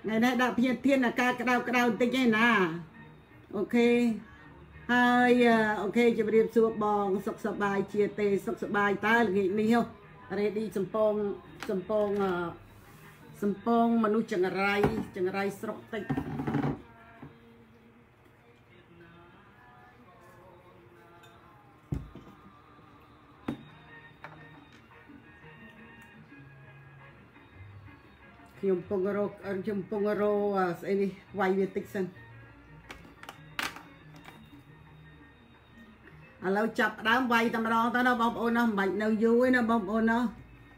ngày nay đạo thiên là ca cái đau tinh cái nà ok hai ok chụp điệp xua bong sọc sập bài chia tê sọc sập bài ta là nghỉ niêu đây đi sầm pong mà nuôi chẳng rai sọc tây nhung pongoro ini vay việt tích sân lâu chập đám vay tầm đó tao nó bông ôn nó mạnh đâu vui nó bông ôn nó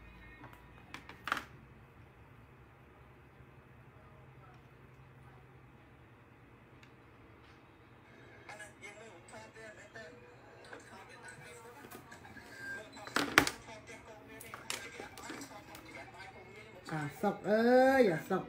sọc ơi sọc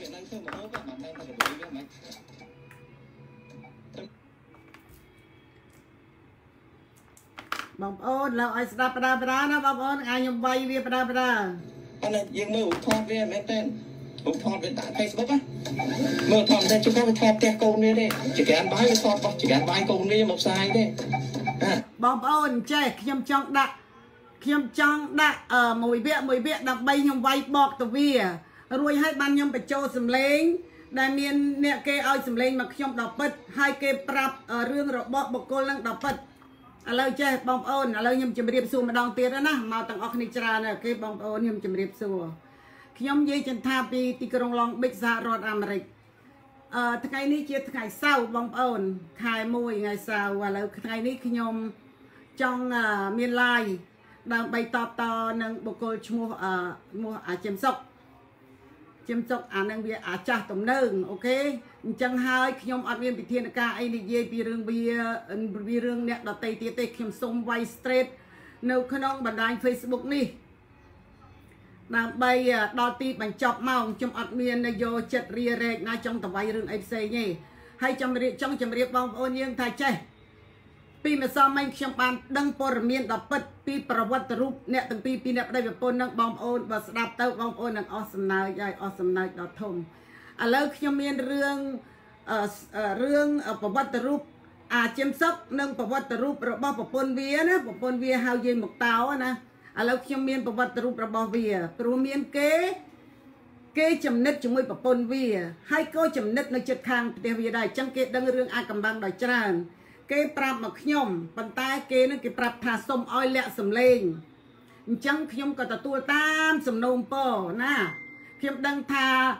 bông ôn là ai sắp ra nó bông ôn ai nhung bay về ra anh là riêng mưa thọt về mấy tên thọt về tại Facebook á mưa thọt đây chúng ta phải thọt tẹt câu này đi chỉ cái ăn bái thọt chỉ cái ăn bái câu này một sai đi bông ôn chơi nhung trong đã mùi bịa đặc bay nhung bay bọt tụi vi rồi hai ban nhung phải cho sầm lên đại miền nè kê ơi sầm lên mà nhung đọc bật hai kê prap rương rồi bọt bọc cô lăng đọc bật lời chơi bông ôn lời nhung chìm riệp xù mà đong tiền đó nè màu tầng óc nít ra nè kê bông ôn nhung chìm riệp xù nhung dây chân tháp đi tì krong long bích ra rọt Amerik ngày ní chia ngày sau bông ôn khai mùi ngày sau và lời ngày ní nhung trong miền lai đang bay to nâng bộ cô mua chim sóc nâng bia cha tổng nâng ok chẳng hai nhom ở miền Việt Nam ca ai đi về bì rương nè đợt tây tây nhom sông bay straight nâu khăn ông bản đài Facebook nè đang bay đo ti bánh chọc màu trong ở miền này vô chật ria rệt ngay trong tàu bay rương FC nhỉ hay trong chấm riệp bong ôn nhưng thay chơiปีมาซ้อมไม่ช่างปานดังปรมีนดับปิดปีประวัติรูปเนี่ยตั้งปีเนี่ยได้แบบปนนักบอมโอนบสดับเต้าบอมโอนนักออสมนายใหญ่ออสมนายดอทมแล้วช่างมีเรื่องประวัติรูปเจมซับนั่งประวัติรูประบอบปนเวียนะปนเวียฮาวเย็นหมกเต้านะแล้วช่างมีประวัติรูประบอบเวียปรุมีนเก๋จำนิดจงไว้ปนเวียให้ก็จำนิดในจุดทางเดียวได้จังเกตดังเรื่องอากำบังได้จาน cái prap mà nhom bàn tay cái nó cái prap thà sôm oi lẹ sầm lên chẳng nhom có tua tam sầm nôm po na nhom đăng thà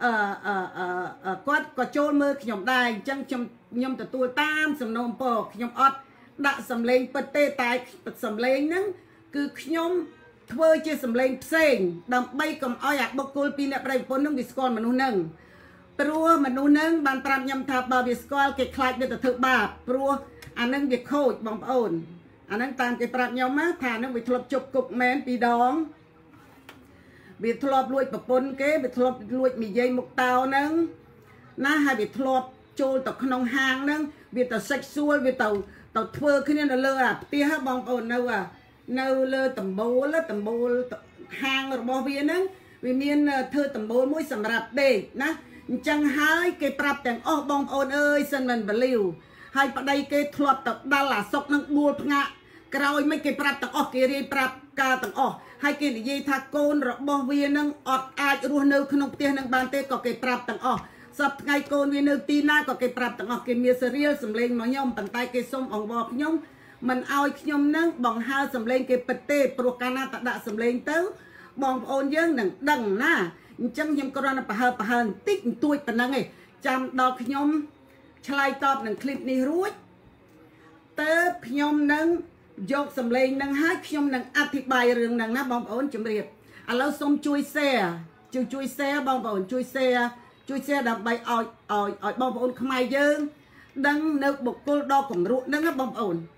quát có trôn mơ nhom đài chẳng nhom tua tam sầm nôm po nhom ót đã sầm lên bật tê tai sầm lên nắng cứ nhom thưa chia sầm lên sen đầm bay cầm oi bọc côn pin lại bay pon nung discount mà nung nâng pru mà nung nâng bàn prap nhom thà bao discount cái khai được thực bà pru anh đang việc khôi bóng ổn anh đang tạm cái prap nhom á thà nó bị thọp chụp cục men pi đón bị thọp lùi bập pôn kế bị thọp lùi mì dây một tàu nâng na hay bị thọp trôi tàu khăn hàng nâng bị tàu sexual bị tàu thưa khi nên là lơ tia hát bóng ổn đâu nâu lơ tầm bố hàng rồi bao viên nâng vì miền thưa tầm bố mũi sầm rạp để na chẳng hai cái prapទាំងអស់បងប្អូនអើយសិនមិនបលីវហើយប្តីគេធ្លាប់ទៅដល់អាសុកនឹងដួលភ្ងាក់ក្រោយមិនគេប្រាប់ទាំងអស់គេរៀបប្រាប់ការទាំងអស់ហើយគេនិយាយថាកូនរបស់វានឹងអត់អាចរស់នៅក្នុងផ្ទះនឹងបានទេក៏គេប្រាប់ទាំងអស់សប្តាហ៍កូនវានៅទីណាក៏គេប្រាប់ទាំងអស់គេមានសេរីលសម្លេងមកខ្ញុំប៉ុន្តែគេសុំអង្វរខ្ញុំមិនឲ្យខ្ញុំនឹងបង្ហើសម្លេងគេពិតទេព្រោះកាលណាតដាក់សម្លេងទៅបងប្អូនយើងនឹងដឹងណាអញ្ចឹងខ្ញុំគ្រាន់តែប្រហើបន្តិចបន្តួចប៉ុណ្ណឹងឯងចាំដល់ខ្ញុំឆ្លើយតបនឹងคลิปនេះរួចតើខ្ញុំនឹងយកសម្លេងនឹងឲ្យខ្ញុំនឹងអធិប្បាយរឿងហ្នឹងណាបងប្អូនជំរាបឥឡូវសូមជួយ share ជួយ share បងប្អូនជួយ share ដើម្បីឲ្យបងប្អូនខ្មែរយើងដឹងនៅបុគ្គលដ៏គំរក់ហ្នឹងណាបងប្អូន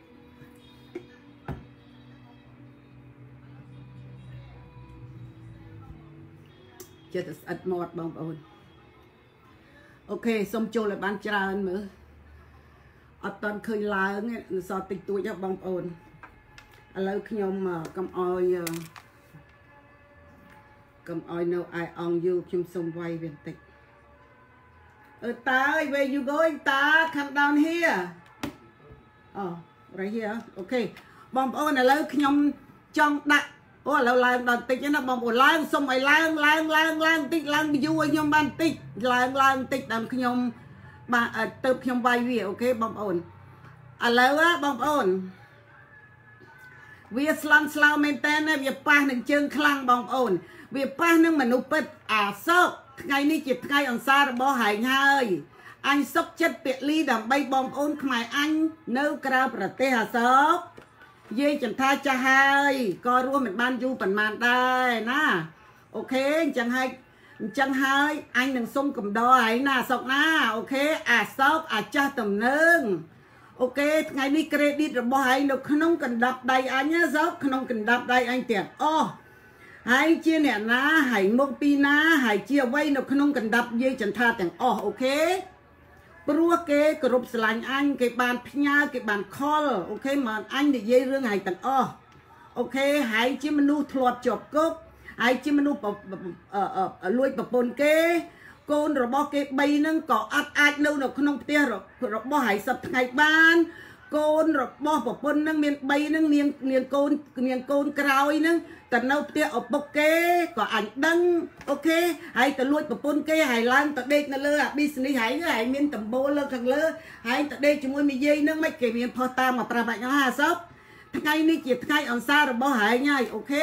ចិត្តស្អិតមាត់បងប្អូនអូខេសូមចូលឲ្យបានច្រើនមើលអត់តន់ឃើញឡើងសតតិចតួចបងប្អូនឥឡូវខ្ញុំកុំអោយនៅ I on you ខ្ញុំសូមវាយវាបន្តិច Ta, where you going? Ta, come down here. Oh, right here. Okay. Bom ôn là lâu nhom trong đặt. Ô là lang đòn tích nó bom ôn lang xong rồi lang tích lang bị vui nhom ban tích lang tích đam nhom ba tập nhom vai vi ok bom ôn. Lâu á bom ôn. Việc slau maintain này việc pa nâng chân khlang bom ôn. Việc pa nâng mà nụ bật sốc. Ngày ní chỉ ngày on xa bỏ hành hơi. Anh sốc chất biệt ly đầm bay bom ôn khmai anh nâu krao prate hà sốc. Dây chẳng tha cha hai coi rùa mình ban du phần màn đây na ok chẳng hai anh đừng xung cùng đo ấy na sọc na ok sọc cha tầm nương ok ngày đi credit rồi bỏ hay nó không cần đập đầy anh nhá dốc không cần đập đầy anh tiền hay chia nè na hay một pi na hay chia vay nó không cần đập dây chẳng tha tiền ok Bữa cái group slang anh cái bàn pnya cái bàn call ok mà anh để dây rương hay tận ok hãy chỉ mình nu thọt chọc cốc hãy chỉ mình nu lùi bập bồn cái con rồi bao cái bay nâng cọ át đâu nó không tia rồi bao hãy sập ngày ban con rồi bao bập bồn nâng miền bay nâng niềng con cào nâng tận đâu tia ở bọc kê có ảnh đăng ok hay tận lùi bập bồn kê hay lan tận đây nó lơ business hay miền tầm bô lơ thằng lơ hay tận đây chúng mình dây nâng mấy cái miền phò tam mà pra bạn nó hà sóc ngày ní chỉ ngày on xa rồi bao hại nhai ok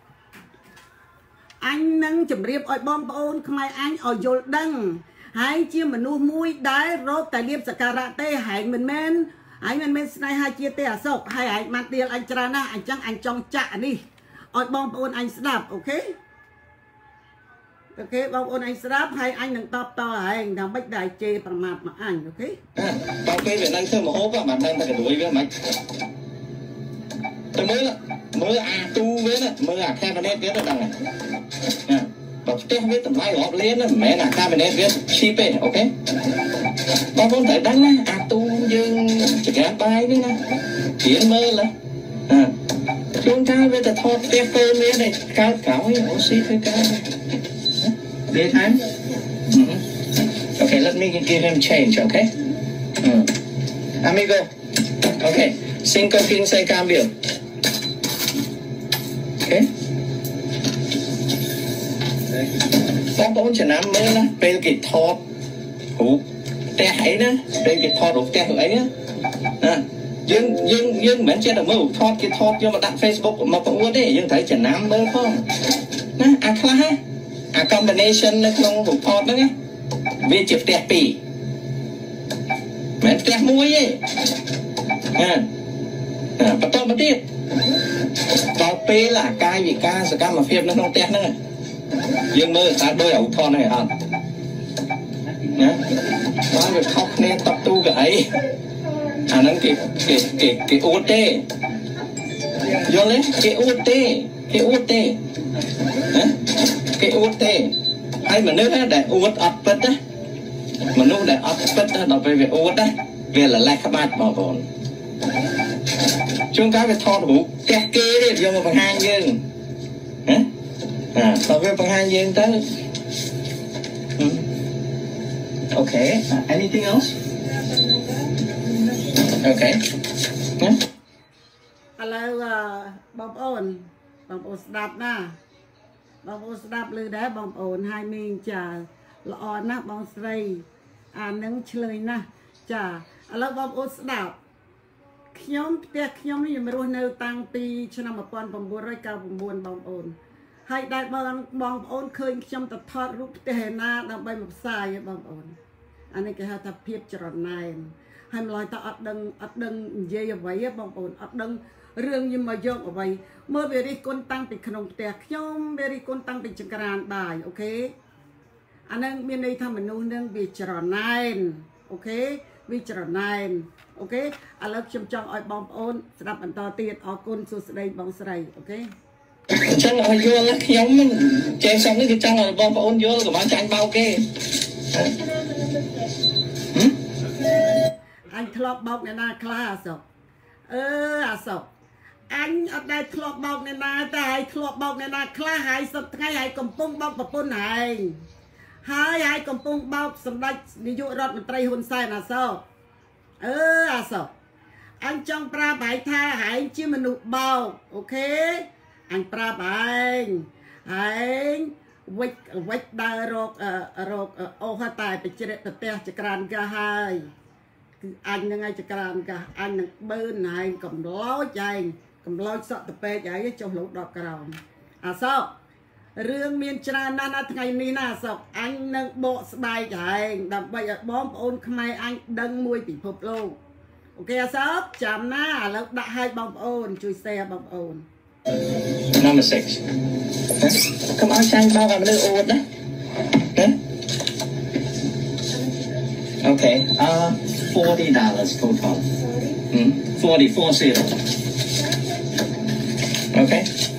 anh nâng chấm riệp ở bom ôn không ai anh ở vô đăng hãy chia mà nu mũi đái rốt tại liệp sakarate hãy mình men này hai chia tè sọc hãy mang tiền anh trana anh chẳng anh trong chạ đi ở bom ôn anh snap ok ok bom ôn anh snap hay anh đừng top to anh đang bách đại chê bằng mặt mà anh ok bao cái việc anh thơ mà hố vào mặt đang ta cái đuổi với mày tôi mới tu với nó mới cabinet viết ở đằng này đọc tiếng viết tầm lai góp lên mẹ là cabinet viết chip ấy ok con không thể đánh á tu nhưng chỉ cái bài đi nè chuyện mơ là chúng ta bây giờ thọt tiếng cơ nữa này cao ấy oxy thôi cao để tháng okay let me give him change okay amigo okay cinco quince cambio bom bóng chả nắm mới đó bên cái thọt hụt te ấy đó bên cái thọt hụt te ấy á dương mình chưa được mới hụt thọt cái thọt cho mà đặt Facebook mà cũng muốn đấy dương thấy chả nắm mới không khá combination nó không hụt thọt đó nghe vì chụp te pì mình te muối ấy bắt đầu bắt tiếp tao pê là cai vì ca sẽ ca mà phim nó không tét nữa dương mơ ta đôi ẩu thon này hả nhá nói về khóc nên tập tu cái nó cái út tê vô lên cái út tê hay mà nước để út ấp bứt á mà nước để ấp bứt á đọc về út á về là lại các bạn bảo còn chúng ta phải thọt hũ kẹt kê đi vô một phần hai dương tao về phần hai dương tới okay anything else okay hello bom ôn đạp na bom ôn đạp lư đá bom ôn hai mình chả lọ na bom sray nâng chơi na chả hello bom ôn đạp nhóm tiếc nhóm này mới nêu tăng pi cho năm 1999 bom ôn hay đại bom ôn khơi trong tập thọt rút tê na đang bay một sai bom ôn anh ấy cái hai tập phiết tròn này hay nói ta ắt đừng dây vậy bom ôn ắt đừng riêng nhưng mà dọc ở vậy mới về đi con tăng bị khổng tiếc nhóm về đi con tăng bị chừng càn bài ok anh ấy bên đây thằng mình nuôi nâng bị tròn này ok bị tròn này ok à lớp chăm chong ở bom ôn đập anh to tiền ở côn số đây bom sấy ok chẳng là vô là nhóm chơi xong cái chẳng là bom ôn vô của bạn tranh bao kê anh thọt bọc này na class sọc anh ở đây thọt bọc này na tại thọt bọc này na class hay sập ngay hay cầm pung bọc bọc pun này haiកំពុងបោកសម្ដេចនាយករដ្ឋមន្ត្រីហ៊ុនសែនអាសោអាសោអញចង់ប្រាប់ហើយថាហើយជាមនុស្សបោកអូខេអញប្រាប់ហើយហើយវិចដើររកអូហតែបច្ចេកប្រទេសចក្រានកាហើយគឺអញនឹងឲ្យចក្រានកាអញនឹងបឺនហើយកំឡោចឯងកំឡោចសក់តពេកហើយចុះលោដកក្រោមអាសោរឿងមានច្រើនណាស់ណាថ្ងៃនេះណាអាសោអញនឹងបកស្បែកឯងដើម្បីឲ្យបងប្អូនខ្មែរអញដឹងមួយពិភពលោកអូខេអាសោចាំណាឥឡូវដាក់ឲ្យបងប្អូនជួយ share បងប្អូន Number 6 Come on, shine ball I'm a little old Okay, $40 total. 40. Okay.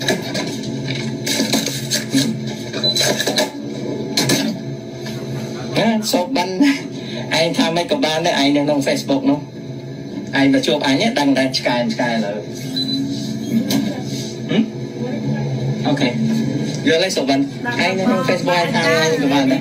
So ban anh tham mấy cái ban đấy anh đang trong Facebook nó. Anh mà chụp anh ấy đăng lên sky là. Okay. Giờ lấy số ban. Anh đang trong Facebook anh tham mấy cái ban đấy.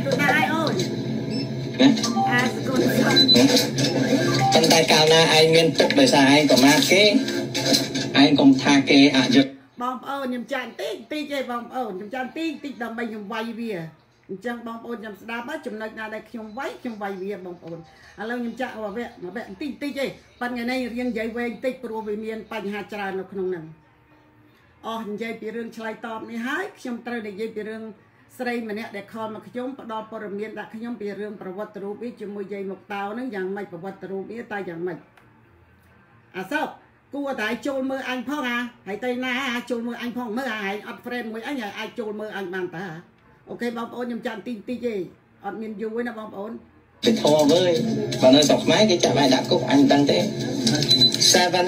Tân tay cao na anh miên tục bởi sao anh có ma kế anh cũng tha kế ạ dực បងប្អូនខ្ញុំចាញ់តិចឯងបងប្អូនខ្ញុំចាញ់តិចដើម្បីខ្ញុំវាយវាអញ្ចឹងបងប្អូនខ្ញុំស្ដាប់ហើយចំណុចណាដែលខ្ញុំវាយវាបងប្អូនឥឡូវខ្ញុំចាក់វគ្គតិចឯងប៉ុន្តែនេះរៀងនិយាយវែងតិចព្រោះវាមានបញ្ហាច្រើននៅក្នុងហ្នឹងអស់និយាយពីរឿងឆ្លើយតបនេះហើយខ្ញុំត្រូវនិយាយពីរឿងស្រីម្នាក់ដែលខលមកខ្ញុំផ្ដល់ព័ត៌មានដាក់ខ្ញុំពីរឿងប្រវត្តិរូបវាជាមួយយាយមកតោហ្នឹងយ៉ាងម៉េចប្រវត្តិរូបវាតែយ៉ាងម៉េចអាសោគួរតែចូលមើលអញផងហើយទៅណាចូលមើលអញផងមើលហើយអត់ friend មួយអញអាចចូលមើលអញបានតាអូខេបងប្អូនខ្ញុំចាំតិចទេអត់មានយូរទេណាបងប្អូនទៅធေါ်វើយបើនៅស្រុកខ្មែរគេចាប់ឲ្យដាក់គុកអញដឹងទេ7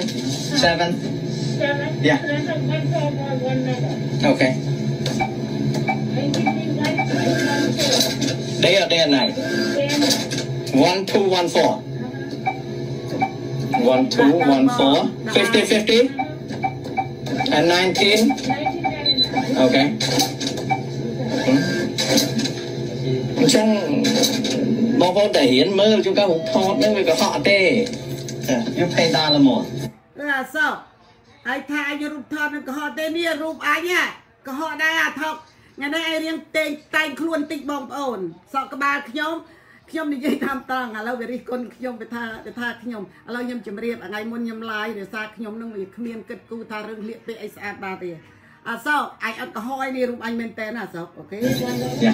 Yeah Okay Day or night 1214 1214 50 and 19 Okay Chẳng Bọn vô thể hiến mơ chúng ta hụt thọt nên người có họ tê You pay $1 more sao ai thay như rụp thọt nên có họ tê nia rụp ai nha có họ đây thọc ngày nay ai riêng tên tay luôn tích bóng ổn sợ các bàខ្ញុំនិយាយតាមតងឥឡូវវារិះគន់ខ្ញុំទៅថាខ្ញុំឥឡូវខ្ញុំជម្រាបថ្ងៃមុនខ្ញុំ live ដោយសារខ្ញុំនឹងវាគ្មានគិតគូថារឿងលៀកពាក្យអីស្អាតបាទទេអសោអញអត់កុហកនេះរូបអញមែនតើណាអសោអូខេចា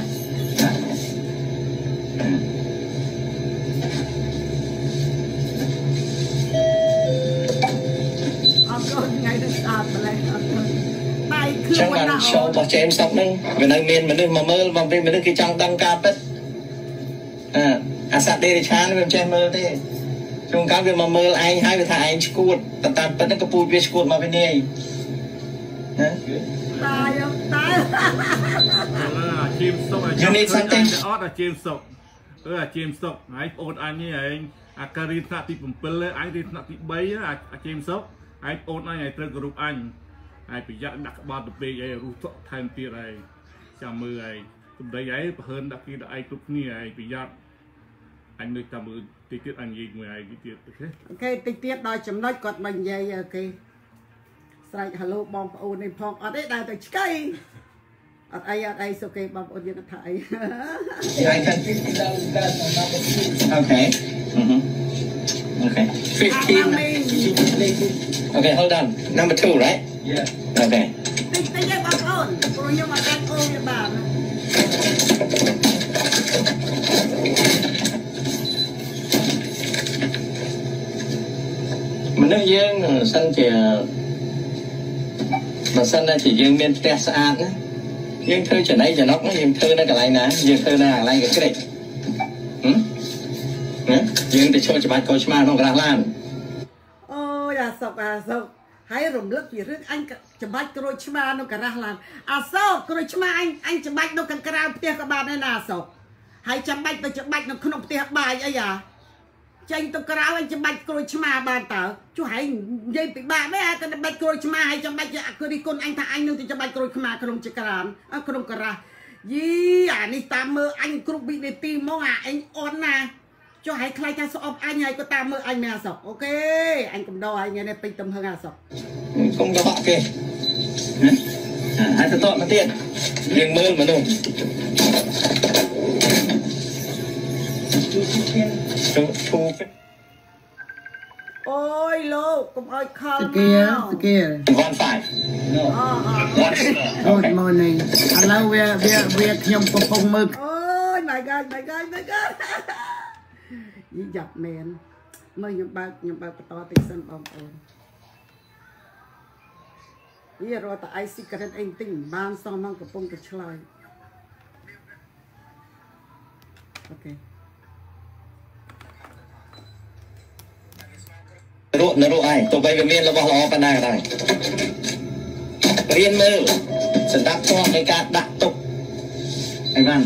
អត់ក៏ថ្ងៃនេះស្អាតម្ល៉េះអត់ទៅបាយខ្លួនណាអូចូលរបស់ James សក់ហ្នឹងវានៅមានមនុស្សមកមើលមកពេលមនុស្សគេចង់ដឹងការពិតអាសាដេរិឆានវាមិនចេះមើលទេជួនកាលវាមកមើលឯងហើយវាថាឯងឈួតតែពិតហ្នឹងក៏ពូជវាឈួតមកវិញនេះណាตายជីមសុកអាជីមសុកអាជីមសុកហើយប្អូនអញនេះឯងអាការីថ្នាក់ទី7អញទីថ្នាក់ទី3អាជីមសុកហើយប្អូនអញឲ្យត្រូវគោរពអញហើយប្រយ័ត្នដាក់ក្បាលទៅពេកឲ្យរស់ថែមទៀតហើយចាំមើលឯងសម្ដីឯងប្រហើនដាក់គេដាក់ឯងគ្រប់គ្នាឯងប្រយ័ត្នអញនៅតាមមើលតិចទៀតអញនិយាយមួយឯងទៀតអូខេតិចទៀតដល់ចំណុចគាត់មកនិយាយអូខេស្រែក hello បងប្អូននេះផងអត់ទេដើរទៅឆ្កៃអត់អីសុខគេបងប្អូនយើងថាអី Okay Okay 15 Okay hold on number 2 right Yeah Okay តិចទេបងប្អូនព្រោះខ្ញុំអត់ដឹងអូវាបានមនុស្សយើងសិនជាបើសិនតែជាយើងមានផ្ទះស្អាតណាយើងធ្វើចំណៃចំណុកយើងធ្វើនៅកន្លែងណាយើងធ្វើនៅកន្លែងកក្រិចយើងទៅចូលច្បាច់កោឆ្មាក្នុងក្រាស់ឡានអូយអាសុកហើយរំលឹកពីរឿងអញច្បាច់ក្រូចឆ្មានៅក្រាស់ឡានអាសុកក្រូចឆ្មាអញច្បាច់នៅខាងក្រៅផ្ទះក៏បានដែរណាអាសុកហើយច្បាច់ទៅច្បាច់នៅក្នុងផ្ទះបាយអីចេញទៅក្រៅអញច្បាច់ក្រូចឆ្មាបានតើជួយហែងនិយាយពិបាកមែនតែច្បាច់ក្រូចឆ្មាហើយច្បាច់អាគរីគុណអញថាអញនឹងទៅច្បាច់ក្រូចឆ្មាក្នុងចក្រានក្នុងការ៉ា Dì này ta mơ anh cục bị để tìm mong anh ổn nè. Cho hãy khai ta sọp anh hay có ta mơ anh nè sọp. Ok, anh cũng đo anh này bình tâm hơn à sọp. Không cho họ kê. Hai tao mà tiền. Riêng mơ mà đâu. Thu ôi lô, cũng ơi không kia. One five. Good morning. Hello, we're nhom có phong mực. Ôi my god. Dì dập mền. Mới nhom bao to tình sân bom ôn. Dì rồi ta ai xí cái anh tình ban xong mang cái phong cái chloi. Ok. Nero ai, tụi bay về miền là bỏ lò bên này rồi. Riêng mơ, sẽ đáp cho mấy cái đặt tục. Anh Văn.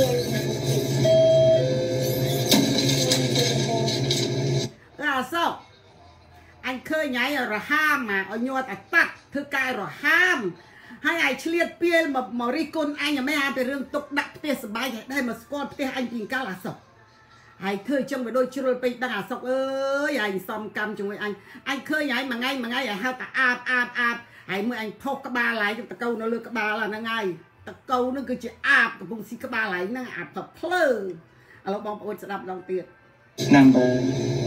Sao? Anh khơi nhảy ở ham mà, ở nhua ta tắt, thư cài rồi ham. Hai ai chliệt bia mà ri con anh là mấy ai về rương tục đặt bia sờ bay đây mà con bia anh nhìn cá là sọc. Hãy khơi trong cái đôi chua bị đang à sọc ơi, anh xong cam chung với anh khơi nhảy mà ngay ở hao ta áp, hãy mới anh phô cái ba lại ta câu nó lừa cái ba là nó ngay, ta câu nó cứ chỉ áp cái bông xí cái ba lại nó áp tập phơ, alo bom ôn sẽ đập lòng tiền. Number.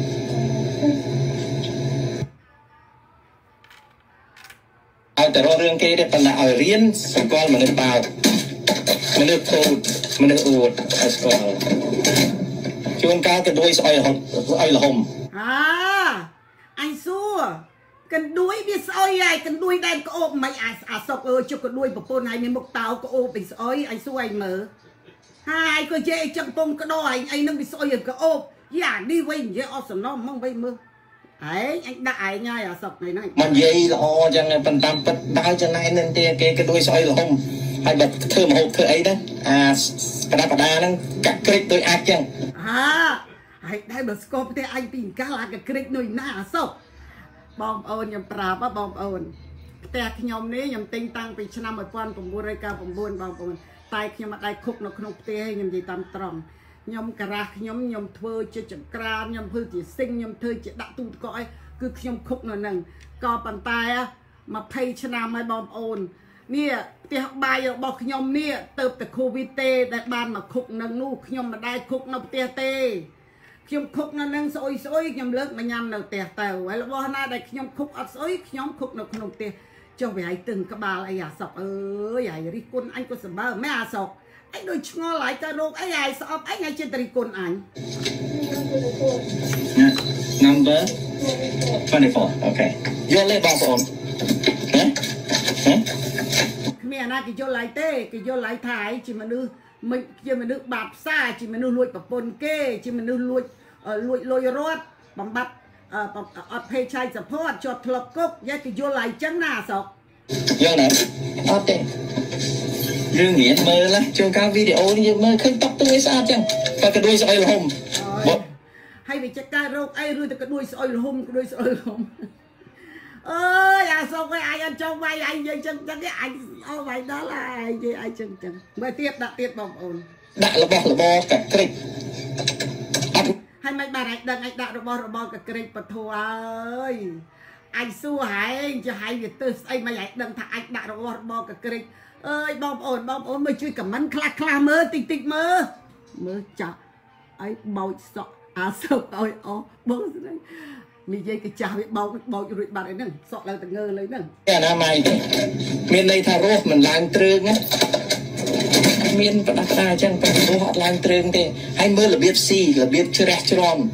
Aiแต่รอเรื่องเกย์ได้ปัญหาเอาเรียนสกอลมันนึกเปล่ามันนึกโทษมันนึกอูดไอ้สกอลชวนก้าวกันด้วยไอ้ละหม anh xua cần đuôi biết soi ai cần đuôi đen có ôm mấy sọc cho cái đuôi của con này mình một tàu có ôm bị soi anh xua anh mở hai cơ chê chẳng phong cái đòi anh nó bị soi ở cái ôm dạ đi quay vậy nó mong vây mưa ấy anh đại nhai sọc này มันยัยละอจังเป็นตามเป็นดาวจังไหนนั่นเตี้ยเกย์กันด้วยซอยละหมให้แบบเธอมาหกเธอไอ้นะกระดาษนั่งกักกริดตัวอาจัง anh đây mà scope thì anh tìm cá là cái kịch nồi nà sọc bom ôn nhầm prà bá bom ônแต่ขยมนี้ยมติงตังไปชนะมาปอนผมบูรายการผมบูนบางผมตายขยมได้คุกนกนกเตยยมจีตามตรองยมกระราขยมเธอจะจับกรานยมเพื่อจีซิงยมเธอจะดักตูดก้อยคือขยมคุกหน่อยหนึ่งก็ปันตายมาเพย์ชนะมาบอมโอนเนี่ยเตียบายบอกขยมเนี่ยเติบแต่โควิดเตได้บ้านมาคุกนังนู่ขยมมาได้คุกนกเตียเตขยมคุกนั่นนั่งซอยขยมเลิกมายำนกเตียเต๋อไว้แล้วว่าหน้าได้ขยมคุกอัดซอยขยมคุกนกนกเตียcho về ai từng cái bà lại sọc ơi ai đi con anh có sầm ba mấy sọc anh đôi ngó lại ta đâu ai sọc anh ngay trên tay con anh number 24 okay vô lên bao ổn mẹ na cái vô lại tê cái vô lại thái chỉ mà đưa mình chỉ mà đưa bạp xa chỉ mà đưa lùi bạp bồn kê chỉ mà đưa lùi rót bằng bắp ở phê chai support cho thợ cốc giá cái vô lại chẳng nào sọc vô nè ok riêng nghiện mơ lá cho các video như mơ khơi tóc tôi sao chẳng và cái đuôi sợi hồng hay bị chắc ca râu ai rui cái đuôi sợi hồng ơi sao cái ai ăn trong vai anh vậy chân cái anh vậy đó là ai chân mới tiếp bóng ổn đã là bo cả kịch hay mấy bà này đừng anh đã bo cả kịch bật thua ơi anh xua hãy anh cho hai việc tư anh mày lại đừng thằng anh đã bo cả kịch ơi bom ổn mới chui cả mắn kla mơ tịch mơ chặt ấy bao sọ sọc ơi bơ đấy mình dây cái chào biết bao rồi bạn ấy nè sọ là từng ngơ lấy nè cái nào mày miền đây thà rốt mình lang trương á miền bắt ta chẳng phải số họ lang trương thế hay mơ là biết si là biết chưa restaurant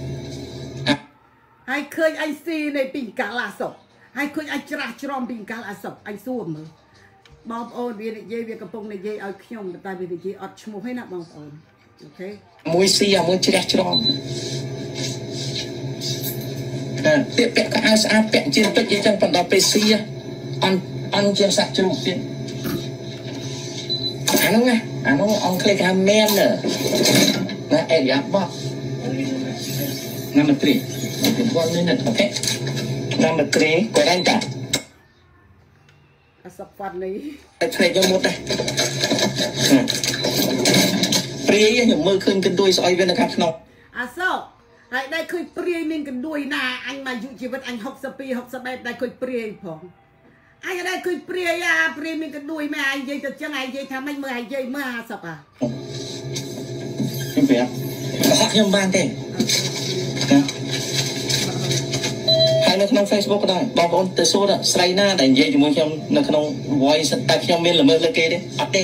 hay khơi anh si này bình cả là sọc hay khơi anh restaurant bình cả là sọc anh xua mơ bom ôn vì dây việc cái phong này dây ở khiông tại vì dây ở chung hay nè bom ôn ok môi si môi chưa restaurant tiệm vẽ các ai sẽ vẽ trên tất nhiên trong phần đó PC ăn trên sạc chung tiền nó ông click ham men nữa là em dám bóc number 3 1 minute okay number 3 của anh cả សពនេះតែផ្លេចយកមុតដែរព្រាយខ្ញុំមើលឃើញកណ្ដួយស្អុយវានៅខាងក្នុងអាសោហើយដែរឃើញព្រាយមានកណ្ដួយណាអញមកយុជីវិតអញ62 63ដែរឃើញព្រាយផងអញដែរឃើញព្រាយអាព្រាយមានកណ្ដួយមែនអញនិយាយទៅចឹងអញនិយាយថាម៉េចមើលអញនិយាយមើលអាសពខ្ញុំប្រាប់ខ្ញុំបានទេហើយនៅក្នុង Facebook ក៏ដែរបងប្អូនទៅសួរស្រីណាដែលនិយាយជាមួយខ្ញុំនៅក្នុង voice តែខ្ញុំមានល្មើសលើគេទេអត់ទេ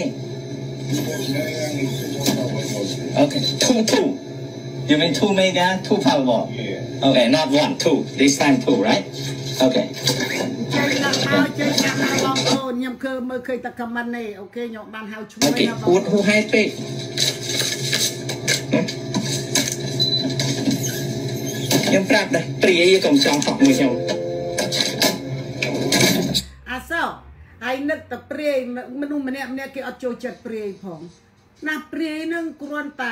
Okay 2 You mean 2 mega 2 Powerball Okay not 1 2 this time 2 right Okay ចេញដាក់មកបងប្អូនខ្ញុំគឺមើលឃើញតែ comment នេះអូខេខ្ញុំបានហៅឈ្មោះអូខេអួតហួសហេតុពេកខ្ញុំប្រាប់ដែរព្រាយកុំចង់ហក់មួយខ្ញុំអាសោហើយនឹកតែព្រាយមនុស្សម្នាក់គេអត់ចូលចិត្តព្រាយផងណាព្រាយនឹងគ្រាន់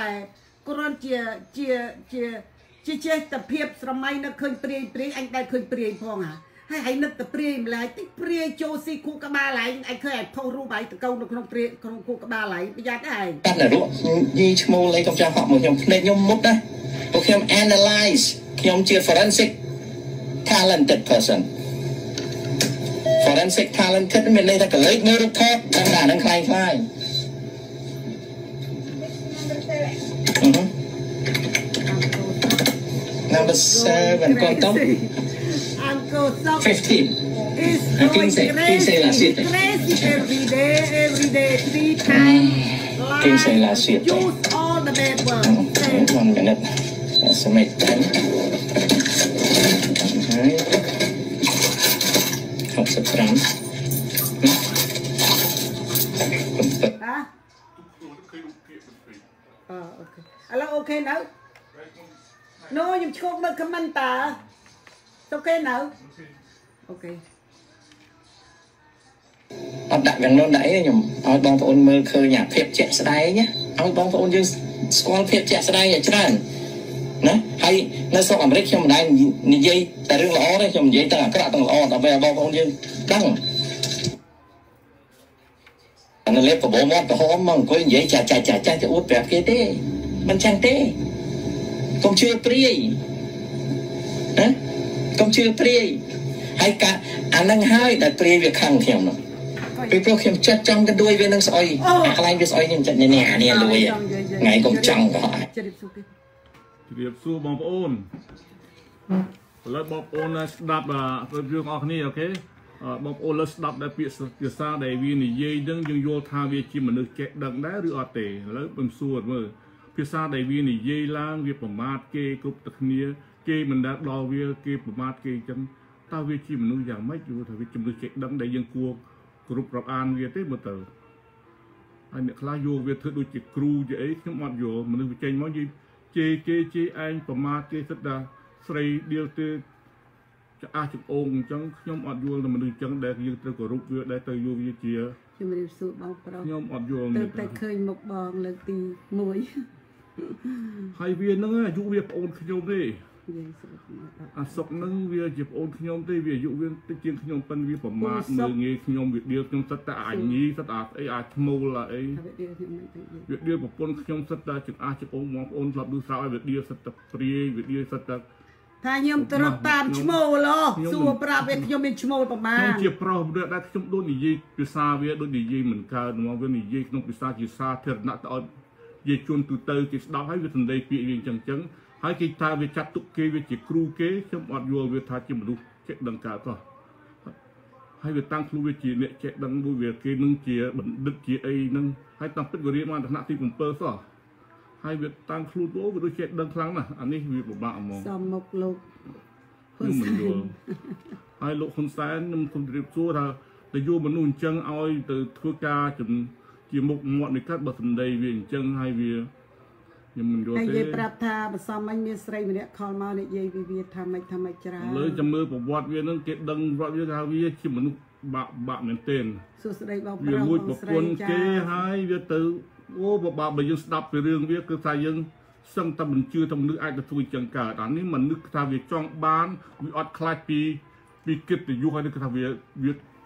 ជាចេះតែភាពស្រមៃនឹកឃើញព្រាយអញដែរឃើញព្រាយផងហើយនឹកតែព្រាយម្លេះតិចព្រាយចូលស៊ីគូក្បាលឯងអញឃើញឲ្យផុសរូបឯងតកូននៅក្នុងព្រាយក្នុងគូក្បាលឯងប្រយ័ត្នឯងតែរក់យីឈ្មោះលេខកុំចង់ហក់មួយខ្ញុំភ្នែកខ្ញុំមុតណាពួកខ្ញុំ analyze ខ្ញុំជា forensic talented person forensic talented មានន័យថាកលេចមើលរូបថតតាមដាននឹងខ្លាំងNumber 7 quantum Uncle Sok 15 is going crazy every day 3 times use all the bad words 1 minute estimate time ឥឡូវអូខេនៅNo ខ្ញុំឈ្គប់មើល comment តើអូខេនៅអូខេអត់ដាក់យ៉ាងនោះដាក់អីខ្ញុំឲ្យបងប្អូនមើលឃើញអាភាពជាក់ស្ដែងណាឲ្យបងប្អូនយើងស្គាល់ភាពជាក់ស្ដែងឲ្យច្រើនណាហើយនៅស្រុកអាមេរិកខ្ញុំមិនដែលនិយាយតែរឿងល្អទេខ្ញុំនិយាយតែអាក្រក់ទាំងល្អដើម្បីឲ្យបងប្អូនយើងដឹងអានេះលេបបបោមាត់ក្រហមមកអង្គុយនិយាយចាទៅអួតប្រាប់គេទេមិនចឹងទេកុំជឿព្រាយណាកុំជឿព្រាយហើយកាអានឹងហើយដែលព្រាយវាខឹងខ្ញុំនោះពីព្រោះខ្ញុំចិត្តចង់កណ្ដួយវានឹងស្អុយកន្លែងវាស្អុយខ្ញុំចិត្តនេះអានេះលួយថ្ងៃកុំចង់ក៏ហើយជម្រាបសួរបងប្អូនឥឡូវបងប្អូនស្ដាប់រឿងអស់គ្នាអូខេបងប្អូនលើស្ដាប់ដែលពាក្យភាសាដែលវានិយាយនឹងយើងយល់ថាវាជាមនុស្សចេះដឹងដែរឬអត់ទេឥឡូវខ្ញុំសួរមើលភាសាដែលវានិយាយឡើងវាប្រមាថគេគ្រប់តែគ្នាគេមិនដែលដល់វាគេប្រមាថគេអញ្ចឹងតើវាជាមនុស្សយ៉ាងម៉េចយល់ថាវាជំនឿចេះដឹងដែលយើងគួរគ្រប់រាប់អានវាទេមើលទៅហើយអ្នកខ្លះយកវាធ្វើដូចជាគ្រូជាអីខ្ញុំអត់យល់មនុស្សវាចេញមកនិយាយជេរគេឯងប្រមាថគេសិតថាស្រីដៀលទៅចាស់ចង្អងអញ្ចឹងខ្ញុំអត់យល់តែមនុស្សអញ្ចឹងដែលយើងត្រូវគោរពវាដែលទៅយកវាជាជំរាបសួរបងប្រុសខ្ញុំអត់យល់តែឃើញមុខបងលើកទី1 ហើយវាហ្នឹងអាយុវាប្អូនខ្ញុំទេអាសុកហ្នឹងវាជាប្អូនខ្ញុំទេវាអាយុវាតិចជាងខ្ញុំប៉ុន្តែវាប្រមាថមើលងាយខ្ញុំវាដៀលខ្ញុំសិតតែអាញីសិតអាស្អីអាឈ្មោលអីវាដៀលប្រពន្ធខ្ញុំសិតតែចង្អះចង្អុងបងប្អូនធ្លាប់ឮស្រោចឲ្យវាដៀលសិតតែព្រាយវាដៀលសិតតែថាខ្ញុំត្រឹមតាមឈ្មោលសួរប្រាប់វាខ្ញុំមានឈ្មោលប្រមាណខ្ញុំជាប្រុសដែលខ្ញុំដូចនិយាយភាសាវាដូចនិយាយមិនកើតមកវានិយាយក្នុងភាសាជាសាធារណៈទៅឲ្យនិយាយជូនទូទៅគេស្ដាប់ហើយវាសំដីពាក្យវាអញ្ចឹងហើយគេថាវាចាត់ទុកគេវាជាគ្រូគេខ្ញុំអត់យល់វាថាជាមនុស្សចេះដឹងកើតទៅហើយវាតាំងខ្លួនវាជាអ្នកចេះដឹងមួយវាគេនឹងជាបណ្ឌិតជាអីហ្នឹងហើយតាំងពិតវារៀនមកឋានៈទី7សោះហើយវាតាំងខ្លួនទៅវាដូចចេះដឹងខ្លាំងណាស់អានេះវាពិបាកហ្មងសំមុខលោកខ្ញុំមិនយល់ហើយលោកហ៊ុនសែនខ្ញុំសូមជម្រាបសួរថាទៅយកមនុស្សអញ្ចឹងឲ្យទៅធ្វើការជាមុខមាត់នៃកាត់បើសំដីវាអញ្ចឹងហើយវាខ្ញុំមិនយល់ទេហើយនិយាយប្រាប់ថាបើសមមិញមានស្រីម្នាក់ខលមកនិយាយវាថាម៉េចច្រើនលើចាំមើលប្រវត្តិវានឹងគេដឹងប្រវត្តិវាថាវាជាមនុស្សបាក់មែនទែនសួស្ដីបងប្រុសវាមួយប្រពន្ធគេហើយវាទៅអូពិបាកបើយើងស្ដាប់ពីរឿងវាគឺថាយើងសឹងតែមិនជឿថាមនុស្សអាចទៅធ្វើចឹងកើតអានេះមនុស្សថាវាចង់បានវាអត់ខ្លាចពីកិត្តិយសហើយគឺថាវា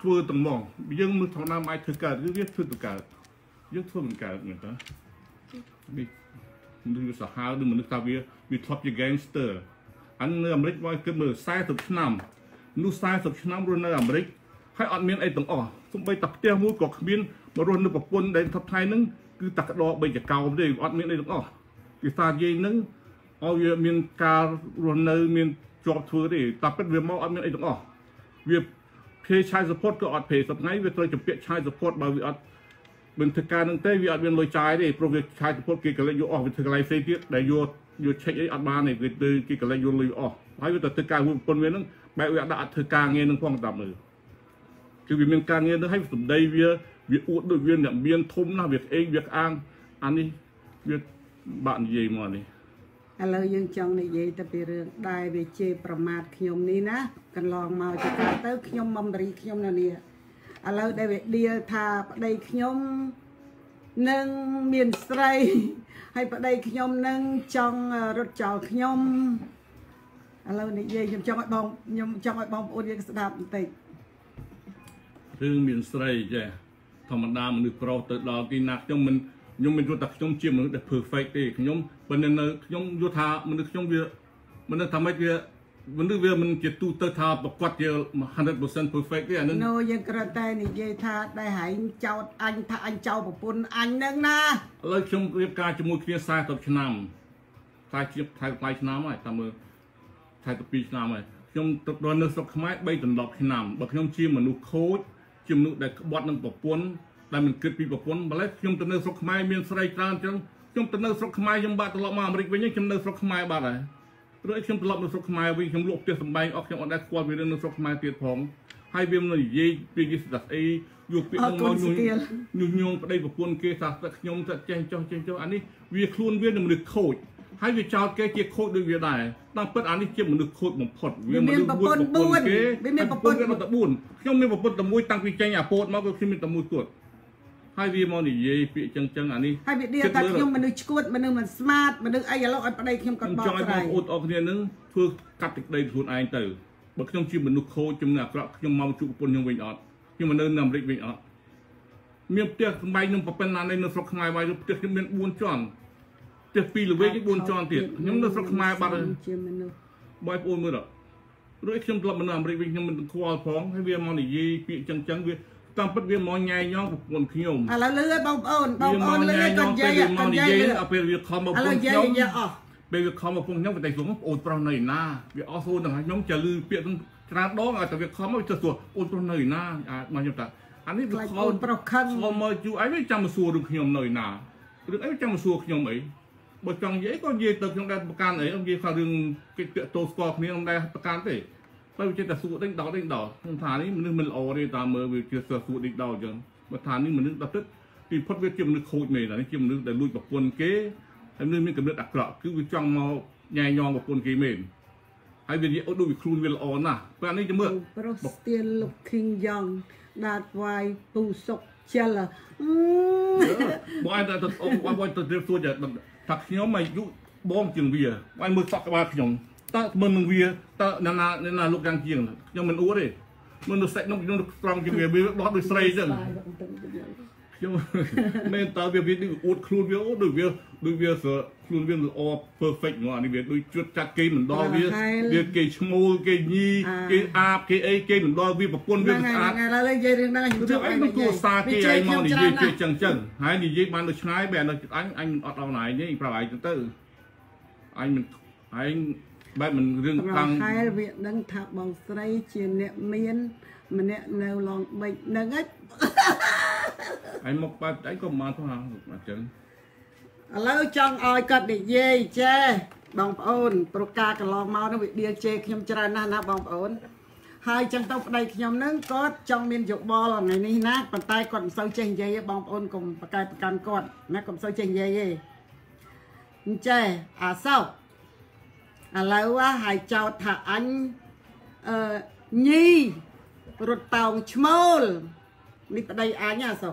ធ្វើទាំងមកយើងមើលថោណាមកធ្វើកើតវាធ្វើទៅកើតយើងធ្វើមិនកើតមែនតើនេះមនុស្សសាហាវឬមនុស្សថាវាធ្លាប់ជា gangster អាននៅអាមេរិកមកគិតមើល40ឆ្នាំមនុស្ស40ឆ្នាំរស់នៅអាមេរិកហើយអត់មានអីទាំងអស់សូម្បីតែផ្ទះមួយក៏គ្មានមករស់នៅប្រពន្ធដែលថប់ថៃហ្នឹងគឺតែក្តោបបីចកោទេអត់មានអីទាំងអស់គេថាយាយហ្នឹងឲ្យវាមានការរស់នៅមានជាប់ធ្វើទេតែពិតវាមកអត់មានអីទាំងអស់វាភេឆាយ support ក៏អត់ភេសប្ងៃវាត្រូវចម្ពាក់ឆាយ support បើវាអត់មិនធ្វើការនឹងទេវាអត់មានលុយចាយទេព្រោះវាឆាយ support គេកលេចយកអស់វាធ្វើកន្លែងផ្សេងទៀតដែលយកឆែកអីអត់បានទេគេទៅគេកលេចយកលុយអស់ហើយវាទៅធ្វើការមួយប្រពន្ធវាហ្នឹងបែបវាដាក់អត់ធ្វើការងារនឹងផងតាមមើលគឺវាមានការងារទៅឲ្យសម្ដីវាអួតដូចវាអ្នកមានធំណាស់វាក្អេងវាក្អាងអានេះវាបាក់និយាយមកនេះឥឡូវយើងចង់និយាយទៅពីរឿងដែរវាជេរប្រមាថខ្ញុំនេះណាកន្លងមកចកាទៅខ្ញុំមុំរីខ្ញុំនៅនេះឥឡូវដែលវាដៀលថាប្តីខ្ញុំនឹងមានស្រីហើយប្តីខ្ញុំនឹងចង់រត់ចោលខ្ញុំឥឡូវនិយាយខ្ញុំចង់ឲ្យបងប្អូនយើងស្ដាប់បន្តិចរឿងមានស្រីចេះធម្មតាមនុស្សប្រុសទៅដល់ទីណាខ្ញុំមិនយល់ថាខ្ញុំជាមនុស្សដែល perfect ទេខ្ញុំប៉ុន្តែនៅខ្ញុំយល់ថាមនុស្សខ្ញុំវាមនុស្សថាម៉េចវាមនុស្សវាមិនជាទូទៅថាប្រកបជា 100% perfect ទេអានឹងនោះយើងគ្រាន់តែនិយាយថាដែលហែងចោតអញថាអញចោលប្រពន្ធអញនឹងណាឥឡូវខ្ញុំរៀបការជាមួយគ្នា40ឆ្នាំតែជាថៃថ្លៃឆ្នាំហើយតាមមើលថៃ12ឆ្នាំហើយខ្ញុំទៅដល់នៅស្រុកខ្មែរ3 ដល់ 10 ឆ្នាំបើខ្ញុំជាមនុស្សខូចជាមនុស្សដែលក្បត់នឹងប្រពន្ធដែលមិនគិតពីប្រពន្ធម្លេះខ្ញុំទៅនៅស្រុកខ្មែរមានស្រីច្រើនចឹងខ្ញុំទៅនៅស្រុកខ្មែរខ្ញុំបាត់ត្រឡប់មកអាមេរិកវិញខ្ញុំនៅស្រុកខ្មែរបាត់ហើយព្រោះខ្ញុំត្រឡប់នៅស្រុកខ្មែរវិញខ្ញុំលក់ផ្ទះសម្បែងអស់ខ្ញុំអត់ដែលស្គាល់ពីរឿងនៅស្រុកខ្មែរទៀតផងហើយវាមិននិយាយពីគេស្ដាប់អីយកពាក្យមកញុះញង់ប្តីប្រពន្ធគេថាខ្ញុំទៅចេះចុះអានេះវាខ្លួនវានឹងមនុស្សខូចហើយវាចោតគេជាខូចដូចវាដែរតាមពិតអានេះជាមនុស្សខូចបំផុតវាមនុស្សប្រពន្ធគេវាមានប្រពន្ធគេមកតែ4ខ្ញុំមានប្រពន្ធតែមួយតាំងពីចេញអាពោតមកគឺខ្ញុំមានតែមួយគាត់ហើយវាមកនិយាយពាក្យចឹងអានេះហើយវាដៀលថាខ្ញុំមនុស្សឈួតមនុស្សមិនស្មាតមនុស្សអីឥឡូវឲ្យប្តីខ្ញុំគាត់បកស្រាយចង់ឲ្យបងប្អូនអរគ្នានឹងធ្វើកាត់ទឹកដីខ្លួនឯងទៅបើខ្ញុំជាមនុស្សខូចចំណអាក្រក់ខ្ញុំមកជួបប្រពន្ធខ្ញុំវិញអត់ខ្ញុំមកនៅអាមេរិកវិញអត់មានផ្ទះសម្បែងខ្ញុំប្រពន្ធណានៅស្រុកខ្មែរវិញផ្ទះខ្ញុំមាន4ជាន់ផ្ទះ2ល្វែង4ជាន់ទៀតខ្ញុំនៅស្រុកខ្មែរបាត់ហើយជាមនុស្សបងប្អូនមើលដល់រួចខ្ញុំធ្លាប់មកនៅអាមេរិកវិញខ្ញុំមិនខ្វល់ផងហើយវាមកនិយាយពាក្យចឹងវាតាមពិតវាមកញ៉ៃញ៉ងប្រពន្ធខ្ញុំឥឡូវលឺបងប្អូនលឺគាត់និយាយដល់ពេលវាខំមកប្រពន្ធខ្ញុំពេលវាខំមកប្រពន្ធខ្ញុំតែសួរអូនប្រុសនៅណាវាអស់សួរដល់ខ្ញុំចាលឺពាក្យទាំងច្រើនដងតែវាខំមកទៅសួរអូនប្រុសនៅណាមកខ្ញុំថាអានេះវាខំប្រុសខឹងមកយូរអីវាចាំមកសួររឿងខ្ញុំនៅណារឿងអីចាំមកសួរខ្ញុំអីបើចង់និយាយក៏និយាយទៅខ្ញុំដែរប្រកាន់អីនិយាយថារឿងកិច្ចតោស្គាល់គ្នាខ្ញុំដែរប្រកាន់ទេបើវាចេះតែសួរដេញដោខ្ញុំថានេះមនុស្សមិនល្អទេតាមមើលវាជាសួរដេញដោអញ្ចឹងបើថានេះមនុស្សដល់ទឹកពីផុតវាជាមនុស្សខូចមែននេះជាមនុស្សដែលលួចប្រពន្ធគេហើយមនុស្សមានកម្រិតអាក្រក់គឺវាចង់មកញ៉ែញងប្រពន្ធគេមែនហើយវានិយាយដូចវាខ្លួនវាល្អណាស់ពេលនេះទៅមើល still looking young that why ពូសុកជិលបងតែបងទៅសួរថាខ្ញុំអាយុបងជាងវាបងមើលសក់ក្បាលខ្ញុំតើមើលនឹងវាតើណាលោកយ៉ាងជាងខ្ញុំមិនអួតទេមើលនៅសាច់ខ្ញុំត្រង់ជាងវាដោះដូចស្រីចឹងខ្ញុំមែនតើវាអួតខ្លួនវាដូចវាខ្លួនវាល្អ perfect ហ្មងអានេះវាដូចជួតចាត់គេមិនដល់វាគេឈ្មោលគេញីគេអាបគេអីគេមិនដល់វាប្រពន្ធវាស្អាតឥឡូវនិយាយរឿងហ្នឹងខ្ញុំជឿអីមិនគួរសារគេឯងមកនិយាយគេចឹងហើយនិយាយបានដូចឆ្ងាយបែរនៅអញអត់ដល់ណៃទេប្រាប់ឯងទៅអញមិនឯងបែបមិនរឿងតាំងខែវាដឹងថាបងស្រីជាអ្នកមានម្នាក់នៅឡងបិចនឹងឯងមកបែបឯងក៏មកទៅហាអញ្ចឹងឥឡូវចង់ឲ្យគាត់និយាយចេះបងប្អូនប្រកាសកន្លងមកនោះវាដៀលជេរខ្ញុំច្រើនណាស់ណាបងប្អូនហើយចឹងទៅប្តីខ្ញុំនឹងគាត់ចង់មានយោបល់ថ្ងៃនេះណាប៉ុន្តែគាត់មិនសូវចេះនិយាយទេបងប្អូនកុំប្រកែកប្រកាន់គាត់ណាកុំសូវចេះនិយាយទេអញ្ចេះអាសោឥឡូវហើយចោតថាអញញីរត់តោងឈ្មោលនេះប្តីអញអាសោ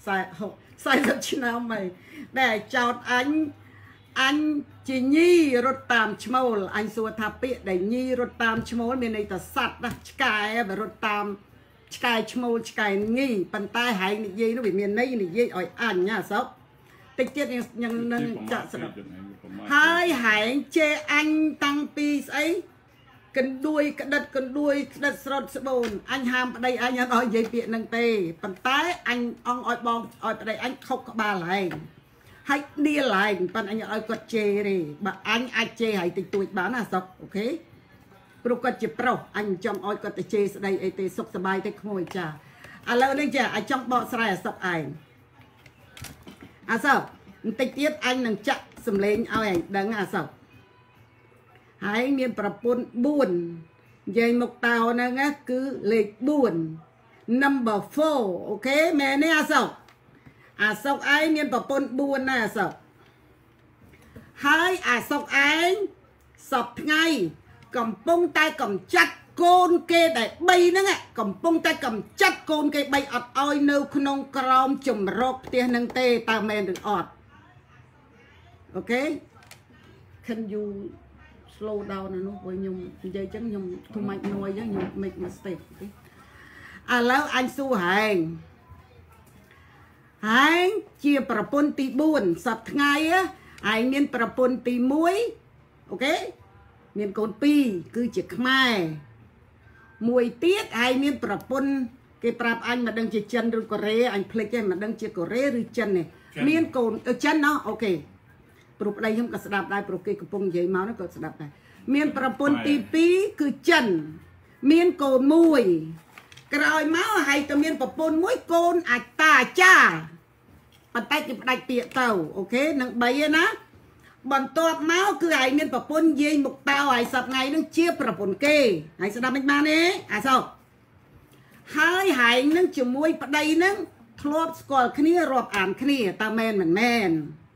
40ឆ្នាំហើយដែលចោតអញជាញីរត់តាមឈ្មោលអញសួរថាពាក្យដែលញីរត់តាមឈ្មោលមានន័យថាសัตว์ណាឆ្កែបើរត់តាមឆ្កែឈ្មោលឆ្កែងីប៉ុន្តែហែងនិយាយនោះវាមានន័យនិយាយឲ្យអញណាសោកតិចទៀតខ្ញុំនឹងចាក់ស្ដាប់ហើយហែងជេរអញតាំងពីស្អីកណ្ដួយក្តិតស្រត់ស្បូនអញហាមប្តីអញអត់ឲ្យនិយាយពាក្យហ្នឹងទេប៉ុន្តែអញអង្គឲ្យបងឲ្យប្តីអញខុសក្បាលហែងហើយដៀលហែងប៉ុន្តែអញអត់ឲ្យគាត់ជេរទេបើអញអាចជេរឲ្យតិចតួចបានណាសោកអូខេព្រោះគាត់ជាប្រុសអញចង់ឲ្យគាត់ទៅជេរស្ដីអីទេសុខសប្បាយទេក្មួយចាឥឡូវនេះចាអញចង់បកស្រាយអាសុកឯងអាសុកបន្តិចទៀតអញនឹងចាក់សម្លេងឲ្យឯងដឹងអាសុកហើយមានប្រពន្ធ4និយាយមកតោហ្នឹងគឺលេខ4 number 4អូខេមែនទេអាសុកឯងមានប្រពន្ធ4ណាអាសុកហើយអាសុកឯងសពថ្ងៃកំពុងតែកំចាត់កូនគេដែល3ហ្នឹងកំពុងតែកំចាត់កូនគេ3អត់ឲ្យនៅក្នុងក្រោមជំរកផ្ទះហ្នឹងទេតើមែនឬអត់អូខេ Can you slow down ណានោះព្រោះខ្ញុំនិយាយចឹងខ្ញុំ too much noise ចឹងខ្ញុំ make mistake អូខេឥឡូវអញសួរហែងជាប្រពន្ធទី4សប្តាហ៍ថ្ងៃឯងមានប្រពន្ធទី1អូខេមានកូន2គឺជាខ្មែរមួយទៀតឯងមានប្រពន្ធគេប្រាប់អញមិនដឹងជាចិនឬកូរ៉េអញភ្លេចទេមិនដឹងជាកូរ៉េឬចិនទេមានកូនចិនណោះអូខេព្រោះប្តីខ្ញុំក៏ស្ដាប់ដែរព្រោះគេកំពុងនិយាយមកហ្នឹងក៏ស្ដាប់ដែរមានប្រពន្ធទី2គឺចិនមានកូន1ក្រោយមកហើយទៅមានប្រពន្ធ1កូនអាចារ្យប៉ុន្តែគេផ្ដាច់ពាក្យទៅអូខេនឹង3ឯណាបន្ទាប់មកគឺឯងមានប្រពន្ធយាយមុខតៅហើយសប្តាហ៍ថ្ងៃនឹងជាប្រពន្ធគេហើយស្ដាប់មិនបានទេអាសោកហើយហែងនឹងជាមួយប្តីនឹងធ្លាប់ស្គាល់គ្នារាប់អានគ្នាតើមែនមិនមែន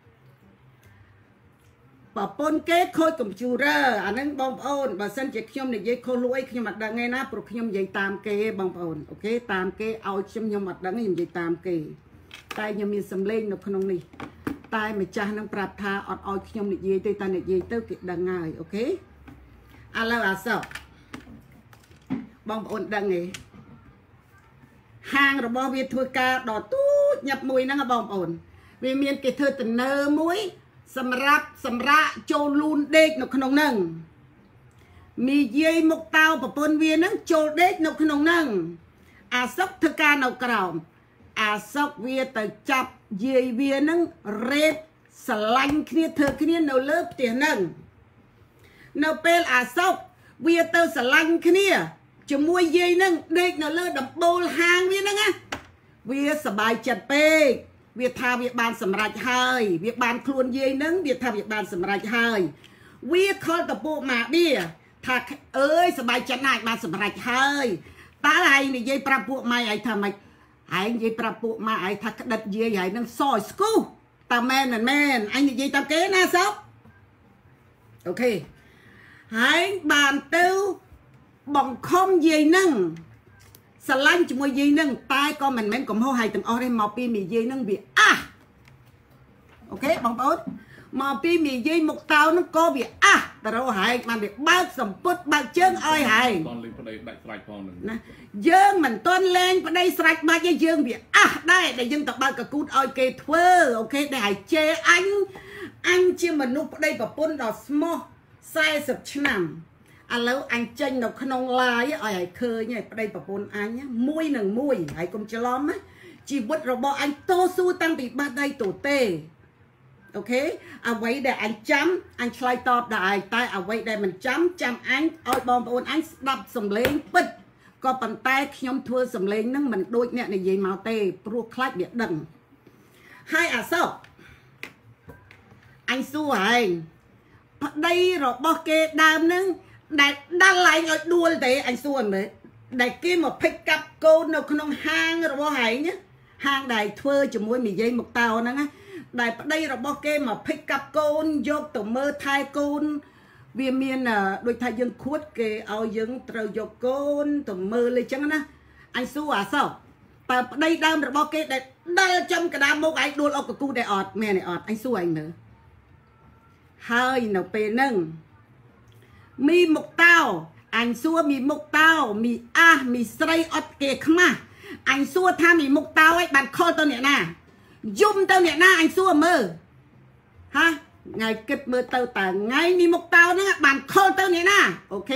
ប្រពន្ធគេខូចកុំព្យូទ័រអានឹងបងប្អូនបើសិនជាខ្ញុំនិយាយខុសលួចខ្ញុំអត់ដឹងទេណាព្រោះខ្ញុំនិយាយតាមគេបងប្អូនអូខេតាមគេឲ្យខ្ញុំអត់ដឹងខ្ញុំនិយាយតាមគេតែខ្ញុំមានសម្លេងនៅក្នុងនេះតែម្ចាស់នឹងប្រាប់ថាអត់ឲ្យខ្ញុំនិយាយទេតែនិយាយទៅគេដឹងហើយអូខេឥឡូវអាសោបងប្អូនដឹងទេហាងរបស់វាធ្វើការដល់ទូចញាប់មួយហ្នឹងបងប្អូនវាមានគេធ្វើតនើមួយសម្រាប់ចូលលូនដេកនៅក្នុងហ្នឹងមីយាយមុខតៅប្រពន្ធវាហ្នឹងចូលដេកនៅក្នុងហ្នឹងអាសុកធ្វើការនៅក្រោមអាសុកវាទៅចាប់យាយវាហ្នឹងរ៉េតស្រឡាញ់គ្នាធ្វើគ្នានៅលើផ្ទះហ្នឹងនៅពេលអាសុកវាទៅស្រឡាញ់គ្នាជាមួយយាយហ្នឹងដេកនៅលើដំបូលហាងវាហ្នឹងណាវាសប្បាយចិត្តពេកវាថាវាបានសម្រេចហើយវាបានខ្លួនយាយហ្នឹងវាថាវាបានសម្រេចហើយវាខលតពួកម៉ាបៀថាអើយសប្បាយចិត្តណាស់បានសម្រេចហើយតើឯងនិយាយប្រាប់ពួកម៉ែឯងថាម៉េចឯងនិយាយប្រាប់ពួកម៉ែឯងថាក្តិតយាយឯងនឹងសយស្គូតើមែនមិនមែនអញនិយាយតាមគេណាសោកអូខេហើយបានទៅបង្ខំយាយនឹងស្រឡាញ់ជាមួយយាយនឹងតែក៏មិនមែនកំហុសហើយទាំងអស់ទេមកពីមីយាយនឹងវាអូខេបងប្អូនមកពីមីយាយមុខតៅនឹងក៏វាតរោហែកបានវាបើកសម្ពុតបើកជើងឲ្យហែកតន់លេងប្តីដាច់ស្រេចផងនឹងណាយើងមិនតន់លេងប្តីស្រេចបាច់ទេយើងវាដែរដែលយើងទៅបើកកកូតឲ្យគេធ្វើអូខេដែលឲ្យជេរអញជាមនុស្សប្តីប្រពន្ធដ៏ស្មោះ40ឆ្នាំឥឡូវអញចេញនៅក្នុងឡាយឲ្យឃើញប្តីប្រពន្ធអញមួយនឹងមួយហើយកុំច្រឡំណាជីវិតរបស់អញតស៊ូតាំងពីបាត់ដៃទូទេអូខេអ្វីដែលអញចាំអញឆ្លើយតបដែរតែអ្វីដែលមិនចាំអញឲ្យបងប្អូនអញស្ដាប់សំឡេងពិតក៏ប៉ុន្តែខ្ញុំធ្វើសំឡេងហ្នឹងមិនដូចអ្នកនិយាយមកទេព្រោះខ្លាចវាដឹងហើយអាសោអញសួរហែងប្តីរបស់គេដើមហ្នឹងដែលដាល់ឡើងឲ្យដួលទេអញសួរមើលដែលគេមកភិកកាប់កូននៅក្នុងហាងរបស់ហែងហាងដែលធ្វើជាមួយនិយាយមកតោហ្នឹងណាដែលប្តីរបស់គេមកភិកកាប់កូនយកទៅមើលថែកូនវាមានដូចថាយើងខួតគេឲ្យយើងត្រូវយកកូនទៅមើលអីចឹងណាអញសួរអាសោតើប្តីដើមរបស់គេដែលដាល់ចំកដាមុខឯងដួលអុកកគូដែរអត់មែនទេអត់អញសួរឯងមើលហើយនៅពេលហ្នឹងមីមុខតោ anh xua mì mục tao mì mì sray ọt kề khma anh xua tha mì mục tao ấy bạn khôi tao nè nè dung tao nè na anh xua mơ ha ngày kết mơ tao ta ngày mì mục tao nữa bạn khôi tao nè nè ok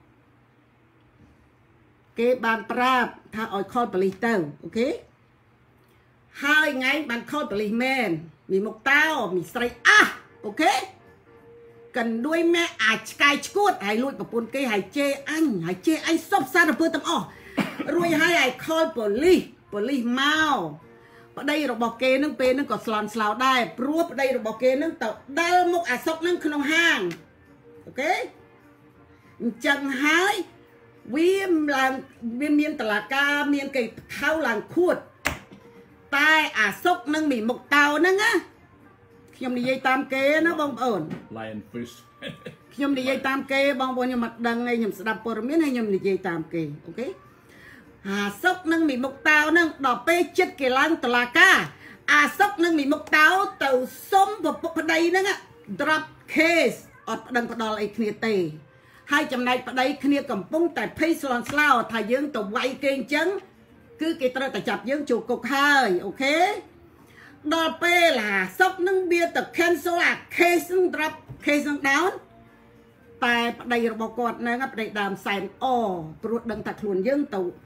cái bạn prap tha oi khôi bali tao ok hai ngày bạn khôi bali men mì mục tao mì sray ok cần đuôi mẹ cài chuột hay lùi vào buồn cây hay chê anh sốc xa được tầm rồi hai ai call police mau ở đây rồi bỏ kê nâng pê nâng có slon slau đai proof ở đây rồi bỏ kê nâng tàu đal mục sốc nâng không hàng ok chẳng hai viêm làng viêm miên tà ca miên cây khao làng khuột tai sốc nâng mì mục tàu nâng á nhom đi dây tam kế nó bông ổn Lionfish nhom đi dây tam kế bông bông nhom mặt đằng ngay nhom sập bờ miếng hay nhom đi dây tam kế ok sốc nâng mì mục tao nâng đỏ pe chất kề lang tờ là ca sốc nâng mì mục tao tàu sống và bọc đây nâng á drop case ở đằng bờ đò lại kia tề hai chấm này bờ đây kia cầm bông tại pay salon slow thay dương tàu quay kênh chấn cứ cái tờ tại chặt dương chủ cục hai ok đo pe là sốc nâng bia tập cancel là case nâng drop case nâng down tại đây là bao quát nâng ấp đây đàm sign rồi đừng thật luôn dân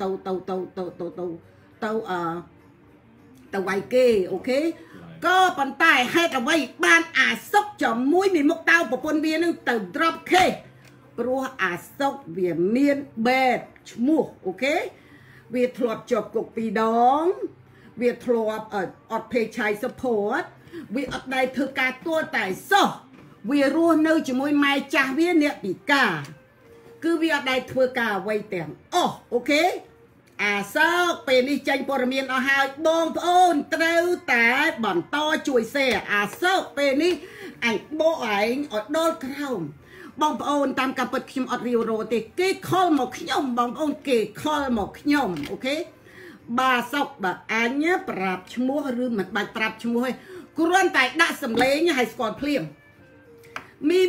tàu quay kê ok có bàn tay hay là quay ban sốc cho mũi mình mốc tao của con bia nâng tàu drop case rồi sốc về miên bed mua ok về thuật chụp cục vì đón việc thua ở pay chai support việc ở đây thực cả tua tại sao việc luôn nơi chỉ môi mai trả viên nè bị cả cứ việc ở đây thua cả quay tiền ok sao bên đi tranh bờ miền ở hai bông ôn treo tại bọn to chuối xe sao bên đi ảnh bộ ảnh ở đôi không bông ôn tam cặp bật kim ở riêu rồi thì cái call một nhom bông ôn kề call một nhom ok bà sọc bà anh nhé prap chmua rư mặt bài prap chmua hay cuốn tại đã sầm lấy như hay còn phim mi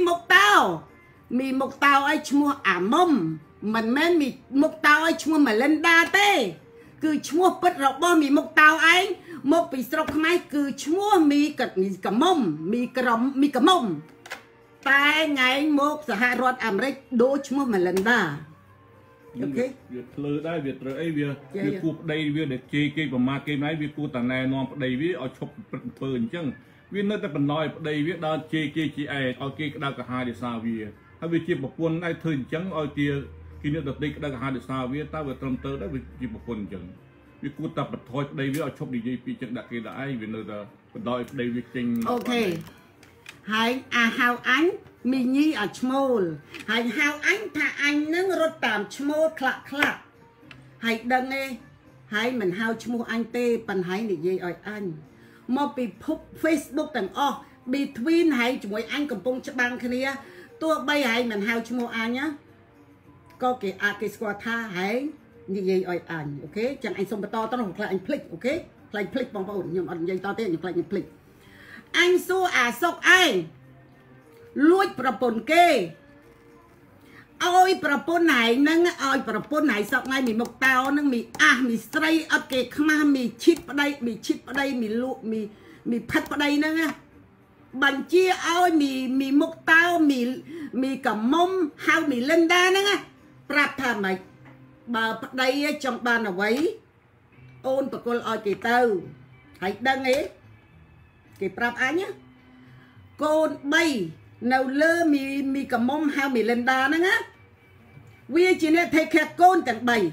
mộc tao ai chmua mông mình men mi mộc tao ai chmua mà lên đa tê cứ chmua bật rọc bo mi mộc tao anh một bị sọc mai cứ chmua mi cả mông mi cả mông tai ngày một giờ hai rọt Americ đố chmua mà lên đa việc lừaได้việc rồi ấy việc cuộc đây việc để chơi cái và ma game này việc cuộc tàn này non đây việc ở chụpปืน chăng việc nơi ta phần nói đây việc đang chơi chị ai ở kia đang cả hai để sao việc hay việc chơi một quân ai thường chăng ở kia khi nữa tập đây đang cả hai để sao việc ta vừa tâm tới đó việc chơi một quân chăng việc cuộc tập thôi đây việc ở chụp đi chơi chăng đặt cái đã việc nơi ta phần nói đây việc chăng ok hai hào ánh mình nhi ở small hai hào ánh thà anh nâng rốt tạm small khạc hai đằng này hai mình hào small anh tê bằng hai này gì ở anh một bị Facebook tầng between hai chúng anh cầm bông cho băng kia tua bay hai mình hào small anh nhá có cái squat tha hai như gì ở anh ok chẳng anh xong to tao hoặc là anh click ok lại click bằng bao nhưng anh dây to thế nhưng lại click anh xua sọc anh lùi propon kê ôi propon này nâng ôi propon này sọc ngay mì mộc tao nâng mì mì stray ấp kê khma mì chít vào đây mì lụ mì phật vào đây nâng bằng chia ôi mì mộc tao mì cả mông hao mì lên đa nâng prap thà mày bà đây trong bàn ở vậy ôn bà cô ôi kì tao hãy đăng ấy kì prap anh nhá con bay nào lơ mì cả mông hao mì lên đa nâng á vì chỉ nên thấy khe con tận bay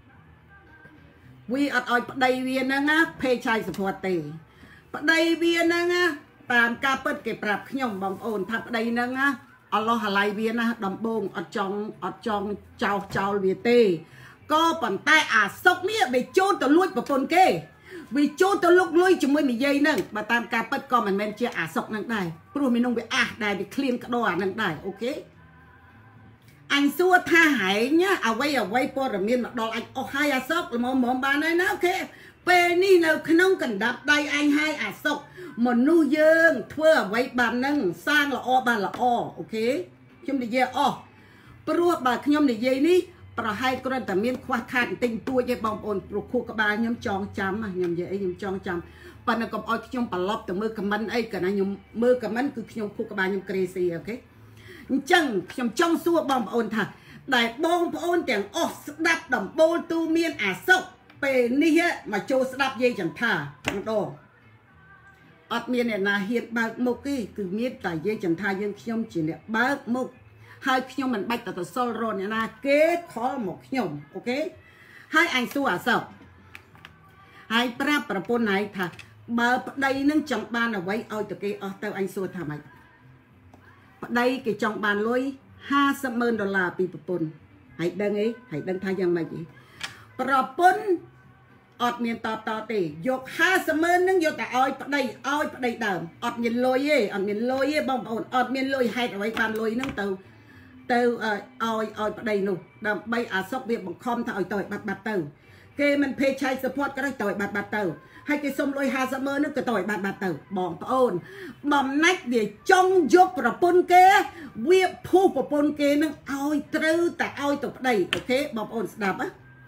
vì ở đây vì nâng á pay chai support tê đây vì nâng á tạm ca bớt cái prap nhom bong ôn thắp đây nâng á Allah halai vì nè đầm bông ở trong chào vì tê có bàn tay sốc mía bị chôn từ lui vào con kê vì chôn từ lúc lui chúng mới bị dây nâng bà tam ca bớt con mình chia sốc nâng đài rồi mình nông bị đài bị clean cái đồ nâng đài ok anh xua tha hải nhá quay po rồi miên mặt đo anh hai sốc là mồm bà này nó ok pe ni nào không cần đạp đây anh hai sốc một nu dương thưa quay bàn nâng sang là bà là ok chúng đi về ព្រោះបើខ្ញុំនិយាយនេះប្រហែលគ្រាន់តែមានខ្វះខាតបន្តិចតួចទេបងប្អូនព្រោះខួរក្បាលខ្ញុំចងចាំខ្ញុំនិយាយអីខ្ញុំចងចាំប៉ុន្តែកុំឲ្យខ្ញុំប្រឡប់ទៅមើលខមមិនអីកាលណាខ្ញុំមើលខមមិនគឺខ្ញុំខួរក្បាលខ្ញុំ crazy អូខេអញ្ចឹងខ្ញុំចង់សួរបងប្អូនថាដែលបងប្អូនទាំងអស់ស្ដាប់ដំបូលទូមានអាសុកពេលនេះមកចូលស្ដាប់យាយចន្ទាម្ដងអត់មានអ្នកណាហ៊ានបើកមុខទេគឺមានតែយាយចន្ទាយើងខ្ញុំជាអ្នកបើកមុខហើយខ្ញុំមិនបាច់ទៅសល់រនអ្នកណាគេខលមកខ្ញុំអូខេហើយអញសួរអាសុកហើយប្រាប់ប្រពន្ធណៃថាបើប្តីនឹងចង់បានអ្វីឲ្យទៅគេអស់ទៅអញសួរថាម៉េចប្តីគេចង់បានលុយ$50,000ពីប្រពន្ធហើយដឹងអីហើយដឹងថាយ៉ាងម៉េចទេប្រពន្ធអត់មានតបតទេយក$50,000នឹងយកតែឲ្យប្តីដើមអត់មានលុយទេអត់មានលុយទេបងប្អូនអត់មានលុយហេតុអ្វីបានលុយនឹងទៅឲ្យប្តីនោះដើម្បីអាសុកវាបង្ខំថាឲ្យទៅឲ្យបាត់ទៅគេមិនភេឆៃ support ក៏ទៅឲ្យបាត់ទៅហើយគេសុំលុយ$50,000នឹងក៏ទៅឲ្យបាត់ទៅបងប្អូនបំណាច់វាចង់យកប្រពន្ធគេវាភូប្រពន្ធគេនឹងឲ្យត្រូវតែឲ្យទៅប្តីអូខេបងប្អូនស្ដាប់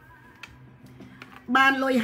បានលុយ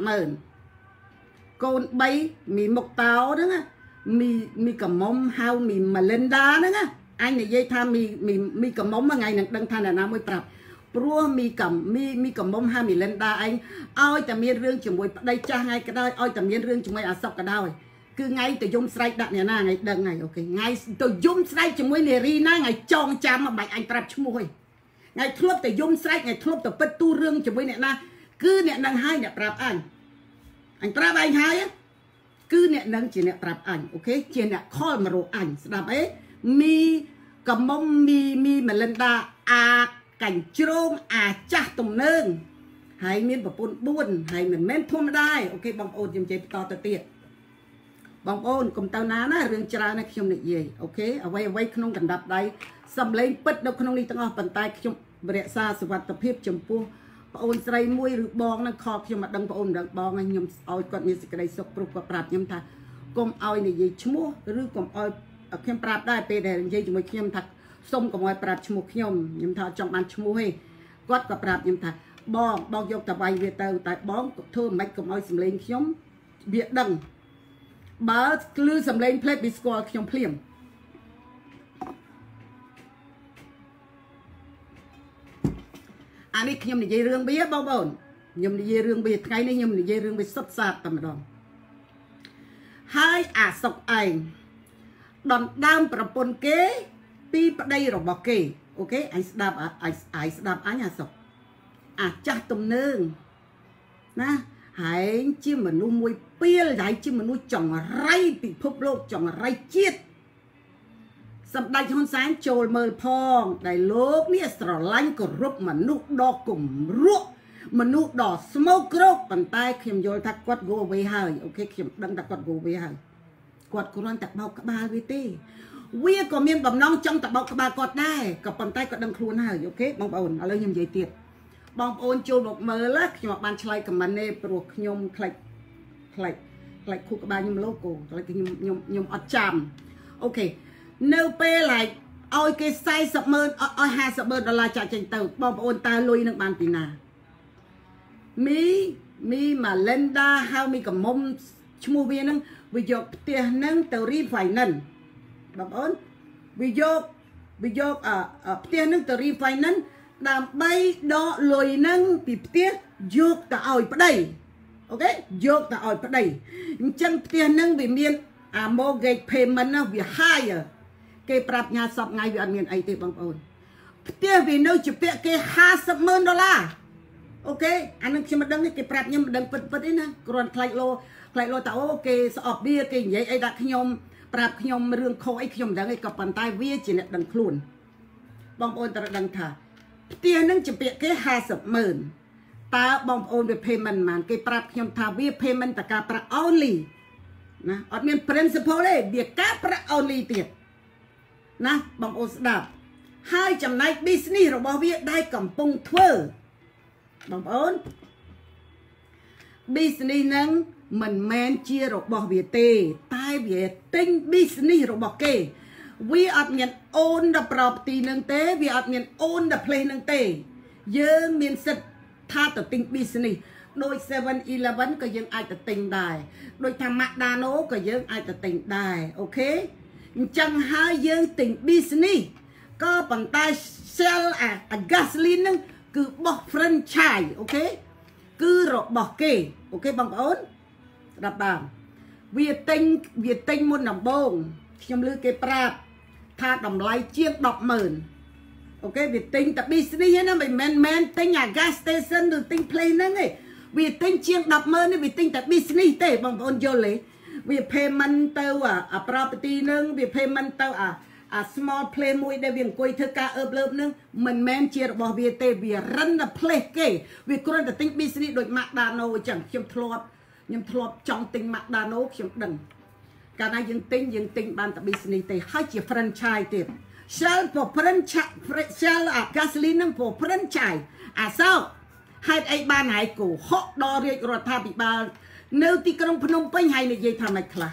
$50,000កូន3មីមុកតោហ្នឹងមីកំមុំហៅមីម៉ាលីនដាហ្នឹងអញនិយាយថាមីកំមុំថ្ងៃនឹងដឹងថាអ្នកណាមួយប្រាប់ព្រោះមីកំមុំហៅមីលីនដាឯងឲ្យតែមានរឿងជាមួយប្តីចាស់ថ្ងៃក៏ដោយឲ្យតែមានរឿងជាមួយអាសុកក៏ដោយគឺថ្ងៃទៅយំស្រែកដាក់អ្នកណាថ្ងៃដឹងថ្ងៃអូខេថ្ងៃទៅយំស្រែកជាមួយនារីណាថ្ងៃចងចាំមិនបាច់អញប្រាប់ឈ្មោះឯងថ្ងៃធ្លាប់ទៅយំស្រែកថ្ងៃធ្លាប់ទៅពិតទូរឿងជាមួយអ្នកណាគឺអ្នកនឹងហើយអ្នកប្រាប់អញប្រាប់ឯងហើយគឺអ្នកនឹងជាអ្នកប្រាប់អញអូខេជាអ្នកខលមករកអញស្ដាប់អីមីកំមុំមីម៉ាលីនដាអាកាញ់ជ្រងអាចាស់ទំនើងហើយមានប្រពន្ធ4ហើយមិនមែនធម្មតាអូខេបងប្អូនខ្ញុំនិយាយបន្តទៅទៀតបងប្អូនកុំទៅណាណារឿងច្រើនណាខ្ញុំនិយាយអូខេអ្វីក្នុងកណ្ដាប់ដៃសំឡេងពិតនៅក្នុងនេះទាំងអស់ប៉ុន្តែខ្ញុំរក្សាសុវត្ថិភាពចំពោះប្អូនស្រីមួយឬបងនឹងខលខ្ញុំមកដឹងប្អូនដឹងបងខ្ញុំឲ្យគាត់មានសេចក្តីសុខព្រោះគាត់ប្រាប់ខ្ញុំថាកុំឲ្យនិយាយឈ្មោះឬកុំឲ្យខ្ញុំប្រាប់ដែរពេលដែលនិយាយជាមួយខ្ញុំថាសុំកុំឲ្យប្រាប់ឈ្មោះខ្ញុំថាចង់បានឈ្មោះទេគាត់ក៏ប្រាប់ខ្ញុំថាបងយកតវាយវាទៅតែបងធ្វើមិនខ្មិចកុំឲ្យសម្លេងខ្ញុំវាដឹងបើគ្លឺសម្លេងផ្លេតវាស្គាល់ខ្ញុំភ្លាមអានេះខ្ញុំនិយាយរឿងវាបងប្អូនខ្ញុំនិយាយរឿងវាថ្ងៃនេះខ្ញុំនិយាយរឿងវាសុទ្ធសាធតែម្ដងហើយអាសុកឯងដណ្ដើមប្រពន្ធគេពីប្តីរបស់គេអូខេអញស្ដាប់ស្ដាប់អញអាសុកអាចាស់ទំនើងណាហើយជាមនុស្សមួយពីលហើយជាមនុស្សចង្រៃពិភពលោកចង្រៃជាតិសម្ដេចហ៊ុនសែនចូលមើលផងដែលលោកនេះស្រឡាញ់គោរពមនុស្សដ៏គំរក់មនុស្សដ៏ស្មោកគ្រោកប៉ុន្តែខ្ញុំយល់ថាគាត់ go away ហើយអូខេខ្ញុំដឹងថាគាត់ go away ហើយគាត់គ្រាន់តែបោកក្បាលវាទេវាក៏មានបំណងចង់តែបោកក្បាលគាត់ដែរក៏ប៉ុន្តែគាត់ដឹងខ្លួនហើយអូខេបងប្អូនឥឡូវខ្ញុំនិយាយទៀតបងប្អូនចូលមកមើលខ្ញុំអត់បានឆ្លើយខមមិនទេព្រោះខ្ញុំខ្លាចខួរក្បាលខ្ញុំឡូកូខ្លាចខ្ញុំអត់ចាំអូខេនៅពេលឲ្យគេ$40,000ឲ្យ$50,000ចាក់ចេញទៅបងប្អូនតើលុយនឹងបានពីណាមីម៉ាលីនដាហៅមីកំមុំឈ្មោះវានឹងវាយកផ្ទះនឹងទៅ refinance បងប្អូនវាយកផ្ទះនឹងទៅ refinance ដើម្បីដកលុយនឹងពីផ្ទះយកទៅឲ្យប្តីអូខេយកទៅឲ្យប្តីអញ្ចឹងផ្ទះនឹងវាមានmortgage payment ណាវា higher គេប្រាប់ញ៉ាសពថ្ងៃវាអត់មានអីទេបងប្អូនផ្ទះវានៅជាពាក់គេ$50,000អូខេអានឹងខ្ញុំមិនដឹងទេគេប្រាប់ខ្ញុំមិនដឹងពិតទេណាគ្រាន់ខ្លាចលោតាអូគេស្អប់វាគេនិយាយអីដាក់ខ្ញុំប្រាប់ខ្ញុំរឿងខុសអីខ្ញុំមិនដឹងទេក៏ប៉ុន្តែវាជាអ្នកដឹងខ្លួនបងប្អូនត្រូវដឹងថាផ្ទះនឹងជាពាក់គេ$50,000តើបងប្អូនវា payment ប៉ុន្មានគេប្រាប់ខ្ញុំថាវា payment តការប្រាក់ only ណាអត់មាន principal ទេវាការប្រាក់ only ទៀតណាបងប្អូនស្ដាប់ហើយចំណែក business របស់វាដែលកំពុងធ្វើបងប្អូន business ហ្នឹងមិនមែនជារបស់វាទេតែវាទិញ business របស់គេវាអត់មាន own the property នឹងទេវាអត់មាន own the place នឹងទេយើងមានសិទ្ធិថាទៅទិញ business ដោយ 7-Eleven ក៏យើងអាចទៅទិញដែរដោយថា McDonald ក៏យើងអាចទៅទិញដែរអូខេអញ្ចឹងហើយយើងទិញ business ក៏ប៉ុន្តែ sell អា gasoline ហ្នឹងគឺបោះ franchise អូខេគឺរបស់គេអូខេបងប្អូនស្ដាប់បានវាទិញមុនដំបូងខ្ញុំឮគេប្រាប់ថាតម្លៃជាង 100000 អូខេវាទិញតែ business ហ្នឹងណាមិនមែនទិញអា gas station ឬទិញ place ហ្នឹងទេវាទិញជាង 100000 នេះវាទិញតែ business ទេបងប្អូនយល់ទេវា payment ទៅអា property ហ្នឹងវា payment ទៅអា small place មួយដែលវាអង្គុយធ្វើការអឺបលើបហ្នឹងមិនមែនជារបស់វាទេវា run the place គេវាគ្រាន់តែទិញ business ដូច McDonald អញ្ចឹងខ្ញុំធ្លាប់ចង់ទិញ McDonald ខ្ញុំដឹងកាលណាយើងទិញបានតែ business ទេហើយជា franchise ទៀត Shell for franchise Shell អា gasoline ហ្នឹង for franchise អាសោហេតុអីបានហើយគូហក់ដល់រាជរដ្ឋាភិបាលនៅទីក្រុងភ្នំពេញហើយនិយាយថាម៉េចខ្លះ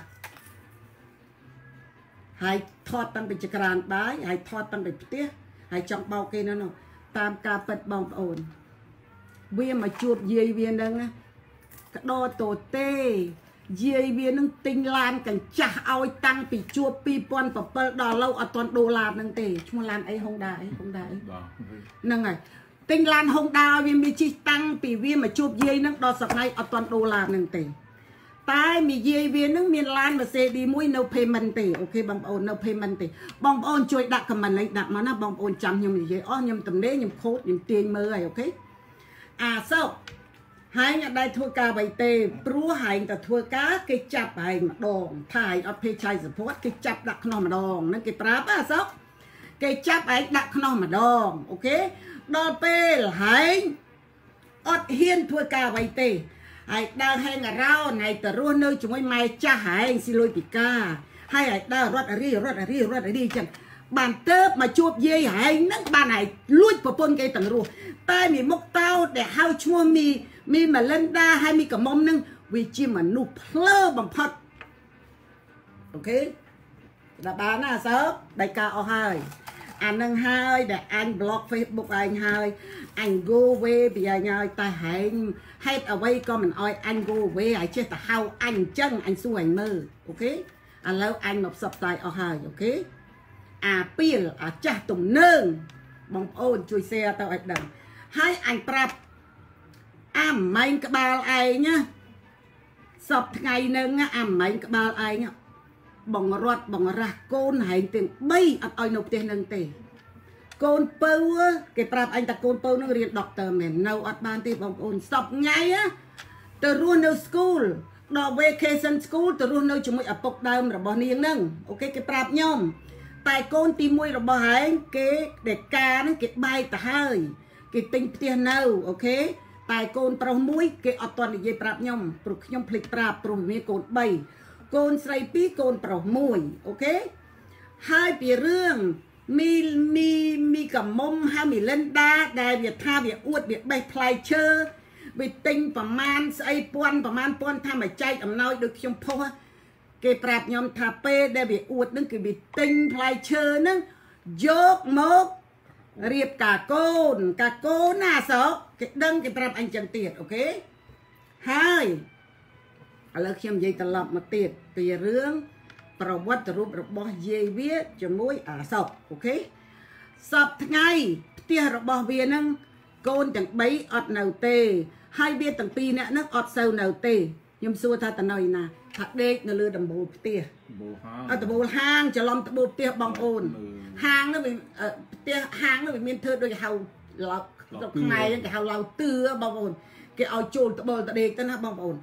ហើយថតតាំងពីចក្រានបាយហើយថតតាំងពីផ្ទះហើយចង់បោកគេនៅនោះតាមការពិតបងប្អូនវាមកជួបយាយវានឹងក្តោតូទេយាយវានឹងទិញឡានកញ្ចាស់ឲ្យតាំងពីជួប2007ដល់ឥឡូវអត់ទាន់ដូរឡាននឹងទេឈ្មោះឡានអី Honda អីហ្នឹងហើយទិញឡាន Honda វាមានជិះតាំងពីវាមកជួបយាយនឹងដល់សប្តាហ៍អត់ទាន់ដូរឡាននឹងទេតែមីយាយវានឹងមានឡាន Mercedes មួយនៅ payment ទេអូខេបងប្អូននៅ payment ទេបងប្អូនជួយដាក់ comment នេះដាក់មកណាបងប្អូនចាំខ្ញុំនិយាយខ្ញុំតំណេខ្ញុំខូតខ្ញុំទាញមើលហើយអូខេអាសោហើយអ្នកដែលធ្វើការអ្វីទេព្រោះហែងតែធ្វើការគេចាប់ហែងម្ដងថាហែងអត់ភេទឆៃ support គេចាប់ដាក់ខ្នោះម្ដងហ្នឹងគេប្រាប់អាសោគេចាប់ហែងដាក់ខ្នោះម្ដងអូខេដល់ពេលហែងអត់ហ៊ានធ្វើការអ្វីទេហើយដើរហែងអារោណហើយទៅរស់នៅជាមួយម៉ែចាស់ហែងស៊ីលុយពីការហើយដើររត់អរីចឹងបានទៅមកជួបយាយហែងហ្នឹងបានហែងលួចប្រពន្ធគេទាំងរស់តែមីមុខតោដែលហៅឈ្មោះមីម៉ាលិនដាហើយមីកមុំហ្នឹងវាជាមនុស្សភ្លើបំផុតអូខេដល់បានណាសើដៃការអស់ហើយអានឹងហើយដែលអញ block Facebook ឯងហើយអញ go away ពីអញហើយតែហែងហេតុអ្វីក៏មិនអោយអញ go away ហើយចេះតែហៅអញអញ្ចឹងអញសួរអញមើលអូខេឥឡូវអញមកផ្សព្វផ្សាយអស់ហើយអូខេអាពីលអាចាស់ទំនើងបងប្អូនជួយ share ទៅឲ្យដឹងហើយអញប្រាប់អាម៉ែងក្បាលឯងណាសពថ្ងៃនឹងអាម៉ែងក្បាលឯងបងរត់បងរះកូនហែងទាំង3អត់ឲ្យនៅផ្ទះនឹងទេកូនពៅគេប្រាប់អញថាកូនពៅនឹងរៀន doctor មែននៅអត់បានទេបងប្អូនសពថ្ងៃទៅរស់នៅ school ដល់ vacation school ទៅរស់នៅជាមួយឪពុកដើមរបស់នាងហ្នឹងអូខេគេប្រាប់ខ្ញុំតែកូនទី1របស់ហែងគេដេកាហ្នឹងគេបែកទៅហើយគេទិញផ្ទះនៅអូខេតែកូនប្រុសមួយគេអត់ទាន់និយាយប្រាប់ខ្ញុំព្រោះខ្ញុំភ្លេចប្រាប់ព្រោះមានកូន3កូនស្រី2កូនប្រុស1អូខេហើយពីរឿងមីកមុំហើយមីលិនដាដែលវាថាវាអួតវាបេះផ្លែឈើវាទិញប្រមាណស្អីពាន់ថាមកចែកអំណោយដូចខ្ញុំផុសគេប្រាប់ខ្ញុំថាពេលដែលវាអួតនឹងគឺវាទិញផ្លែឈើនឹងយកមករៀបកាកូនណាសោកគេដឹងគេប្រាប់អញចឹងទៀតអូខេហើយឥឡូវខ្ញុំនិយាយត្រឡប់មកទៀតពីរឿងប្រវត្តិរូបរបស់យាយវាជាមួយអាសោកអូខេសពថ្ងៃផ្ទះរបស់វានឹងកូនទាំង3អត់នៅទេហើយវាទាំង2នាក់នឹងអត់សូវនៅទេខ្ញុំសួរថាតនៅឯណាថាដេកនៅលើដំបូលផ្ទះដំបូលហាងច្រឡំដំបូលផ្ទះបងប្អូនហាងនោះវាផ្ទះហាងនោះវាមានធ្វើដូចហៅឡោកខ្មែរហ្នឹងគេហៅឡៅទឿបងប្អូនគេឲ្យចូលត្បល់តដេកទៅណាបងប្អូន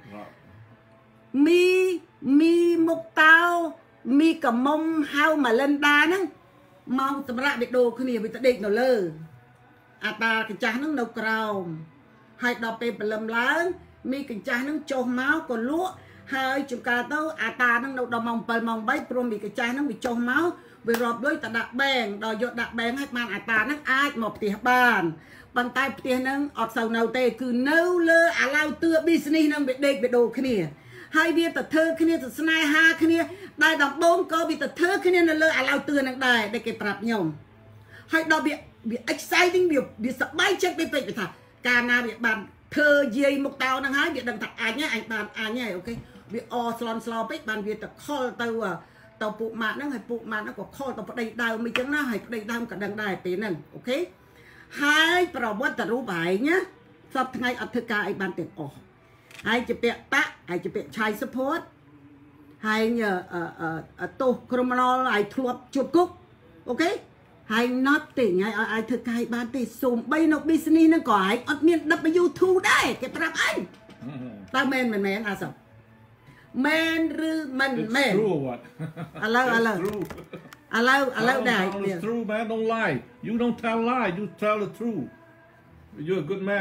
មីមុខតោមីកមុំហៅម៉ាលិនដាហ្នឹងមកសម្រាប់វីដេអូគ្នាវាតដេកនៅលើអាតាកញ្ចាស់ហ្នឹងនៅក្រោមហើយដល់ពេលព្រលឹមឡើងមីកញ្ចាស់ហ្នឹងចុះមកក៏លក់ហើយជួនកាលទៅអាតាហ្នឹងនៅដល់ម៉ោង7ម៉ោង3ព្រោះមីកញ្ចាស់ហ្នឹងវាចុះមកវារាប់លុយទៅដាក់បែងដល់យកដាក់បែងហើយបានអាតាហ្នឹងអាចមកផ្ទះបានប៉ុន្តែផ្ទះហ្នឹងអត់សូវនៅទេគឺនៅលើអាឡៅទឿ business ហ្នឹងវាដេកវីដេអូគ្នា hai bia từ thơ kia từ snai ha kia đại đọc bốn cơ bị từ thơ kia là lơ lao tường đằng đài để cái prap nhom hai đọc bị exciting bị sợ bay chết bị phải thà cả na bị bàn thơ dây một tàu năng hái bị đằng thật anh nhá anh bàn anh nhá ok bị o slon slow bích bàn bị từ call tàu phụ mạng nó có call tàu đầy đào mi chẳng na hay đầy đào cả đằng đài tí nè ok haiประวัติรูปbài nháสอบทั้งไงอัธกาไอ้บานเต็มออกไอ้จะเปะตะไอ้จะเปะชายสปอร์ตไอ้เนี่ยตัวครมนอลไอ้ทลบจุดกุ๊กโอเคไอ้น็อตติไงไอ้เธอกายบานติสุ่มใบนกบิสนีนั่นก่อนไอ้อัดเมียนดับไปยูทูได้เก็บรับไอ้ตาแมนอาสอบแมนหรือมันแมนอะไรได้ It's true man don't lie you don't tell lie you tell the truth you're a good man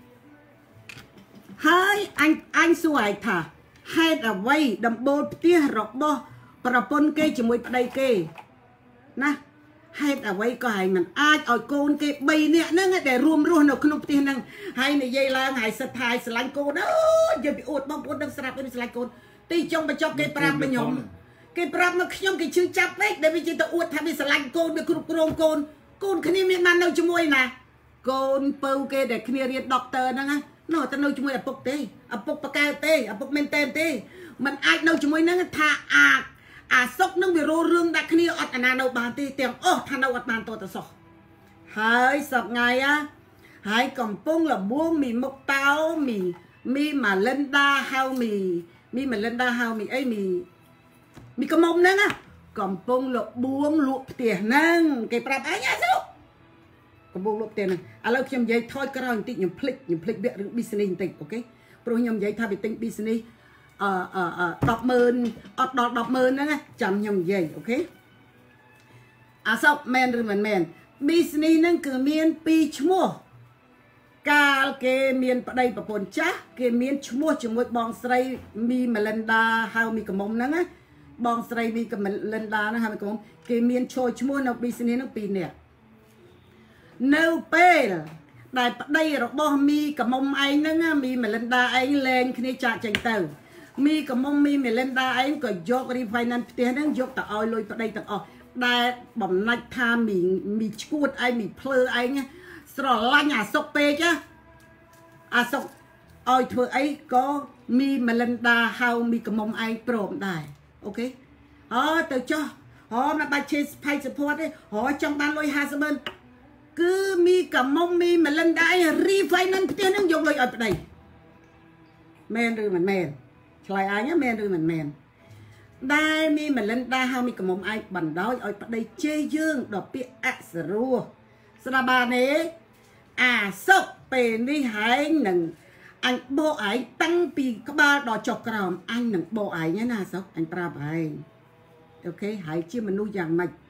ให้อันสวยท่าให้เอาไว้ดำโบเตี้ยรบบ่ประปนเกจมวยปลายเกนะให้เอาไว้ก็ให้มันอาจเอาโกนเกใบเนี่ยนั่งแต่รวมในขนมเตี้ยนั่งให้ในยัยลางให้สไตล์สลังโกนอย่าไปอดบ้างอดดังสลับเป็นสลังโกนตีจงไปจบเกปราบไปหยมเกปราบมาขยมเกชื่อจับเล็กเดี๋ยวไปจีตอวดทำเป็นสลังโกนเป็นกรุบกรองโกนคนนี้มีมันเอาจมวยนะโกนเปิลเกเด็กคนนี้เรียนด็อกเตอร์นั่งนอกจากเราจมวยอปกเตอปกปากกาเตอปกเมนเตนเตมันอาจเราจมวยนั่งท่าซกนั่งไปโรเรื่องดักคนนี้อัดอนาเราบานตีเตียงท่านเราอัดบานตัวตะสอหายสับไงหายกำปุ้งละบ้วงมีมุกเต้ามีมาเล่นดาเฮามีมาเล่นดาเฮามีไอ้มีกระมมนั่งกำปุ้งละบ้วงลุกเตียนั่งเก็บปรับไอ้ยาสุกระบุกลุกเตียนั่งเราเขียนยัยทอดกระรองติดยังพลิกเบี้ยหรือบิสเนสติดโอเคโปรยยังยัยทำไปติดบิสเนสดอกมืนดอกมืนนั่งจำยังยัยโอเคสับแมนหรือแมนบิสเนสนั่งคือเมียนปีชั่วโมงกาลเกเมียนประเดี๋ยวประปนจ้าเกเมียนชั่วโมงจมวยบองไซมีเมลันดาเฮามีกระมมนั่งบองไซมีกับเมลันดานะฮะมีกระมมเกเมียนโชว์ชั่วโมงนักบิสเนสนักปีเนี่ยเนวเป้ได้ประเดี๋ยวเราบอกมีกระมมไอ้นั่งมีเมลันดาไอ้แรงขึ้นจากจังเตอร์มีกระมมมีเมลันดาไอ้ก็ยกรีไฟนั้นเตี้ยนั่งยกแต่เอาลอยประเดี๋ยวแต่เอาได้บ่มนัดทามีชูดไอ้มีเพลไอ้เนี่ยสระลังสกเปจ้ะสกเอาเธอไอ้ก็มีเมลันดาเฮามีกระมมไอ้โปร่งได้โอเคแต่เจ้ามาบัดเชสไพสปอร์ตเลยจังบ้านลอยหาสมันคือมีกระมมมีเมลันดารีไฟนั้นเตี้ยนั่งยกลอยเอาไปได้แมนหรือมันแมนใช่ไอ้เนี่ยแมนหรือมันแมนได้มีเมลันดาเฮามีกระมมไอ้บันดอยเอาไปได้เชี่ยยื่งดอกเปี้ยอัศรัวสระบาเนสกเป็นวิหายหนึ่งอันโบไอตั้งปีกบ้าดอจกกรอมอันหนึ่งโบไอเนี่ยนะสกอันปราบไอโอเคหายชื่อมนุษย์อย่างมัน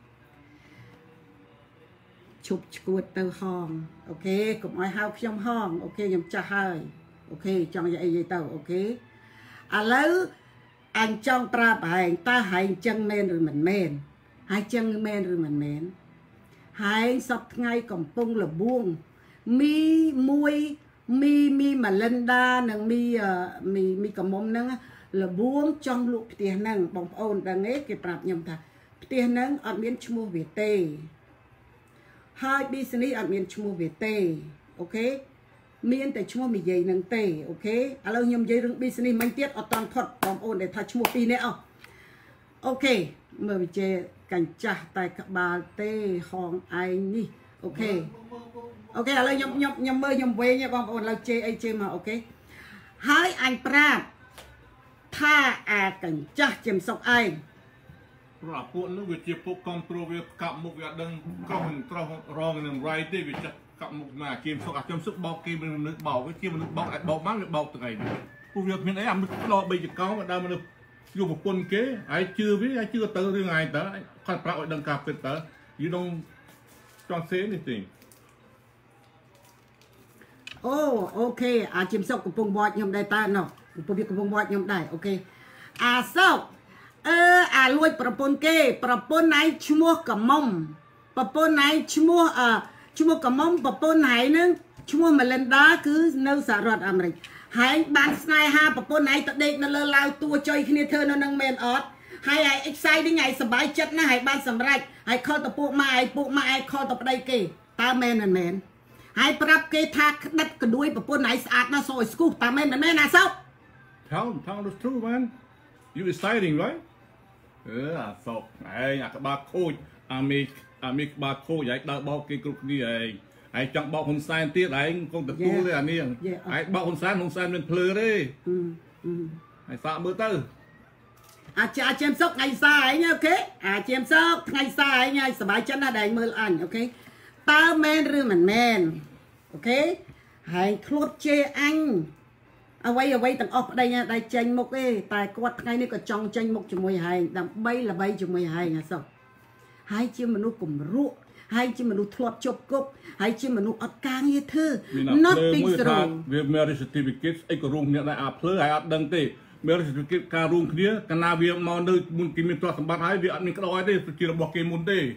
ชุบกวดเตอห้องโอเคกลุ่มไอเฮาขยมห้องโอเคยมจะให้โอเคจังยังไอเตอโอเคแล้วอันจังปราบไอตาหายจังเมนหรือมันเมนหายจังเมนหรือมันเมนหายสับไงกับปงละบ้วงมีมวยมีมาเล่นดาหนังมีกระมมนั่งละบ้วงจังลูกเตียนั่งบองโอนดังเงี้ยเก็บปรับยำตาเตียนั่งอัดเมียนชั่วโมงเวเต้หายบิสนี้อัดเมียนชั่วโมงเวเต้โอเคเมียนแต่ชั่วโมงมีใหญ่นังเต้โอเคเรายำใหญ่เรื่องบิสนี้มันเตี้ยอัดตอนพอดบองโอนได้ทัชชั่วโมงปีนี้เอาโอเคเมื่อไปเจอกันจ้าแต่กับบาเต้ห้องไอ้นี่โอเคเรายำเมื่อยำเวเนี่ยบางคนเราเจไอเจมาโอเคหายอันปราบถ้ากันจ้าเจียมศกไอปราบพวกนั้นวิจิตรพวกคอนโทรเวอร์กับมุกอย่างดังก็มันตรองหนึ่งไรที่วิจิตรกับมุกมาเกมศกอาจจะศกบอกเกมมันนึกบอกว่าเกมมันนึกบอกมากหรือบอกตัวไงพวกเรื่องนี้มันรอไปจะก้าวมาได้มันอยู่กับคนเก๋ไอ้ชื่อวิไอ้ชื่อเตอร์เรื่องไงเตอร์คอนปราบดังกับเป็นเตอร์อยู่ตรงจอนเซ่นี่สิโอเคจิมศกกับปงบอดยมได้ตาเนาะปงกับปงบอดยมได้โอเคศกลวยประปนเก๋ประปนไหนชั่วโมงกับมอมประปนไหนชั่วโมงกับมอมประปนไหนนึงชั่วโมงมาเลนดาคือในสหรัฐอเมริกา hai ban snai ha bà bôn này tật địch nó lơ lao tua chơi khi thơ nó nâng men ọt hai ai exciting ngày sầm bái chất nó hai ban sầm rạch hai kho tập bộ mai kho tập đây kì ta men hai prap kê tha đất cái đuôi bà bôn này sạch nó sôi school ta men là sao Tell the truth, man. You exciting, right? So, hey, I about coach. I make about coach. I đào bao cái group đi ấy. I chọn bao hồn san tiết, I không tập tu đấy anh em. I bao hồn san mình plơ đấy. I phạm bữa tư. Cha chém sốc ngày xa ấy nha, ok? Chém sốc ngày xa ấy nha, sờ bài chân là đầy mưa anh, ok? Ta men rư men, ok? Hãy khốt chê anh. Away tầng off đây nha, đây tranh mục ấy, tài quạt ngay này có trong tranh mục cho mùi hành, đằng bay là bay cho mùi hành à sao? Hai chiếc mà nó cùng rượu, hai chiếc mà nó thọt chụp cốc, hai chiếc mà nó ọt càng như thư, nothing wrong. Về marriage certificate, ấy có rung nhận lại plơ hay đăng tê, marriage certificate ca rung kia, cái nào việc mau nơi muốn kiếm mình cho sản phẩm hay việc mình cái đó đấy, chỉ là bỏ cái môn tê.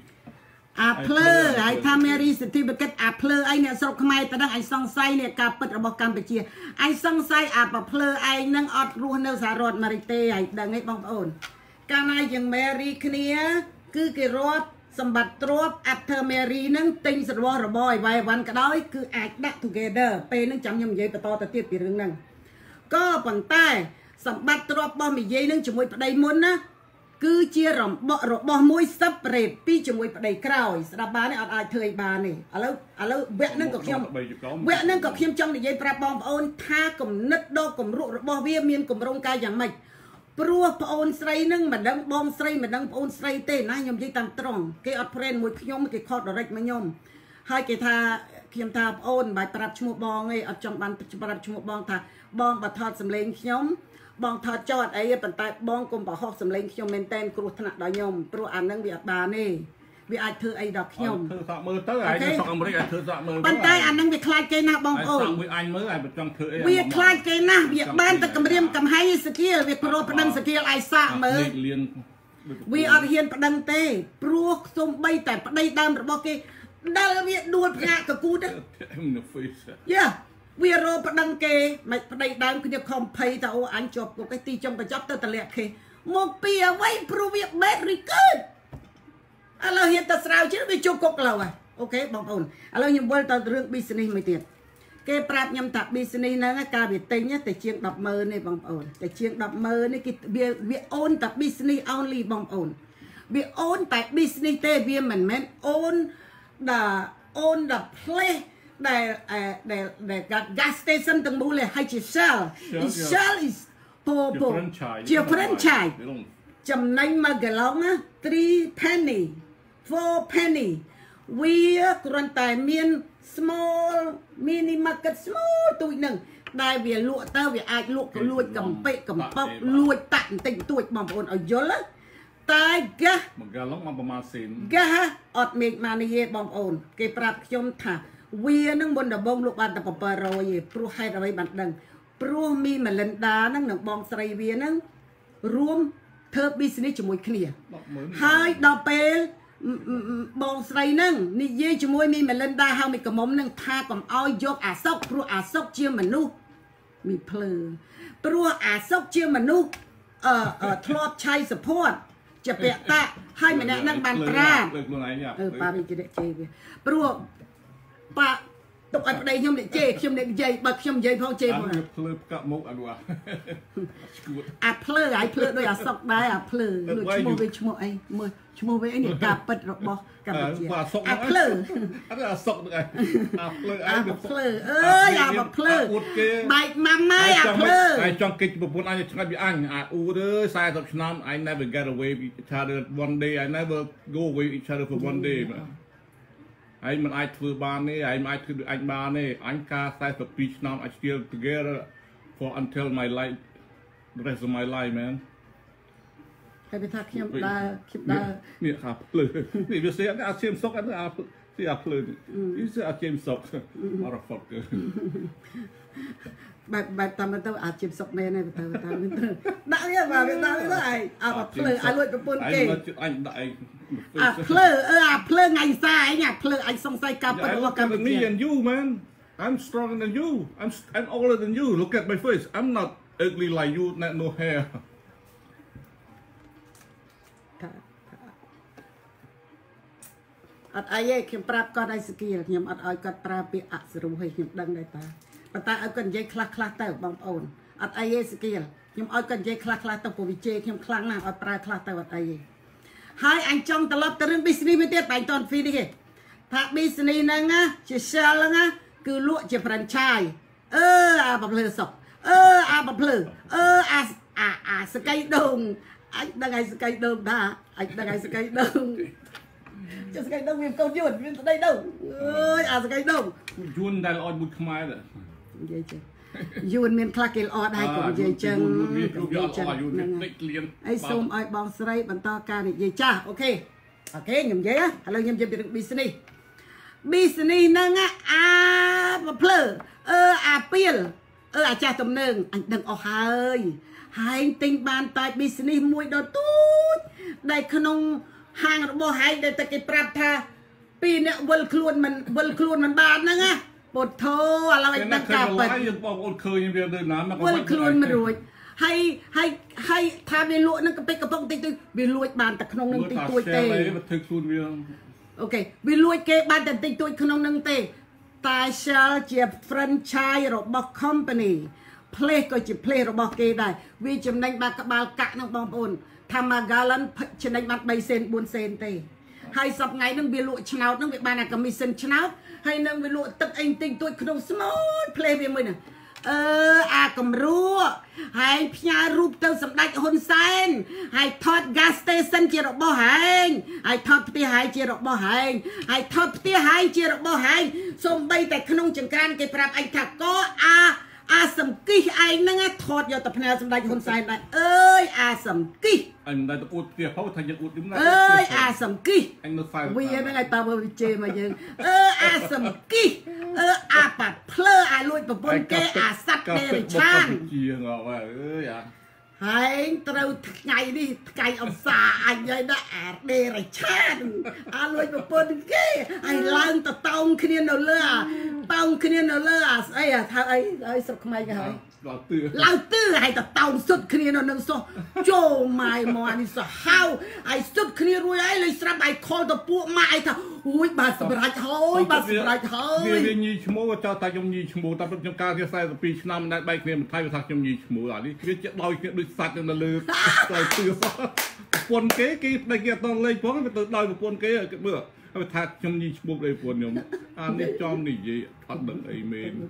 Plơ, ai tham marriage certificate plơ anh nè sọc mai ta đang anh song say nè cà pậtរបស់កម្ពុជាanh song say plơ anhនឹងអត់រស់នៅសហរដ្ឋអាមេរិកទេហើយដឹងឯងបងប្អូនកាលណាយើង marry គ្នាគឺគេរាប់សម្បត្តិទ្រព្យ after marry នឹងទិញរបស់របរឲ្យវាយវ៉ាន់ក៏ដោយគឺអាចដាក់ together ពេលនឹងចាំខ្ញុំនិយាយបន្តទៅទៀតពីរឿងហ្នឹងក៏ប៉ុន្តែសម្បត្តិទ្រព្យរបស់និយាយនឹងជាមួយប្តីមុនណាគឺជារបស់មួយ separate ពីជាមួយប្តីក្រោយស្ដាប់បានទេអត់អាចធ្វើឲ្យបានទេឥឡូវវគ្គហ្នឹងក៏ខ្ញុំចង់និយាយប្រាប់បងប្អូនថាគំនិតដ៏គំរក់របស់វាមានគម្រោងការយ៉ាងម៉េចព្រោះប្អូនស្រីហ្នឹងមិនដឹងបងស្រីមិនដឹងប្អូនស្រីទេណាខ្ញុំនិយាយតាមត្រង់គេអត់ friend មួយខ្ញុំគេខត direct មកខ្ញុំហើយគេថាខ្ញុំថាប្អូនមិនបាច់ប្រាប់ឈ្មោះបងទេអត់ចង់បានប្រាប់ឈ្មោះបងថាបងបើថតសម្លេងខ្ញុំបងថតចោតអីប៉ុន្តែបងកុំបរហោះសម្លេងខ្ញុំមែនតែនគ្រោះថ្នាក់ដល់ខ្ញុំព្រោះអានឹងវាអត់បានទេវាអាចធ្វើអីដល់ខ្ញុំធ្វើសក់មើលទៅហើយសក់អាមេរិកអាចធ្វើសក់មើលប៉ុន្តែអានឹងវាខ្លាចគេណាស់បងប្អូនមួយអញមើលហើយមិនចង់ធ្វើអីវាខ្លាចគេណាស់វាបានតែគម្រាមកំហែងសកៀលវាព្រោះប្តឹងសកៀលឲ្យសាកមើលវាអត់ហ៊ានប្តឹងទេព្រោះសំបីតែប្តីដើមរបស់គេដែលវាដួលផ្ងាកកគូទៅយ៉ាវារោប្តឹងគេមិនប្តីដើមគ្នាខំភ័យថាអូអញជាប់គុកឯទីចុងបញ្ចប់ទៅតម្លាក់គេមកពីអ្វីព្រោះវា bad record ឥឡូវហ៊ានទៅស្រាវជ្រាវវាជាប់គុកឡើយអូខេបងប្អូនឥឡូវខ្ញុំវិលទៅរឿង business មួយទៀតគេប្រាប់ខ្ញុំថា business ហ្នឹងការវាទិញតែជាង 100000 ទេបងប្អូនតែជាង 100000 នេះគេវាអូនតែ business only បងប្អូនវាអូនតែ business ទេវាមិនមែនអូនthe placeដែល gas station ទាំងមូលហើយជា Shell is ជា franchise ចំណេញមួយហ្គាឡុង3 penny 4 penny វាគ្រាន់តែមាន small mini market small ទូចនឹងដែលវាលក់ទៅវាអាចលក់លួចកំពេកកំប៉ុកលួចតាក់បន្តិចបន្តួចបងប្អូនឲ្យយល់តែ gas មួយហ្គាឡុងមកប្រមាណសេន gas អត់ make money ទេបងប្អូនគេប្រាប់ខ្ញុំថាវានឹងមុនដំបងលោកបានតែ700ទេព្រោះហេតុអ្វីបានដឹងព្រោះមីម៉ាលិនដាហ្នឹងនឹងបងស្រីវាហ្នឹងរួមធ្វើ business ជាមួយគ្នាហើយដល់ពេលបងស្រីហ្នឹងនិយាយជាមួយមីម៉ាលិនដាហៅមីកំមុំហ្នឹងថាកុំអោយយកអាសុកព្រោះអាសុកជាមនុស្សមីភ្លើព្រោះអាសុកជាមនុស្សធ្លាប់ឆៃ support ជាពាក់តាហើយម្នាក់ហ្នឹងបានប្រាប់ប៉ាវិញជិះជេវាព្រោះប៉ាទុកឲ្យប្តីខ្ញុំនិយាយខ្ញុំនិយាយបើខ្ញុំនិយាយផងជេផងភ្លើផ្កាប់មុខអានោះអាភ្លើឲ្យភ្លើដោយអាសុកដែរអាភ្លើដូចឈ្មោះវាឈ្មោះអីមើលឈ្មោះវាអីនេះការពិតរបស់កម្ពុជាអាភ្លើអត់អាសុកហ្នឹងអាភ្លើអាភ្លើអើយអាភ្លើបែកម៉ាំម៉ាយអាភ្លើហើយចង់គេប្រពន្ធអញឆ្ងាយពីអញអាអ៊ូអើយ40ឆ្នាំ I never get away with each other one day I never go away with each other for one day ហើយមិនអាចធ្វើបានទេហើយមិនអាចធ្វើដូចអញបានទេអញការ42ឆ្នាំ I still together for until my life the rest of my life man ហើយវាថាខ្ញុំដើរនេះខាភ្លើនេះវាស្អីអាឈាមសុកអាពីអាភ្លើនេះវាអាឈាមសុក motherfucker បែបតាមទៅអាឈាមសុកមែនទេទៅដាក់វាបាទវាដាក់ទៅឯងអាភ្លើឲ្យលួចប្រពន្ធគេអញដាក់ឯងអាភ្លើថ្ងៃសាឯងអាភ្លើអញសង្ស័យការពិតរបស់កម្ពុជា and you man I'm stronger than you. I'm older than you. Look at my face. I'm not ugly like you. Not no hair. អត់អីទេខ្ញុំប្រាប់គាត់ឲ្យស្គីលខ្ញុំអត់ឲ្យគាត់ប្រើពាក្យអសរោះឲ្យខ្ញុំដឹងដែរតាប៉ុន្តែឲ្យគាត់និយាយខ្លះទៅបងប្អូនអត់អីទេស្គីលខ្ញុំឲ្យគាត់និយាយខ្លះទៅព្រោះវិជ័យខ្ញុំខ្លាំងណាស់ឲ្យប្រើខ្លះទៅអត់អីទេហើយអញចង់ត្រឡប់ទៅរឿង business មួយទៀតបែរតនហ្វីនេះទេថា business ហ្នឹងណាជា shell ហ្នឹងណាគឺលក់ជា franchise អាបភ្លើសុកអាបភ្លើអាសកៃដូងអញដឹងឲ្យសកៃដូងថាអញដឹងឲ្យសកៃដូងចុះស្កៃដូងវាកូនយួនវាស្ដីដូងអើយអាស្កៃដូងយួនដែលល្អមួយខ្មែរដែរនិយាយចឹងយួនមានខ្លះគេល្អដែរកុំនិយាយចឹងអីសូមឲ្យបងស្រីបន្តការនិយាយចាស់អូខេខ្ញុំនិយាយឥឡូវខ្ញុំនិយាយពីរឿង business ហ្នឹងអាភ្លើអាពីលអាចាស់ទំនើងអញដឹងអស់ហើយទិញបានតែ business មួយដល់ទូចដែលក្នុងហាងរបស់ហែងដែលតែគេប្រាប់ថាពីរអ្នកវិលខ្លួនមិនបានហ្នឹងណាពុទ្ធោឥឡូវឲ្យដឹងការពិតយើងបងប្អូនឃើញវាទៅណាមកវិលខ្លួនមិនរួចហើយថាវាលក់នឹងកំប៉ុងតិចទៅវាលួចបានតែក្នុងនឹងតិចតួចទេវាធ្វើខ្លួនវាអូខេវាលួចគេបានតែតិចតួចក្នុងនឹងទេតែ Shell ជា franchise របស់ company place ក៏ជា place របស់គេដែរវាចំណេញបាក់ក្បាលកាក់នឹងបងប្អូនថាមួយ gallon ចំណេញបាន3សេន4សេនទេហើយសប្តាហ៍ថ្ងៃហ្នឹងវាលក់ឆ្នោតហ្នឹងវាបានអា commission ឆ្នោតហើយនឹងវាលក់ទឹកអីតិចតួចក្នុង small place វាមួយហ្នឹងអាកំរួហើយផ្ញើរូបទៅសម្ដេចហ៊ុនសែនហើយថត gas station ជារបស់ហែងហើយថតផ្ទះហែងជារបស់ហែងហើយថតផ្ទះហែងជារបស់ហែងសូម្បីតែក្នុងចង្ក្រានគេប្រាប់អញថាក៏អាសំគិះឯងហ្នឹងថតយកទៅផ្នែកសម្ដេចហ៊ុនសែនដែរអើយអាសំគិះអញមិនដែលទៅអួតផ្ទះហូបថាយើងអួតយំណាស់អើយអាសំគិះអញនៅហ្វាយវាហ្នឹងឲ្យតើមើលវិជ័យមកយើងអាសំគិះអាប៉ាត់ភ្លើអាលួចប្រពន្ធគេអាសัตว์ដេរិឆានជាងអើយអាហើយត្រូវថ្ងៃនេះថ្ងៃអង្សាអញហើយណាអាដេរិឆានអាលួចប្រពន្ធគេហើយឡើងទៅតោងគ្នានៅលើអាស្អីថាអីហើយស្រុកខ្មែរគេហើយឡើងទឺហើយទៅតោងសុទ្ធគ្នានៅនឹងសោះចូលម៉ាយមកនេះសោះហៅហើយសុទ្ធគ្នារួចហើយលេងស្រាប់ហើយខលទៅពួកម៉ាយថាអូយបាទសម្រាប់ហើយវាញីឈ្មោះចោលតែខ្ញុំញីឈ្មោះតែខ្ញុំការវា42ឆ្នាំមិនដែលបែកគ្នាមិនថៃថាខ្ញុំញីឈ្មោះអានេះវាជាដោយគ្នាដូចសัตว์នៅលើទៅទឿប្រពន្ធគេបែកគេអត់លេងផងវាទៅដោយប្រពន្ធគេគេមើលហើយថាខ្ញុំញីឈ្មោះដោយប្រពន្ធខ្ញុំអានេះចំនិយាយអត់ដឹងអីមែន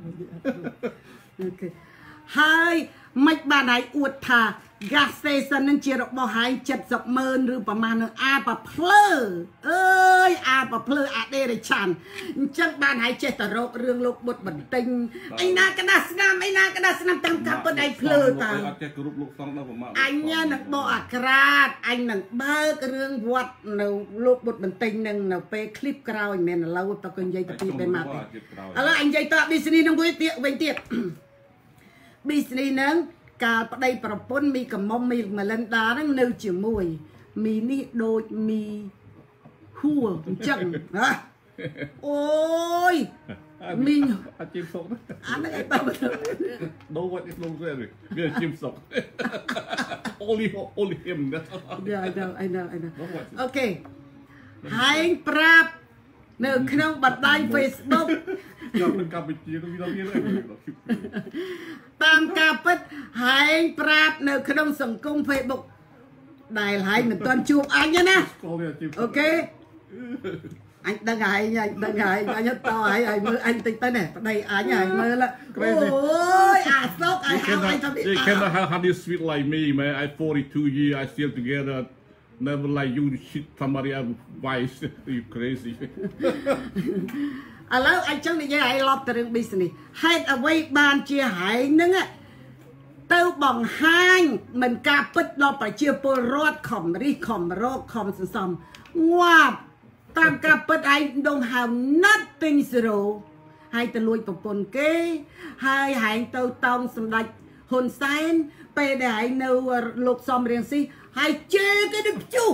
ហើយមិនបានឲ្យអួតថា gas station នឹងជារបស់ហែង70,000ឬប្រមាណនឹងអាប្រភ្លើអើយអាប្រភ្លើអាដេរិឆានអញ្ចឹងបានឲ្យចេះតែរករឿងលោកបុត្របន្ទិញអីណាក្តាស់ស្នាមតាមកាប់ប៉ុណ្ណេះភ្លើតាអត់ចេះគោរពលោកសង្ឃដល់ប្រមាណអញនឹងបកអាក្រាតអញនឹងបើករឿងវត្តនៅលោកបុត្របន្ទិញនឹងនៅពេលคลิปក្រោយមិនមែនឥឡូវតើក៏និយាយទៅពីពេលមកទេឥឡូវអញនិយាយត business នឹងវិញទៀតbusiness ហ្នឹងកាលប្តីប្រពន្ធមីកំមុំមីម៉ាលិនដាហ្នឹងនៅជាមួយមីនេះដូចមីហួរអញ្ចឹងណាអូយមីអាជីពសុកអាហ្នឹងឯងតើដូរវត្តនេះលោកទេវាអាជីពសុក only him that I know អូខេហើយប្រាប់នៅក្នុងបណ្ដាញ Facebook យកទៅកម្ពុជាទៅវាមានតាមការពិតហើយប្រាប់នៅក្នុងសង្គម Facebook ដែលហើយមិនទាន់ជួបអញណាអូខេអញដឹងហើយអញតហើយមើលអញតិចទៅនេះប្តីអញហើយមើលអូយអាសុកអញឲ្យថា They cannot have you sweet like me man I 42 years I still together never like you shit somebody else wife you crazy ឥឡូវអញ្ចឹងនិយាយឲ្យឡប់ទៅរឿង business ហេតុអ្វីបានជាហែងហ្នឹងទៅបង្ហាញមិនការពិតដល់ប្រជាពលរដ្ឋខំរិះខំរកខំសន្សំងាប់តាមការពិតឯងដងហៅ nothing zero ហើយទៅលួចប្រពន្ធគេហើយហែងទៅតោងសម្ដេចហ៊ុនសែនពេលដែលឯងនៅលោកសំរៀងស៊ីហើយជេរគេនឹងជុះ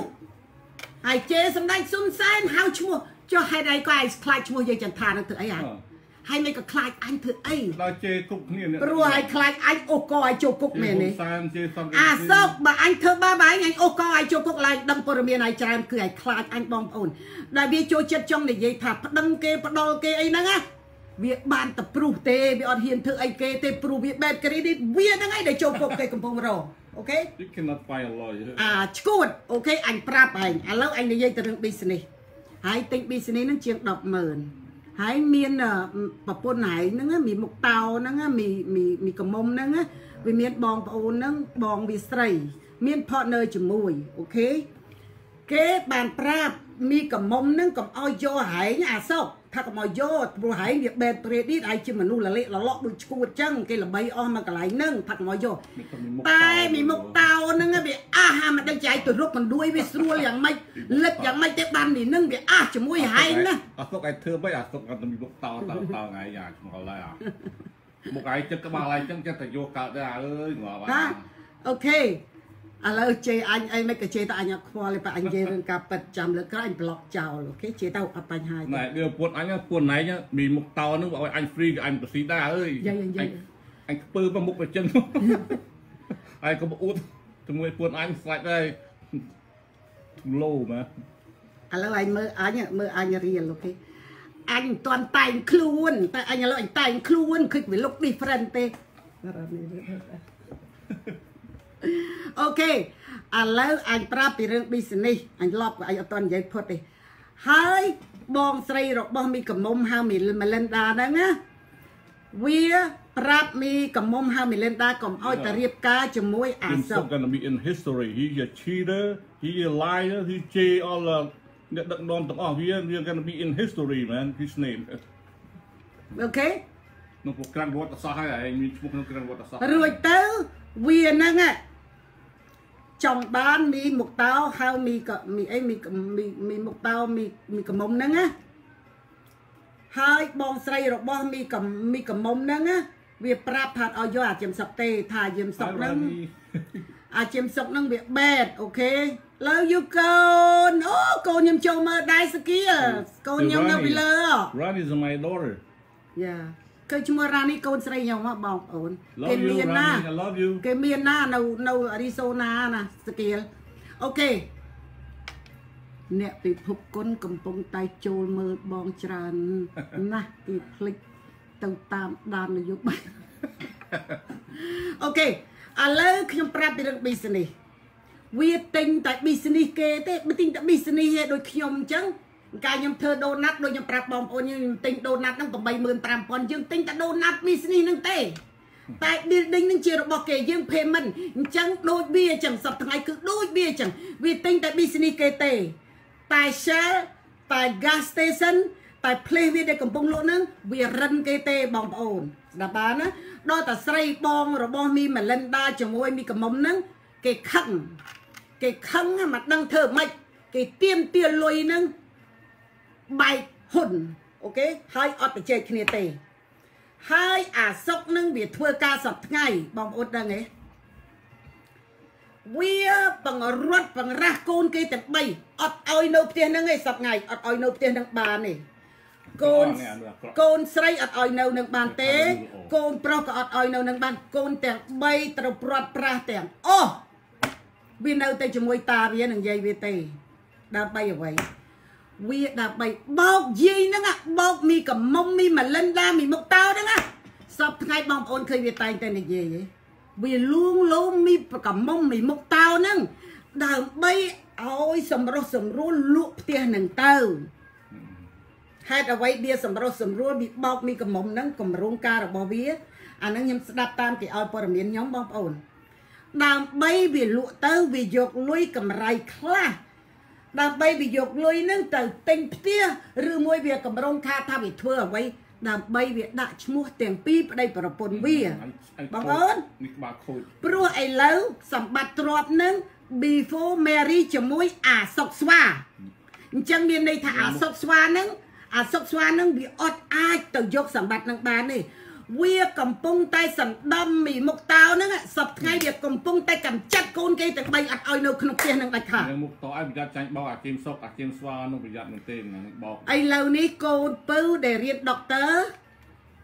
ហើយជេរសម្ដេចហ៊ុនសែនហៅឈ្មោះចុះហេតុអីក៏ឯងខ្លាចឈ្មោះយើងចន្ទថានឹងធ្វើអី hai mấy cái khai anh thử ấy Là chê cục này nè rồi hai khai anh ô co ai chụp cục mẹ này chê xong à sao mà anh thơ ba anh ô co ai chụp cục lại đâm por miền này trái cười hai khai anh bom ổn đại vì cho chết trong này dây thạp đâm kê bắt đo kê ấy nè việc bàn tập pru tê việc on hiền thử ấy kê tê pru việc bẹt cái đi việc nè ngay để chụp cục kê cầm phong rồi ok You cannot find a lawyer à good ok anh prap anh à lâu anh này dây từ đường business hai tính business nó chuyện đọc mờn hai miền bà pôn này nóมี một tàu nóมี cầm mông nó vì miền bong bà ôn nó bong vì sầy miền partner chữ mùi ok cái bàn prapมี cầm mông nó cầm oi vô hải à saoถ้า cầm oi vô rồi hải việc bền credit ai chứ mà nu là lệ là lọ đôi chu chăng cái là bay on mà cái lại nâng thật oi vô taiมี một tàu nó bị ha mà đang chạy từ lúc còn đuôi với xuaอย่างไม่เล็บอย่างไม่เต็มบันนี่นึงbị chữ mùi hải nữa Sốc ai thưa mấy sốc ăn tầm một tàu ngày nhà ngồi lại à một cái chân cái ba lại chân chân phải vô cả ra ơi ngồi vào ok à lâu chơi anh mấy cái chơi tại anh khoa lại anh chơi rừng cà bật chầmแล้วก็anh block chào ok chơi tao ở bên hai này đưa cuốn này nhá bị một tàu nó bảo anh free anh phải xí đa ơi anh pư vào một cái chân anh có một út thì người cuốn anh lại đây lâu mà à lâu anh mơ anh riêng ok anh toàn tay khuôn tại anh là anh tay khuôn khi với lúc different ok à lâu anh prap bị rừng business anh lọp anh toàn giấy phật đi hai bong sấy rồi bong mi cầm mông hai mi lên đà đó nhá vì prap mi cầm mông hai mi lên đà cầm oi ta riệp cá cho môi à sao gonna be in history he a cheater he a liar he chê all đặng đòn tổng we're gonna be in history man his name ok nó có căng vót sao hay anh mình không căng vót sao rồi tới vì năng á trong bán mi một tao hao mi ấy mi một tao mi cầm mông năng á hai bong sấy rồi bong mi cầm mông năng á việc prap phạt ở do chìm sập tê thà chìm sọc năng chìm sọc năng việc bẹt ok love you con nhầm châu mơ đai kia con nhầm đâu bị lơ Rani is my daughter yeah cái chúng ta Rani con sấy nhau mà bong ổn cái miền na cái miền na nâu Arizona nè skill ok nè bị phục con cầm bông tay trôi mơ bong tràn nè cái click tàu tam đàn là giúp bạn ok à lỡ khi chúng ta được business vì tình tại business kê thế tình tại business đôi khi ông chẳng cái nhom thơ donut đôi nhom prap bom ôn như tình donut nó còn 75,000 dương tình tại donut business nâng tê tại building nâng chia bỏ kê dương payment chẳng đôi bia chẳng sập thằng ai cứ đôi bia chẳng vì tình tại business kê tê tại Shell tại gas station tại play với đây cầm bông lỗ nâng vì rân kê tê bom ôn đáp án á đôi ta sray bong rồi bom mi mà lên đa cho môi mi cầm mông nâng cái khăn mặt đăng thở mạch cái tiêm tiền lôi nâng bài hồn ok hai ọt để chơi kia tê hai sốc nâng bị thua ca sập ngày bom ôn đang ấy we bằng ruột bằng ra côn cây tận bay ọt oi nộp tiền nâng ấy sập ngày ọt oi nộp tiền nâng bà này côn sấy ọt oi nâu nâng bàn tế côn pro ọt oi nâu nâng bàn côn tiền bay trâu prot pra tiền ô vì nâu tay cho môi ta với nâng dây với tê đã bay ở vậy vì đã bay bọc gì nữa ạ bọc mi cầm mông mi mà lên ra mi một tao đó ạ sắp ngay bom ôn khơi về tay tên này gì vậy vì luôn mi cầm mông mi một tao nâng đã bay ôi sầm rô lụa tiền nâng tao hai ta vậy bia sầm rô bị bọc mi cầm mông nâng cầm rong ca rồi bỏ bia nâng nhầm đạp tam cái ao bờ miền nhóm bom ôn đã bay vì lụa tao vì dọc lối cầm rai khla đã bay vì dọc lối nâng từ tinh tia rư môi việc cầm rong ca tha bị thưa vậy đã bay việc đã mua tiền pi ở đây bảo bồn bia bằng ơn pro ai lâu sầm bát trọt nâng before Mary cho môi sọc xoa chẳng miền đây thả sọc xoa nâng bị ọt ai từ dọc sầm bát nâng bán này Vía cầm pung tay sẵn đâm mì mục tao nữa sập ngay việc cầm pung tay cầm chặt con cây từ bay ắt oi nâu không tiền năng bạch hả mục tao ai bị chặt tránh bao kim sọc kim xoa nó bị giặt một tên nó bỏ ai lâu ní cô bưu để riêng doctor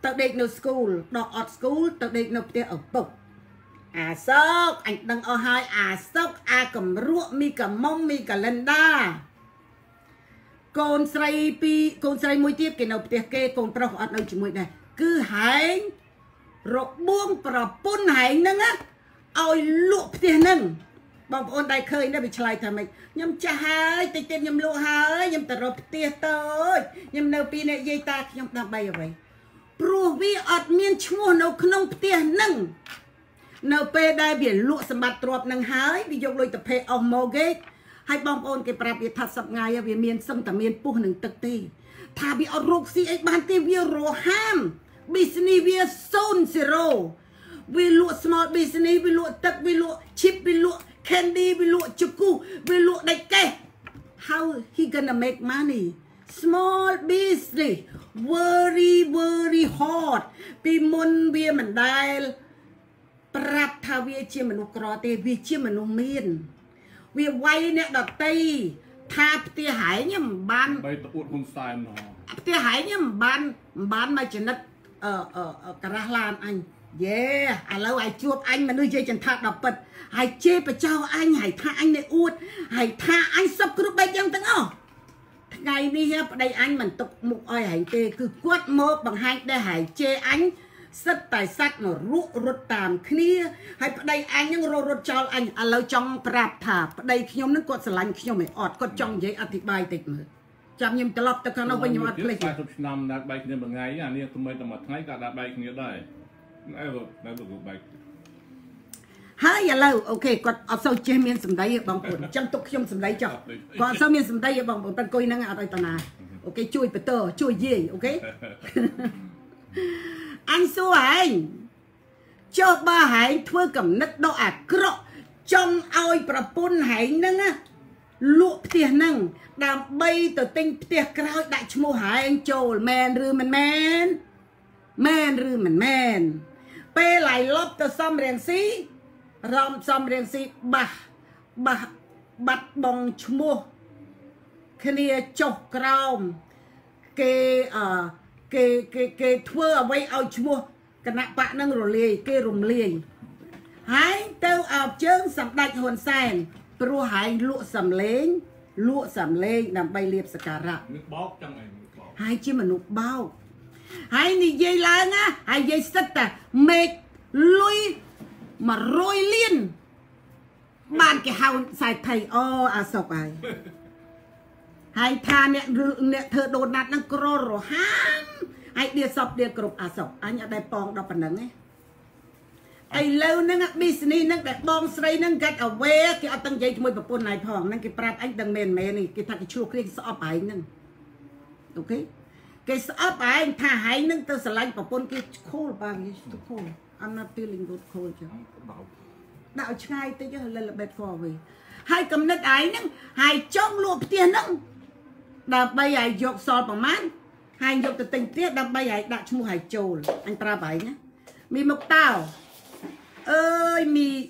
tao địch no school đọc ở school tao địch no tiệt ở bục sốc anh đang ở hai sốc cầm ruộng mi cầm mông mi cả lần đa con say môi tiếp cái nào tiệt kê con pro ở đâu chỉ môi này cứ hãy rồi buông pro pun hãy nâng á ôi lụa tiệt nâng bong ôn đại khơi nó bị chay thằng mình nhâm cha hai tê tê nhâm lụa hai nhâm tờ rồi tiệt tới nhâm nâu pi này dây ta nhâm đang bay ở vậy pro vi ở miền chua nâu không tiệt nâng nâu pe đại biển lụa sầm bát trộp nâng hái vì dùng lôi tập pe ông mô ghét hai bong ôn cái prap bị thật sập ngay vì miền sâm tầm miền pu nâng tật tê thà bị ở ruột si ấy ban tê vi ro ham business vi zone zero vi lụa small business vi lụa tật vi lụa chip vi lụa candy vi lụa choco vi lụa đại kê how he gonna make money small business very hard vì môn vi mình đai prap thà vi chia mình cọ tê vi chia mình miền vì quay nè đợt tây thà tia hải nhá ban bay tụt con sai nó tia hải nhá ban mà chỉ nứt cả lan anh lâu ai chuột anh mà nuôi chơi chân thà đập bật hay chê phải cho anh hay tha anh này uất hay tha anh sắp cứ bay chân tăng ó ngày đi hấp đây anh mình tục mục oi hành tê cứ quất mơ bằng hai đây hay chê anh rất tài sắc nó rút tàm kia hay đây anh những rút cho anh lâu trong prap thả đây khi nhóm nó có sẵn khi nhóm mày ọt có trong giấy ati bài tịch mà chăm nhầm tập từ khăn đâu bây giờ mất lịch năm đạt bài kia bằng ngày anh tụi mình tầm một ngày cả đạt bài kia đây đã được bài hai giờ lâu ok còn ở sau chơi miên sầm đấy bằng cuộn trong tục khi sầm đấy cho còn sau miên sầm đấy bằng bằng coi năng ở đây tao nào ok chui bờ tơ chui gì ok anh xua anh cho ba hải thưa cầm nứt đo cọ trong ao prapun hải nâng á lụa tiền nâng đàm bay từ tinh tiệt cao đại chmo hải anh trồi men rư mình men pe lại lóp từ xăm riêng xí rom xăm riêng xí bắt bong chmo kia chọc cao cái thưa ở đây ao chua cái nạp bạn năng rồi liền kê rùm liền hái tao ao chớn sầm đạch hồn sen pro hái lụa sầm lên làm bay liệp scara hai chi mà nụp bao hai ni dây lá á hai dây sắt à mệt lui mà roi liên bàn cái hào xài thầy sọc ai hai tha nè thơ đồ nát năng cro rồi ham ai đi sọc đi cột sọc anh ở đây pong đọc phần nắng ấy ai lâu năng business năng để bong sấy năng get away cái ở tăng dây môi bắp này phong năng cái prap anh đang mền này cái thằng cái chuột cái sọp ấy năng ok cái sọp ấy thà hay năng từ sợi bắp cái cold bang is too cold I'm not feeling good cold chứ đạo trai tới chứ lên là bed for về hai cầm nứt ấy năng hai trong luộc tiền năng đạp bay ai dọc sọt bằng mát hai dọc từ tình tiết đạp bay ai đặt mua hải trầu anh ta bảy nhé mi mộc tao ơi mi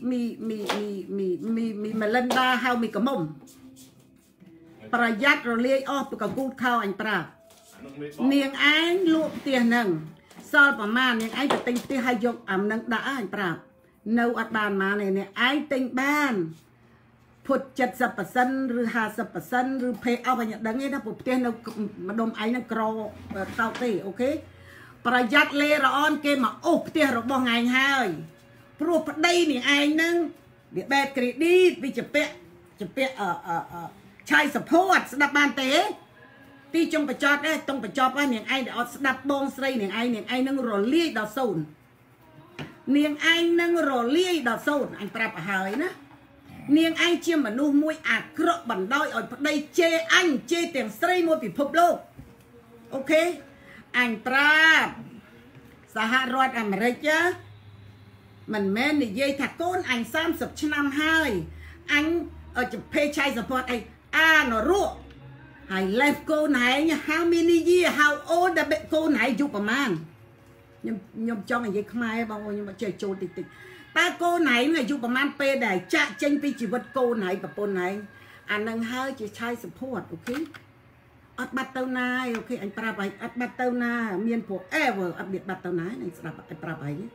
mà lên ba hao mi cả mông para giặt rồi lia off cả cút khao anh ta niềng anh luộc tiền nằng sọt bằng mát niềng anh từ tình tiết hai dọc ẩm nằng đã anh ta nấu ăn bàn mà này nè ai tình ban phụt chật sập sân rư hà sập sân rư phê ao và nhận đắng ấy đó phụt tiền nó mà đom ấy nó cro tao tê ok para giặt lê rồi on kia mà ốp tiền rồi bao ngày hai pro đây thì ai nâng để bẹt credit vì chụp bẹ chai support đập bàn tế ti trong phải chọt đấy trong phải chọt á niềng ai để đập bong xây niềng ai nâng rồi lia đào sâu niềng ai nâng rồi lia đào sâu anh prap hơi nữa niềng anh chia mà nu môi cọ bằng đôi ở đây chê anh chê tiền xây môi bị phụp lô ok anh prap xã rốt America mình men thì dây thật con anh 30 năm 2 anh ở chụp pay chai support anh nó ruộng hay left cô này how many years how old the cô này chụp bằng man nhưng cho ngày dây không ai bao nhưng mà chơi trôi tịch ta cô này người chụp bằng man pe để chạy tranh pi chỉ vật cô này và cô này anh đang hơi chỉ chai support ok អត់បាត់ទៅណាអូខេអញប្រាប់ឲ្យអត់បាត់ទៅណាមានពួក ever អត់មានបាត់ទៅណានឹងស្ដាប់ឲ្យប្រាប់ឲ្យ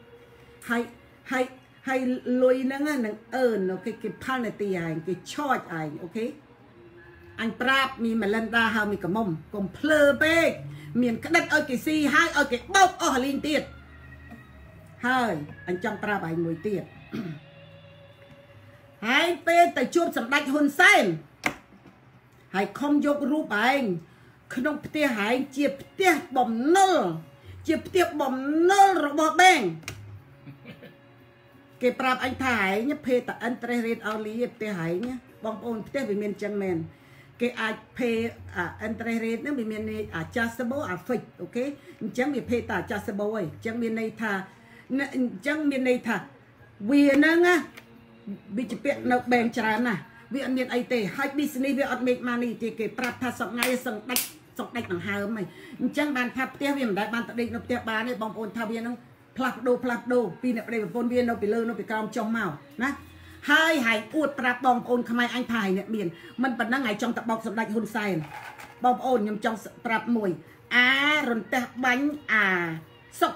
ហើយលុយហ្នឹងនឹងអឺនអូខេគេផលនាទីឯងគេឆោចឯងអូខេអញប្រាប់មីម៉ាលិនដាហើយមីកមុំកុំភ្លើពេកមានក្តិតឲ្យគេស៊ីហើយឲ្យគេបោកអស់លីងទៀតហើយអញចង់ប្រាប់ឲ្យមួយទៀតហើយពេលទៅជួបសម្ដេចហ៊ុនសែនហើយខំយករូបឯងក្នុងផ្ទះឯងជាផ្ទះបំណុលជាផ្ទះបំណុលរបស់បែងគេប្រាប់អញថាឯងភេតា interest rate only ផ្ទះឯងបងប្អូនផ្ទះវាមានចឹងមែនគេអាច pay interest rate ហ្នឹងវាមាន adjustable fixed អូខេអញ្ចឹងវា pay តា adjustable ហើយអញ្ចឹងមានន័យថាវាហ្នឹងវាជាពាក្យនៅបែងច្រើនណាស់វាអត់មានអីទេហើយ business វាអត់ make money ទេគេប្រាប់ថាសប្ងៃសង្ដាច់ដង្ហើមហីអញ្ចឹងបានថាផ្ទះវាមិនដែលបានទៅដេកនៅផ្ទះបានទេបងប្អូនថាវាហ្នឹងផ្លាស់ប្ដូរពីអ្នកប្តីប្រពន្ធវានៅពីលើនៅពីក្រោមចុះមកណាហើយអួតប្រាប់បងប្អូនខ្មែរអញថាអ្នកមានមិនប៉ុណ្ណឹងហើយចង់ទៅបោកសម្ដេចហ៊ុនសែនបងប្អូនខ្ញុំចង់ប្រាប់មួយរន្ទះបាញ់សុក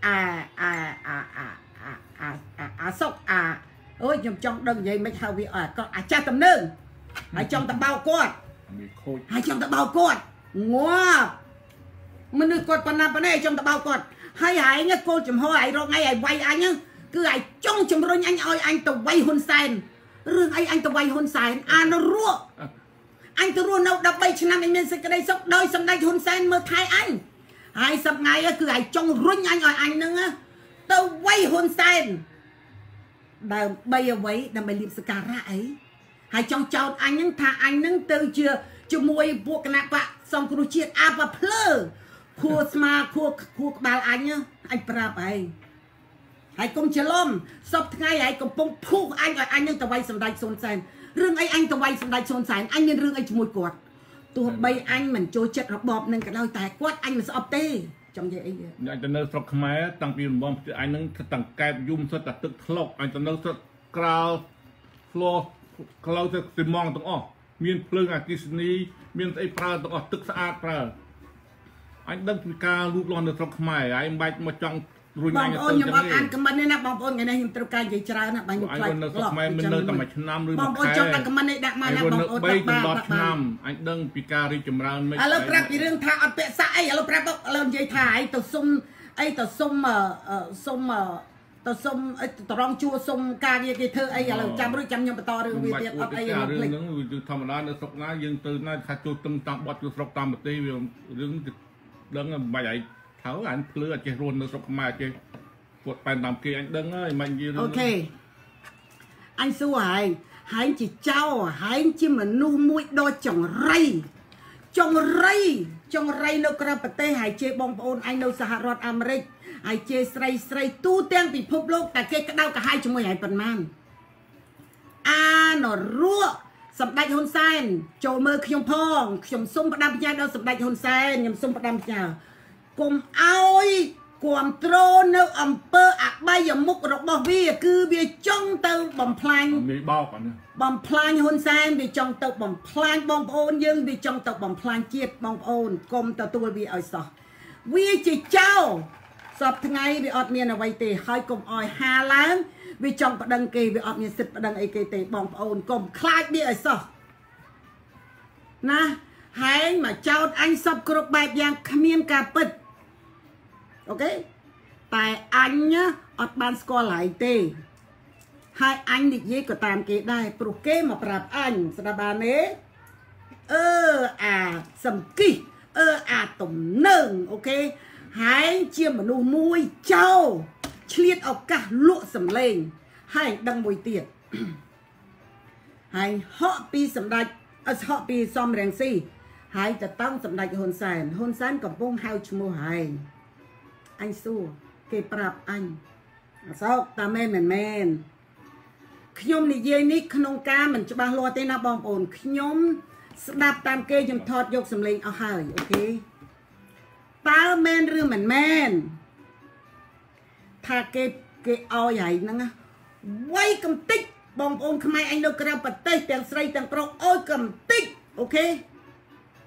សុកអូយខ្ញុំចង់ដឹងនិយាយមិនហៅវាក៏អាចាស់តំណើងហើយចង់ទៅបោកគាត់ហើយចង់ទៅបោកគាត់ងាប់មនុស្សគាត់ប៉ុណ្ណាចង់ទៅបោកគាត់ហើយឯងគោលចំហឯងរកថ្ងៃឯងវាយអញគឺឯងចង់ជំរុញអញឲ្យអញទៅវាយហ៊ុនសែនរឿងអីអញទៅវាយហ៊ុនសែននៅរស់អញទៅរស់នៅ13ឆ្នាំអញមានសេចក្តីសុខដោយសម្ដេចហ៊ុនសែនមើលថែអញហើយសប្ងៃគឺឯងចង់រុញអញឲ្យអញហ្នឹងទៅវាយហ៊ុនសែនដើម្បីអ្វីដើម្បីលៀបសការៈអីហើយចង់ចោទអញហ្នឹងថាអញហ្នឹងទៅជាជាមួយពួកគណៈបកសង្គ្រោះជាតិអាបភ្លើខួរស្មាខួរក្បាលអញប្រាប់ឯងហើយកុំច្រឡំសពថ្ងៃឯងកំពុងភូសអញឲ្យអញនឹងទៅវាយសម្ដេចហ៊ុនសែនរឿងអីអញទៅវាយសម្ដេចហ៊ុនសែនអញមានរឿងអីជាមួយគាត់ទោះបីអញមិនចូលចិត្តរបបនឹងក៏ដោយតែគាត់អញមិនស្អប់ទេចង់និយាយអីអញទៅនៅស្រុកខ្មែរតាំងពីរំបំអញនឹងតាំងកែបយំសុទ្ធតែទឹកថ្លុកអញទៅនៅស្រុកក្រៅផ្លោះក្លោទៅស៊ីម៉ងទាំងអស់មានភ្លើងអគ្គិសនីមានស្អីប្រើទាំងអស់ទឹកស្អាតប្រើអញដឹងពីការលូតលាស់នៅស្រុកខ្មែរហើយមិនបាច់មកចង់រួញអញទៅចឹងទេបងប្អូនខ្ញុំអត់អានខមមិនទេណាបងប្អូនថ្ងៃនេះខ្ញុំត្រូវការនិយាយច្រើនណាបាញ់ខ្ញុំខ្លាចនៅស្រុកខ្មែរមិននៅតែមួយឆ្នាំឬមួយខែបងប្អូនចង់ដាក់ខមមិននេះដាក់មកណាបងប្អូន10ឆ្នាំអញដឹងពីការរីកចម្រើនមិនឥឡូវប្រាប់ពីរឿងថាអត់ពាក់សាក់អីឥឡូវប្រាប់ឥឡូវនិយាយថាឯងទៅសុំអីទៅសុំតរងជួសុំការងារគេធ្វើអីឥឡូវចាំរួចចាំខ្ញុំបន្តរឿងវាទៀតអត់អីរឿងហ្នឹងវាធម្មតានៅស្រុកណាយើងទៅណាថាចូលទឹមតាមបត់ចូលស្រុកតាមប្រទេសវារឿងដឹងមិនបាច់ឲ្យថៅអញភ្លឺអត់ចេះរស់នៅស្រុកខ្មែរចេះគាត់ប៉ែនតាមគេអញដឹងហើយមិននិយាយរឿងអូខេអញសួរហែងជាចៅហែងជាមនុស្សមួយដ៏ចង្រៃនៅក្រៅប្រទេសហើយជេបងប្អូនអញនៅសហរដ្ឋអាមេរិកហើយជេស្រីទូទាំងពិភពលោកតែគេក្តៅក្រហាយជាមួយហើយប៉ុន្មាននរោសម្ដេចហ៊ុនសែនចូលមើលខ្ញុំផងខ្ញុំសូមផ្ដាំផ្ញើដល់សម្ដេចហ៊ុនសែនខ្ញុំសូមផ្ដាំផ្ញើកុំឲ្យគ្រប់គ្រងនៅអង្គើអបាយមុខរបស់វាគឺវាចង់ទៅបំផ្លាញបំផ្លាញហ៊ុនសែនវាចង់ទៅបំផ្លាញបងប្អូនយើងវាចង់ទៅបំផ្លាញជាតិបងប្អូនកុំទទួលវាឲ្យសោះវាជាចោលសពថ្ងៃវាអត់មានអ្វីទេហើយកុំឲ្យហាឡើងវាចង់ប្តឹងគេវាអត់មានសិទ្ធិប្តឹងអីគេទេបងប្អូនកុំខ្លាចវាឲ្យសោះណាហែងមកចោតអញសពគ្រប់បែបយ៉ាងគ្មានការពិតអូខេតែអញអត់បានស្គាល់ហើយទេហើយអញនិយាយក៏តាមគេដែរព្រោះគេមកប្រាប់អញស្ដាប់បានទេអាសំគិះអាទំនើងអូខេហែងជាមនុស្សមួយចោលឆ្លៀតឱកាសលក់សម្លេងហើយដឹងមួយទៀតហើយហក់ពីសម្ដេចហក់ពីសំរងស៊ីហើយទៅតង់សម្ដេចហ៊ុនសែនកំពុងហៅឈ្មោះហែងអញសួរគេប្រាប់អញសោកតាមែនខ្ញុំនិយាយនេះក្នុងការមិនច្បាស់លាស់ទេណាបងប្អូនខ្ញុំស្ដាប់តាមគេខ្ញុំថតយកសម្លេងអស់ហើយអូខេតើមែនឬមិនមែនថាគេឲ្យហើយហ្នឹងវាយកំតិចបងប្អូនខ្មែរអញនៅក្រៅប្រទេសទាំងស្រីទាំងប្រុសអើយកំតិចអូខេ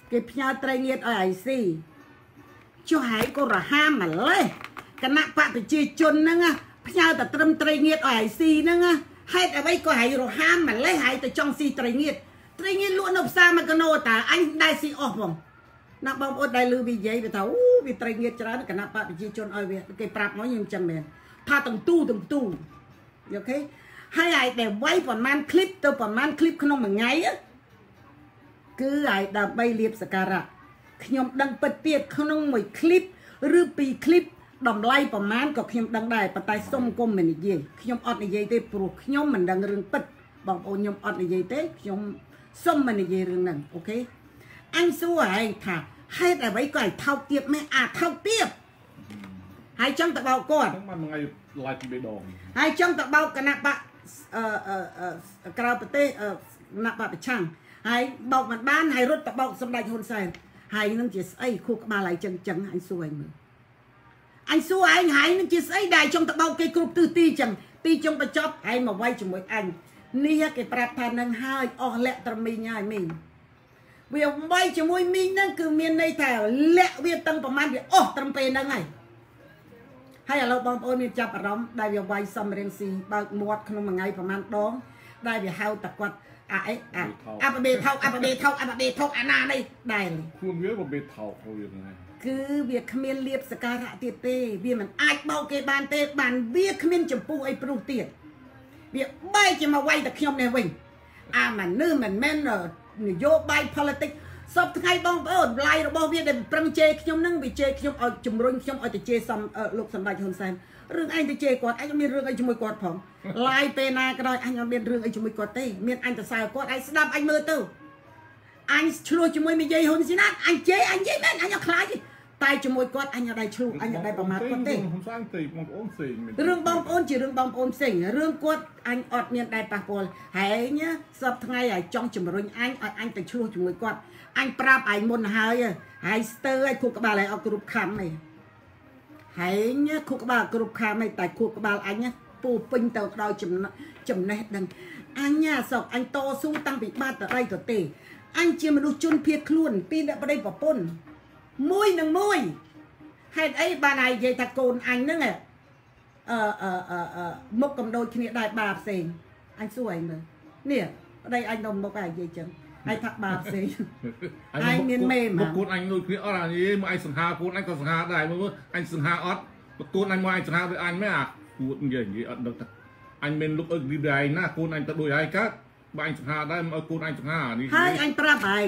គេផ្ញើត្រីងៀតឲ្យអាយស៊ីចុះហើយក៏រហាមម្លេះគណៈបកប្រជាជនហ្នឹងផ្ញើតែត្រឹមត្រីងៀតឲ្យអាយស៊ីហ្នឹងហេតុអ្វីក៏ហើយរហាមម្លេះហើយទៅចង់ស៊ីត្រីងៀតលក់នៅផ្សារមកកណូតាអញដែរស៊ីអស់បងណាបងប្អូនដែលលឺវានិយាយវាថាអូវាត្រីងៀតច្រើនគណៈបកប្រជាជនឲ្យវាគេប្រាប់មកខ្ញុំចឹងមែនថាទាំងទូអូខេហើយឯដែលវាយប្រហែលឃ្លីបទៅប្រហែលឃ្លីបក្នុងមួយថ្ងៃគឺឲ្យដើម្បីលៀបសការៈខ្ញុំដឹងពិតទៀតក្នុងមួយឃ្លីបឬពីរឃ្លីបតម្លៃប្រហែលក៏ខ្ញុំដឹងដែរប៉ុន្តែសុំគុំមិននិយាយខ្ញុំអត់និយាយទេព្រោះខ្ញុំមិនដឹងរឿងពិតបងប្អូនខ្ញុំអត់និយាយទេខ្ញុំសុំមិននិយាយរឿងហ្នឹងអូខេអញសួរឯងថាហេតុអ្វីក៏ឲ្យថោកទៀតមែនថោកទៀតហើយចង់ទៅបោកគាត់បានមួយថ្ងៃឡាយពីបេដងហើយចង់ទៅបោកគណៈបកក្រៅប្រទេសគណៈបកប្រឆាំងហើយបោកមិនបានហើយរត់ទៅបោកសម្ដេចហ៊ុនសែនហើយនឹងជាស្អីខួរក្បាលហើយចឹងអញសួរឯងមើលអញសួរឯងហើយនឹងជាស្អីដែលចង់ទៅបោកគេគ្រប់ទិសទីចឹងទីចុងបញ្ចប់ឯងមកវាយជាមួយអញនេះគេប្រាប់ថានឹងហើយអស់លក្ខត្រមីងហើយមីងវាវាយជាមួយមីងហ្នឹងគឺមានន័យថាលាក់វាតឹងប្រហែលវាអស់ត្រឹមពេលហ្នឹងហើយឥឡូវបងប្អូនមានចាប់អារម្មណ៍ដែលវាវាយសំរៀងស៊ីបើកមាត់ក្នុងមួយថ្ងៃប្រហែលដងដែលវាហៅតែគាត់អាបបេថោកអាណានេះដែរខ្លួនវាបបេថោកវាហ្នឹងគឺវាគ្មានលៀបសការៈទៀតទេវាមិនអាចបោកគេបានទេបានវាគ្មានចម្ពោះអីព្រោះទៀតវាបែកជាមកវាយតែខ្ញុំនេះវិញអាមនុស្សមិនមែននយោបាយ politics សពថ្ងៃបងប្អូនឡាយរបស់វាដែលប្រឹងជេរខ្ញុំហ្នឹងវាជេរខ្ញុំឲ្យជំរុញខ្ញុំឲ្យទៅជេរសំលោកសម្ដេចហ៊ុនសែនរឿងឯងទៅជេរគាត់អញមានរឿងអីជាមួយគាត់ផងឡាយពេលណាក៏ដោយអញអត់មានរឿងអីជាមួយគាត់ទេមានអញទៅសើគាត់ឯងស្ដាប់អញមើលទៅអញឆ្លោះជាមួយមេយាយហ៊ុនស៊ីណាតអញជេរអញនិយាយមែនអញអត់ខ្លាចទេតែជាមួយគាត់អញអត់ដែរឆ្លោះអញអត់ដែរប្រមាថគាត់ទេហ៊ុនសែនទេបងប្អូនផ្សេងរឿងបងប្អូនជារឿងបងប្អូនផ្សេងរឿងគាត់អញអត់មានដែរប៉ះពាល់ហើយសពថ្ងៃឲ្យចង់ជំរុញអញឲ្យអញទៅឆ្លោះជាមួយគាត់អញប្រាប់ឯងមុនហើយស្ទើឲ្យខួរក្បាលឲ្យអត់គ្រប់ខំទេហើយខួរក្បាលគ្រប់ខំទេតែខួរក្បាលអញពូពេញទៅដោយចំណេះដឹងអញសោកអញតស៊ូតាំងពីបាតរីទៅទេអញជាមនុស្សជនភៀសខ្លួនពីអ្នកប្តីប្រពន្ធមួយនឹងមួយហេតុអីបានឲ្យនិយាយថាកូនអញហ្នឹងមុខកំដូចគ្នាដែរបាផ្សេងអញសួរឯងមើលនេះប្តីអញនៅមុខឯងនិយាយចឹងហើយថាបាផ្សេងអញមានមេមកកូនអញដូចគ្នាអត់អានិយាយមកអញសង្ហាកូនអញក៏សង្ហាដែរមើលអញសង្ហាអត់កូនអញមកអញសង្ហាដូចអញមែនគួតនិយាយអត់ដឹងថាអញមានលុបអឹកឌីដែរណាកូនអញទៅដូចហើយកើតបើអញសង្ហាដែរមកឲ្យកូនអញសង្ហានេះហើយអញប្រាប់ឯង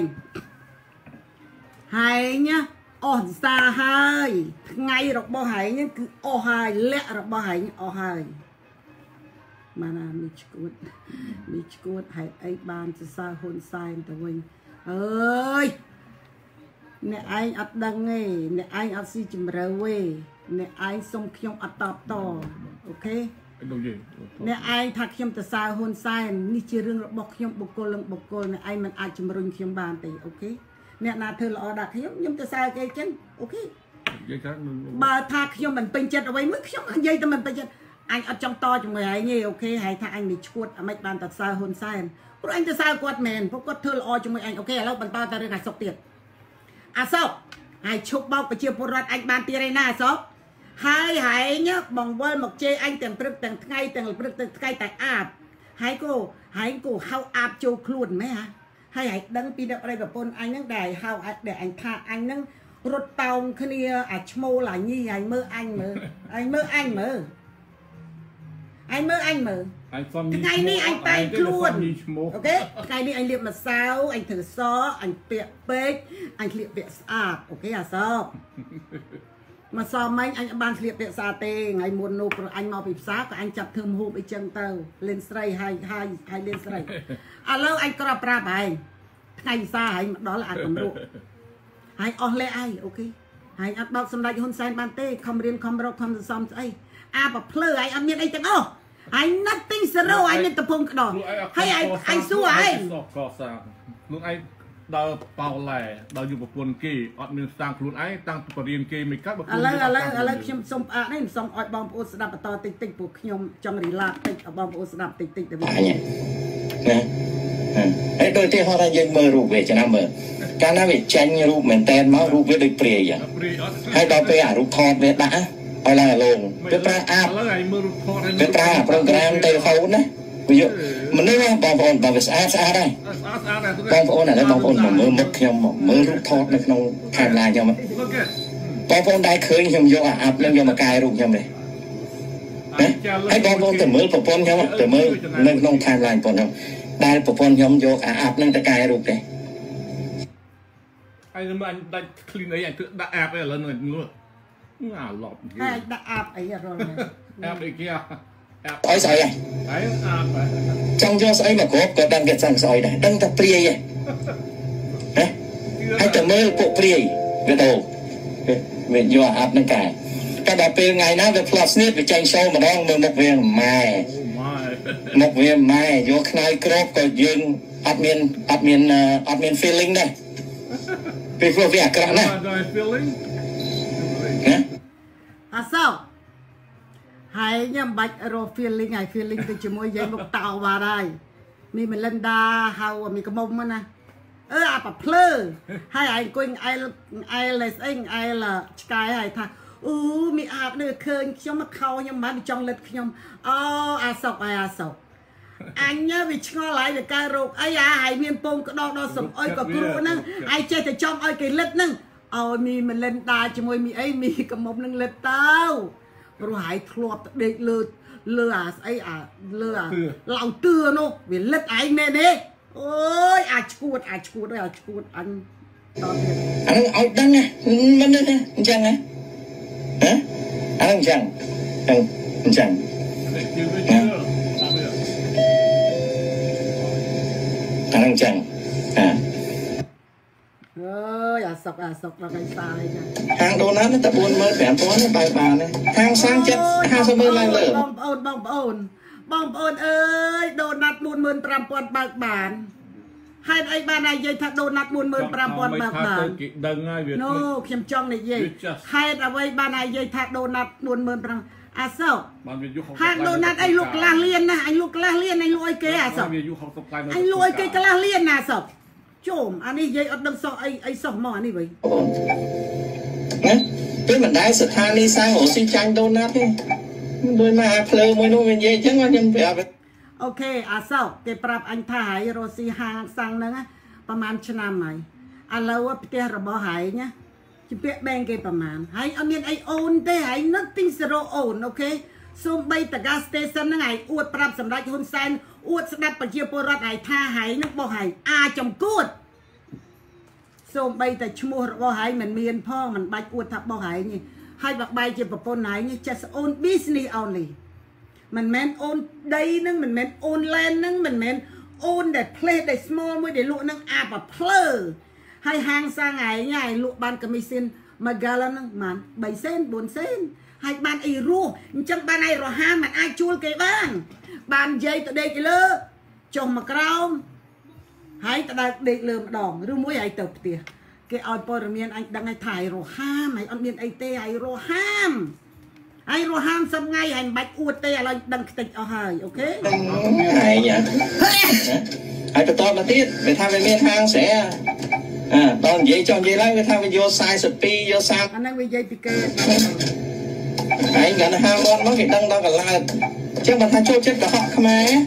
ហើយអស់សាហើយថ្ងៃរបស់ឯងគឺអស់ហើយលក្ខរបស់ឯងអស់ហើយបានមីឈួតហេតុអីបានសរសើរហ៊ុនសែនទៅវិញអើយអ្នកឯងអត់ដឹងទេអ្នកឯងអត់ស៊ីជំរឿទេអ្នកឯងសុំខ្ញុំអត់តបតអូខេអ្នកឯងថាខ្ញុំសរសើរហ៊ុនសែននេះជារឿងរបស់ខ្ញុំបុគ្គលនឹងបុគ្គលអ្នកឯងមិនអាចជំរុញខ្ញុំបានទេអូខេអ្នកណាធ្វើល្អដាក់ខ្ញុំទៅសើគេចឹងអូខេបើថាខ្ញុំមិនពេញចិត្តអ្វីមួយខ្ញុំនិយាយតែមិនពេញចិត្តអញអត់ចង់តជាមួយឯងទេអូខេហើយថាអញមិនឈួតអាមិនបានទៅសើហ៊ុនសែនព្រោះអញទៅសើគាត់មែនព្រោះគាត់ធ្វើល្អជាមួយអញអូខេឥឡូវបន្តទៅរឿងអាសុកទៀតអាសុកហើយឈប់បោកប្រជាពលរដ្ឋអញបានទៀតឯណាអាសុកហើយបងវល់មកជេរអញទាំងព្រឹកទាំងថ្ងៃទាំងព្រឹកទាំងថ្ងៃតែអាបហើយគូហៅអាបចូលខ្លួនមែនហ៎ហើយឯងដឹងពីអ្នកប្តីប្រពន្ធអញហ្នឹងដែលហៅដែលអញថាអញហ្នឹងរត់តោងគ្នាអាឈ្មោលអាញីឯងមើលអញមើលថ្ងៃនេះអញតែងខ្លួនអូខេថ្ងៃនេះអញលាបម្សៅអញធ្វើសអញពាក់ពេកអញស្លៀកពាក់ស្អាតអូខេអាសបមកសមមិញអញបានស្លៀកពាក់ស្អាតទេថ្ងៃមុននោះព្រោះអញមកពីផ្សារក៏អញចាប់ធ្វើម្ហូបអីចឹងទៅលេនស្រីហើយលេនស្រីឥឡូវអញក្របប្រាប់ឯងថ្ងៃវិសាហើយមកដល់អាចកម្រុកហើយអស់លេអីអូខេហើយអត់បោកសម្ដេចហ៊ុនសែនបានទេខំរៀនខំរកខំសន្សំស្អីអាប្រភ្លើហើយអត់មានអីទាំងអស់ហើយ nothing zero ហើយមានតពងក្តោហើយអញសួរឯងកសាងលោកឯងដល់ប៉ោឡែដល់យុវជនគេអត់មានស្តាំងខ្លួនឯងតាំងបរៀនគេមិនកាត់ឥឡូវខ្ញុំសុំផ្អាកនេះសុំឲ្យបងប្អូនស្ដាប់បន្តតិចព្រោះខ្ញុំចង់រីឡាតិចឲ្យបងប្អូនស្ដាប់តិចទៅវិញណាហើយដូចទីហោះថាយើងមើលរូបវាចំណាំមើលการนั้นวิจัยรูปเหมือนแตนมารูปด้วยเปลี่ยนให้เราไปรูปทอดเวทด่าเอาละลงเวทอาบเวทอาโปรแกรมเตลโฟนนะเยอะมันนึกว่าบางคนบางเวทอาได้บางคนอะไรบางคนมือมัดยมมือรูปทอดในขนมไทม์ไลน์ยมบางคนได้เคยยมโยอาบเรื่องยมกายรูปยมเลยให้บางคนแต่มือปนยมแต่มือในขนมไทม์ไลน์ปนยมได้ปนยมโยอาบเรื่องตะกายรูปเลยไอ้มันได้คลีนไอ้อย่างคือได้อาบไปแล้วหน่อยนู้นหลบไอ้ได้อาบไอ้อะไรอาบไอ้เกี้ยอ้อยใส่ไงtrong cho sợi mà có đang get sang sợi này đang tập pria vậy hay tập mơ bộ pria về đầu về vô áp nâng cài các bạn pria ngày nào về plus net về tranh show mà đang mơ một viên mai vô khai crop có dương admin feeling đây về vừa việc cả này sao hãy nhầm bạch rồi feeling từ chỉ môi giấy một tàu vào đây mi mình lên đa hao mi cái mông mà nè à bà plơ hai anh quên ai là cái hay tha mi áp được khơi cho mà khâu nhưng mà trong lịch nhom à sọc anh nhớ vì ngon lại về cà rốt ai hãy miên pông cái đo sầm ơi có cua nè ai chơi thì trong ơi cái lịch nè mi mình lên đa chỉ môi mi ấy mi cái mông nâng lịch tao rồi hãy thọt để lừa ấy lừa lòng tưa nó vì lết ai nè đấy ôi chuột anh ông đăng nè mình đây nè chẳng nè hả anh chẳng anh chẳng sọc là cái sai hàng đồ nát nó tập buồn mơ bẻn toán nó bài bà này hàng sang chất hàng sao mơ lại lửa bom ôn ơi đồ nát buồn mơn pram pon bạc bản hai anh ba này dây thật đồ nát buồn mơn pram pon bạc bản no khiêm trong này dây hai anh ba này dây thật đồ nát buồn mơn pram sao hàng đồ nát anh lục la liên nè anh lục ơi kế sao anh lục ơi kế la liên nè sao chôm anh ấy dây ở đằng sau ai sòng mò này vậy cái mình đái sệt than đi sang ổ xin chanh donut đi đôi mà phơi mới nuôi mình dây chứ mà nhân về ok sao cái prap anh thay rồi xì hàng sang nữaประมาณ năm này anh lâu á bây giờ bỏ hải nhá chỉ biết bên cái ประมาณ hải anh miền ai own thế hải nothing zero own ok xung bay tại gas station nó ngày uất prap sầm đại hôn san uất đập bạch chiêu porat hải tha hải nước bỏ hải chồng cút xung bay tại chmua bỏ hải mình miền phong mình bạch uất thập bỏ hải nhỉ hai bạc bay chỉ bọc pon hải nhỉ just own business only mình men own đây nâng mình men own land nâng mình men own that place that small mới để lụa nâng bạc plơ hai hàng sang ngày lụa ban commission mà gala nâng màn 7 sen 4 sen hai ban ai ru chẳng ban này rồi ha mà ai chua cái ban dây từ đây cái lơ chồng mà cao hãy ta đặt để lườm đòn rồi mỗi ai tập tiền cái oi por miền anh đang ai thải rồi ham mày ăn miền ai tê ai rồi ham xong ngay anh bạch uất tê là đang tịch ở hơi ok hay nhỉ ai tự to mà tiết về tham về miền hang sẽ toàn dây cho dây lắm về tham về vô size speed vô sam anh đang về dây pique anh gần ham con nó cái đăng đó cả là chứ mà tham chốt chết cả họ không ai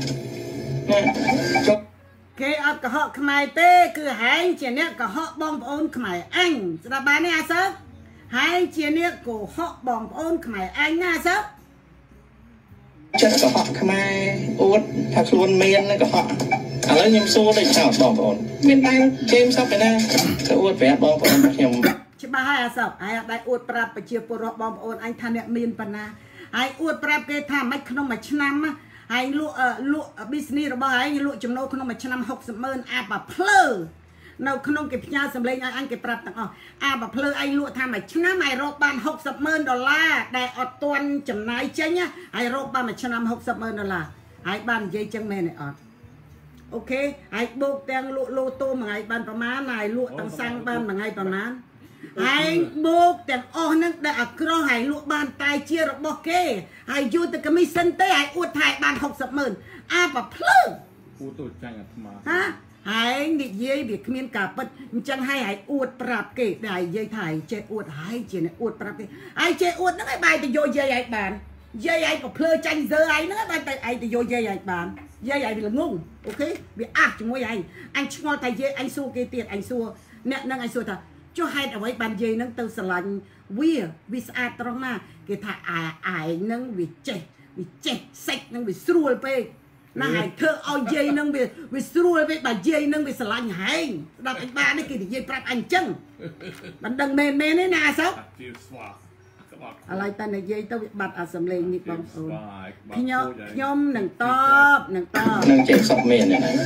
cái ở cả họ khmai tê cứ hai chuyện này cả họ bong ôn khmai anh là bà này sao hai chuyện này của họ bong ôn khmai anh nha sao chất cả họ khmai út thật luôn miên cả họ lấy nhầm xô để chào bong ôn miên tay game sắp cái na cái út vẽ bong ôn nhầm chứ bà hai sao ai đại út prapไป chia ពលរដ្ឋបងប្អូនអញថាអ្នកមានបណ្ណាហើយអួតប្រាប់គេថាមិនក្នុងមួយឆ្នាំហើយលក់ business របស់ហើយលក់ចំណូលក្នុងមួយឆ្នាំ 60,000 អាបើភ្លើនៅក្នុងគេផ្ញើសម្លេងឲ្យអញគេប្រាប់ទាំងអស់អាបើភ្លើឯងលក់ថាមួយឆ្នាំហើយរកបាន $60,000 ដែលអត់ទាន់ចំណាយចេញហើយរកបានមួយឆ្នាំ $60,000 ហើយបាននិយាយចឹងមែនទេអត់អូខេហើយបូកទាំងលក់លូតូមួយថ្ងៃបានប្រមាណហើយលក់ទាំងសាំងបានមួយថ្ងៃប្រមាណហើយបូកទាំងអស់ហ្នឹងដែលអាក្រោះហើយលក់បានតែជារបស់គេហើយយូរទៅ commission ទេហើយអួតថែបាន $60,000 អាបើភ្លើពូទៅចាញ់អាត្មាហា hãy đi dây việc miên cả bật chẳng hay hãy uột prap kể đại dây thải chơi uột hãy chỉ này uột prap kể ai chơi uột nó cái bài thì vô dây ai bàn dây ai có plơ tranh giờ ai nó bài tại ai thì vô dây ai bàn dây ai bị là ngung ok bị ác chúng môi anh ngon tay dây anh xua cái tiền anh xua nè nâng anh xua thật cho hai ở với bàn dây nâng từ sờ lạnh vì sao trong mà cái thải ai nâng bị chết sạch nâng bị sùi pe là hãy thơ ao dây nâng bị sùi pe bà dây nâng bị sờ lạnh hãy đặt anh ba đấy kì thì dây prap anh chân bạn đừng mềm đấy nè saoอะไรตาในยัยต้องบัดอาสมเลงนี่บางโอนพี่ย่อมหนึ่งตอบหนึ่งเจ็บสองเมตรเนี่ยนะ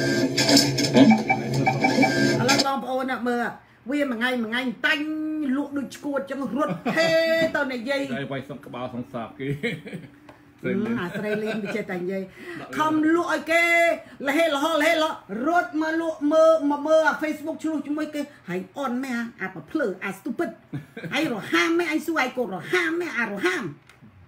อะไรบางโอนอ่ะเมื่อเวียมันไงตั้งลุกดูชกูดจังรถเท่ตอนในยัยได้ไปสองกระบาลสองสาบกี่สไลเลนไปเจตันยัยคำลุกไอ้เก้ละเฮละรถมาลุกเมื่อเฟซบุ๊กชูจุ่มไอ้เก้ให้อ่อนไหมฮะอาปะเพลอสตูปิดให้เราห้ามไหมไอ้สู้ไอ้โกเราห้ามไหมเราห้าม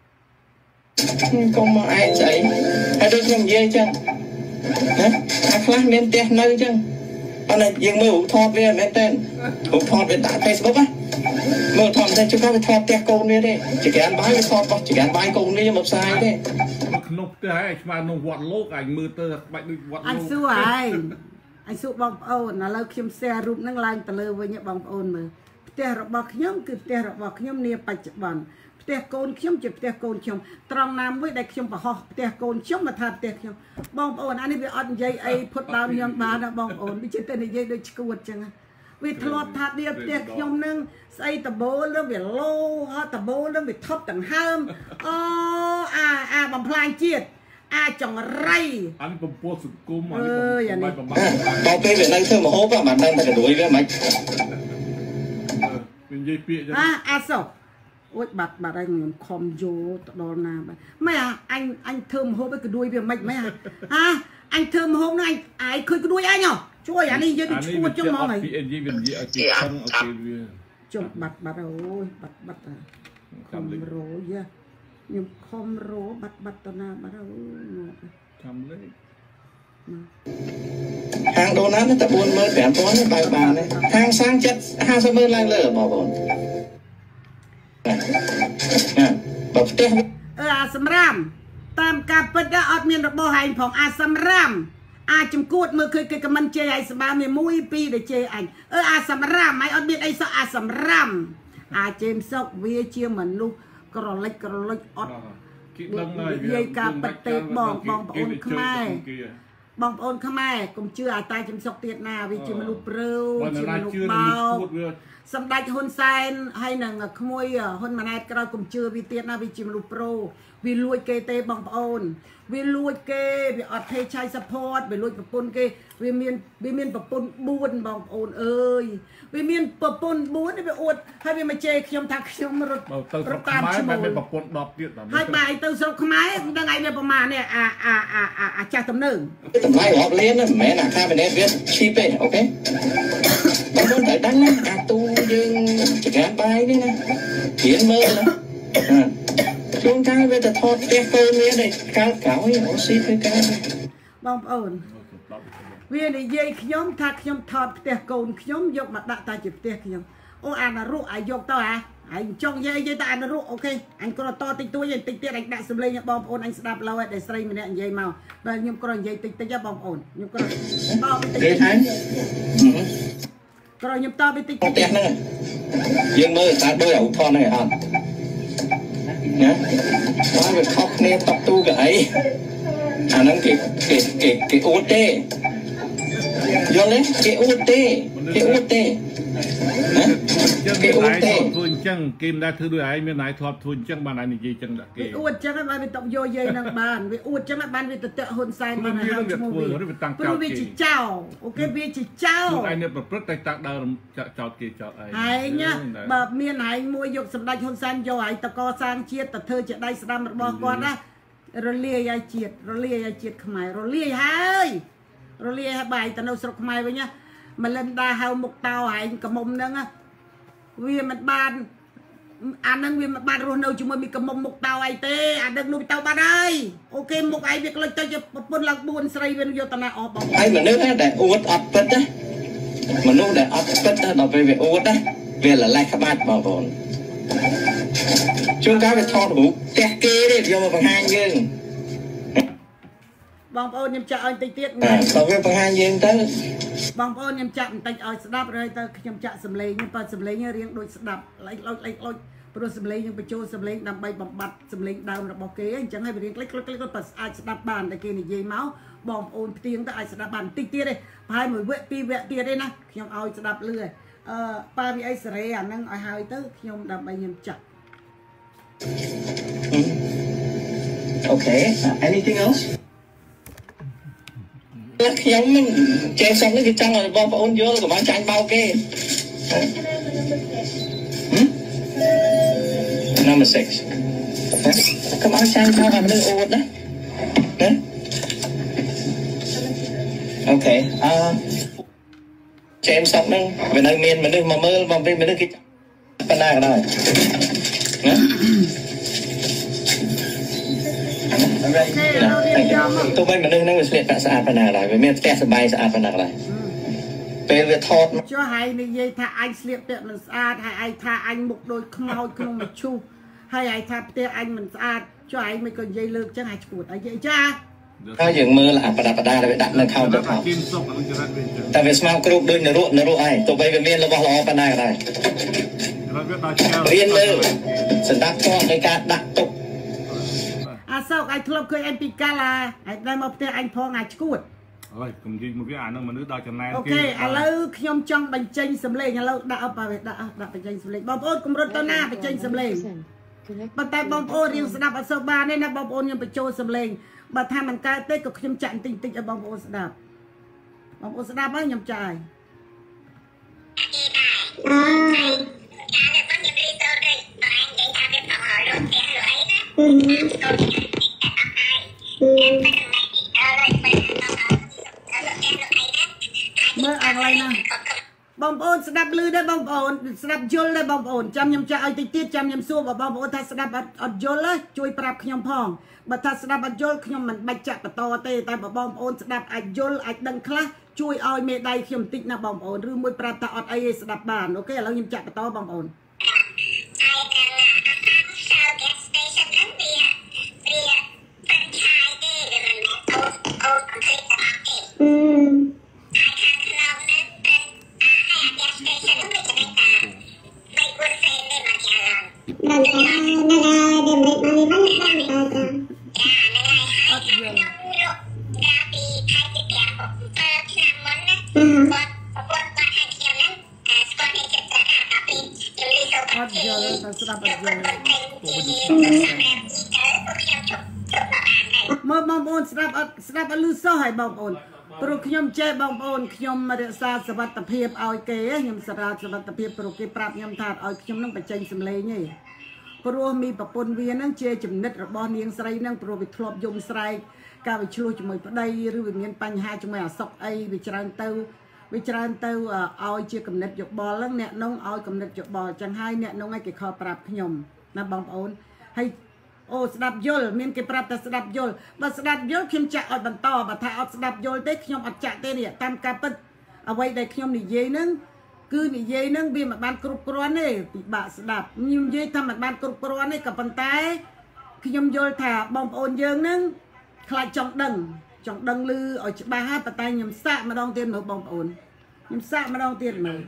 ก็มาไอ้ใจไอ้ด้วยยังเย่จังฮะไอ้คลาสเมนเตะnơiจังอันนั้นยังมือหูทอดเลยแม่เต้นหูทอดเป็นด่าเฟซบุ๊กอะมือทอดได้จุดก็ไปทอดเตะโกนนี่ดิจะแกนใบไปทอดจะแกนใบโกนนี่หมดสายดินกเตะไอ้มาหนุ่มวัดโลกไอ้มือเตะไปดูวัดโลกไอ้สู้บองโอนนะเราคิมเสียรูปนั่งลายตะเลยวันนี้บองโอนมือเตะระบอกขย่มคือเตะระบอกขย่มเนี่ยปัจจุบันเตะโกนขย่มจะเตะโกนขย่มตรองน้ำไว้ได้ขย่มปะฮอเตะโกนขย่มมาทำเตะขย่มบองโอนอันนี้ไปอดยัยไอ้พดดาวขย่มมานะบองโอนไม่ใช่เตะในยัยโดยชกวดจังวิทลอดทัดเดียบเตะขย่มนึงใส่ตะโบแล้วไปโลฮะตะโบแล้วไปทับต่างห้ามบำพลายเจียดจังไรอันนี้ผมปวดสุดกุมอันนี้ผมไม่ต่อไปเวียดนามเธอมาโฮป่ะมันนั่งแต่กระดุยด้วยไหมเป็นยี่ปีจ้ะศโอ๊ยบัดอะไรเงินคอมโยตดอนาไม่anh thơm hô với cái đuôi về mạch mấy anh thơm hôm nay ai khơi cái đuôi anh nhởช่วยอันนี้ยังช่วยจังมองไหนจบบัดโอ้ยบัดคอมโรยยังคอมโรบัดตนาบัดโอ้ทำเลยทางโดนัทนี่แต่บนมือแฝงตัวนี่ใบบานเลยทางสร้างจัด50,000ล้านเลยบอกบนบอกเต้สำรามตามการเปิดอดเมียนระบบหายของสำรามจมกูดเมื่อเคยกับมันเจไอสบามีมุ้ยปีเดเจไอสำรามไม่อดเมียนไอสสำรามเจมส์ซอกเวียเชียเหมือนลูกกระเล็กอดเยี่ยการปฏิบองปอนขมายบองปอนขมายกลมเชื่อตายเจมส์ซอกเตียนาวิจิมลูกเปรี้ยวจิมลูกเบาสำได้คนไซน์ให้หนังขโมยคนมาในกระกลมเชื่อวิเตียนาวิจิมลูกโปรวิลุยเกเตบองปอนวิลุยเกวิอดเทชัยสปอร์ตวิลุยปะปนเกวิเมียนปะปนบุญบองปอนวิเมียนปะปนบุญไปอวดให้วิมาเจขยมทักขยมรถตามชิมเป็นปะปนดอกเดียวให้ใบเติมสกไม้ดังไงเนี่ยประมาณเนี่ยจากตำหนึ่งตำไม้หอกเลี้ยนนะแม่หนักข้าไปเน็ตเวียดชีเป้โอเคบางคนแต่ดังนะตูยึงจะแกนไปนี่นะเขียนเมื่อนะช่วงท้ายเวลาทอดเตี้ยโกนเนี้ยเลยการเก่าให้หัวซีไปกันบองอ่อนเวียนเย่ขยมทักขยมทอดเตี้ยโกนขยมยกมาด่าตาจิบเตี้ยขยมโอ้นารุยกต่อจ้องเย่ตานารุโอเคอันก็ต่อติดตัวยันติดเตี้ยด่าสำเร็จบองอ่อนอันสดับเราได้ใส่มันเนี่ยเย่เมาแต่ยมก็ยังติดบองอ่อนยมก็ต่อไปติดก็ยมต่อไปติดเตี้ยนั่นยังมือตาด้วยอุทธรณ์เลยฮะนะว่าเป็นท็อปเนี่ยตบตู้กับไอ้อันนั้นเก๋อูเต้ยอมเลยเก๋อูเต้เก๋อูเต้ทุนจังกินได้ถือด้วยไอ้เมื่อไหนทอดทุนจังบ้านไหนนี่จังละเก๋อูจังบ้านเป็นตบโยเยนังบ้านอูจังบ้านเป็นเตะหุ่นไซมันนะฮะชั่วโมงเป็นจีเจ้าโอเคเป็นจีเจ้าไอ้เนี่ยแบบประเทศต่างดาวจอดเกี่ยวจอดไอ้เนี่ยแบบเมียไหนมวยยกสำได้หุ่นไซโยไอ้ตะกอสร้างเชียร์แต่เธอจะได้สนามบอกก่อนนะเราเลี้ยยายเจียดขมายเราเลี้ยให้ใบแต่เราสกขมายไปเนี่ยมันเล่นได้เฮาหมกเตาหายกระมุมนั่งอะเวียมันบานអានឹងវាមិនបានរស់នៅជាមួយមីកមុំមុខតៅអីទេអានឹងនោះទៅបាត់ហើយអូខេមុខឯងវាក្លិចទៅជាប្រពន្ធឡើង4ស្រីវាយកតាណាអស់បងឯងមនុស្សដែលអួតអត់ពិតណាមនុស្សដែលអត់ពិតដល់ពេលវាអួតណាវាលលះក្បាច់បងប្អូនជួនកាលវាថតរូបផ្ទះគេទេយកមកបង្ហាញយើងបងប្អូនខ្ញុំចាក់ឲ្យតិចទៀតបើវាបង្ហាញយើងទៅបងប្អូនខ្ញុំចាក់បន្តិចឲ្យស្ដាប់ហើយទៅខ្ញុំចាក់សម្លេងបើសម្លេងរៀងដូចស្ដាប់ឡិចព្រោះសម្លេងយើងបញ្ចូលសម្លេងដើម្បីបំបត្តិសម្លេងដើមរបស់គេអញ្ចឹងហើយវារៀងក្លិចបើអាចស្ដាប់បានតែគេនិយាយមកបងប្អូនផ្ទៀងទៅអាចស្ដាប់បានបន្តិចទៀតទេប្រហែល1វគ្គ2វគ្គទៀតទេណាខ្ញុំឲ្យស្ដាប់លឺប៉ាវីអីសេរីអាហ្នឹងឲ្យហើយទៅខ្ញុំដើម្បីខ្ញុំចាក់ Okay anything else ខ្ញុំចេះសឹកនេះគេចង់ឲ្យបងប្អូនយល់កុំឲ្យចាញ់បោកគេ Number 6 កុំឲ្យចាញ់បោកអាមនុស្សអួតណាអូខេចេមសឹកហ្នឹងវានៅមានមនុស្សមកមើលបងពេលមនុស្សគេបណ្ណាក៏ដោយណាទោះបីមនុស្សហ្នឹងវាស្លៀកពាក់ស្អាតប៉ុណ្ណាក៏ដោយវាមានផ្ទះសបាយស្អាតប៉ុណ្ណាក៏ដោយពេលវាថតចុះហើយនិយាយថាអញស្លៀកពាក់មិនស្អាតហើយឯងថាអញមុខដូចខ្មោចក្នុងមឈូសហើយឯងថាផ្ទះអញមិនស្អាតចុះឯងមិនក៏និយាយលើកចឹងឲ្យឈួតអីចាហើយយើងមើលអាប្រដាប់ប្រដាដែលវាដាក់នៅខោទៅផងតែវាស្មៅគ្រប់ដូចនរកឯងទោះបីវាមានរបស់ល្អប៉ុណ្ណាក៏ដោយរៀនលើសណ្ដាប់ធ្នាប់នៃការដាក់ទុកអាសោកឯងធ្លាប់ឃើញអញពីកាឡាឯងដល់មកផ្ទះអញផងអាឈួតហើយកុំនិយាយមកវាអានឹងមនុស្សដល់ចំណែនគេអូខេឥឡូវខ្ញុំចង់បញ្ចេញសម្លេងឥឡូវដាក់អបដាក់បញ្ចេញសម្លេងបងប្អូនគម្រត់ទៅណាបញ្ចេញសម្លេងប៉ុន្តែបងប្អូនរៀងស្ដាប់អត់សូវបានទេណាបងប្អូនខ្ញុំបញ្ចូលសម្លេងបើថាមិនកើតទេក៏ខ្ញុំចាក់បន្តិចឲ្យបងប្អូនស្ដាប់បងប្អូនស្ដាប់ហើយខ្ញុំចាក់មើលអង្លៃណាបងប្អូនស្ដាប់ឮដែរបងប្អូនស្ដាប់យល់ដែរបងប្អូនចាំខ្ញុំចាក់ឲ្យតិចទៀតចាំខ្ញុំសួរបងប្អូនថាស្ដាប់អត់យល់ជួយប្រាប់ខ្ញុំផងបើថាស្ដាប់អត់យល់ខ្ញុំមិនបាច់ចាក់បន្តទេតែបើបងប្អូនស្ដាប់អាចយល់អាចដឹងខ្លះជួយឲ្យមេដៃខ្ញុំតិចណាបងប្អូនឬមួយប្រាប់ថាអត់អីទេស្ដាប់បានអូខេឥឡូវខ្ញុំចាក់បន្តបងប្អូនមកបងប្អូនស្ដាប់អត់លឺសោះហើយបងប្អូនព្រោះខ្ញុំចេះបងប្អូនខ្ញុំរក្សាសុវត្ថិភាពឲ្យគេខ្ញុំសារសុវត្ថិភាពព្រោះគេប្រាប់ខ្ញុំថាឲ្យខ្ញុំនឹងបញ្ចេញសម្លេងទេព្រោះមីប្រពន្ធវានឹងជាចំណិតរបស់នាងស្រីនឹងព្រោះវាធ្លាប់យំស្រែកការវាឆ្លោះជាមួយប្តីឬវាមានបញ្ហាជាមួយអាសុកអីវាច្រើនទៅឲ្យជាគំនិតយោបល់ហ្នឹងអ្នកនងឲ្យគំនិតយោបល់ចឹងហើយអ្នកនងឲ្យគេខលប្រាប់ខ្ញុំណាបងប្អូនហើយអូស្ដាប់យល់មានគេប្រាប់តែស្ដាប់យល់បើស្ដាប់យល់ខ្ញុំចាក់ឲ្យបន្តបើថាអត់ស្ដាប់យល់ទេខ្ញុំអត់ចាក់ទេនេះតាមការពិតអ្វីដែលខ្ញុំនិយាយហ្នឹងគឺនិយាយហ្នឹងវាមិនបានគ្រប់គ្រាន់ទេពិបាកស្ដាប់ខ្ញុំនិយាយថាមិនបានគ្រប់គ្រាន់ទេក៏ប៉ុន្តែខ្ញុំយល់ថាបងប្អូនយើងហ្នឹងខ្លាចចង់ដឹងឮឲ្យច្បាស់ហើយប៉ុន្តែខ្ញុំសាកម្ដងទៀតមើលបងប្អូនខ្ញុំសាកម្ដងទៀតមើល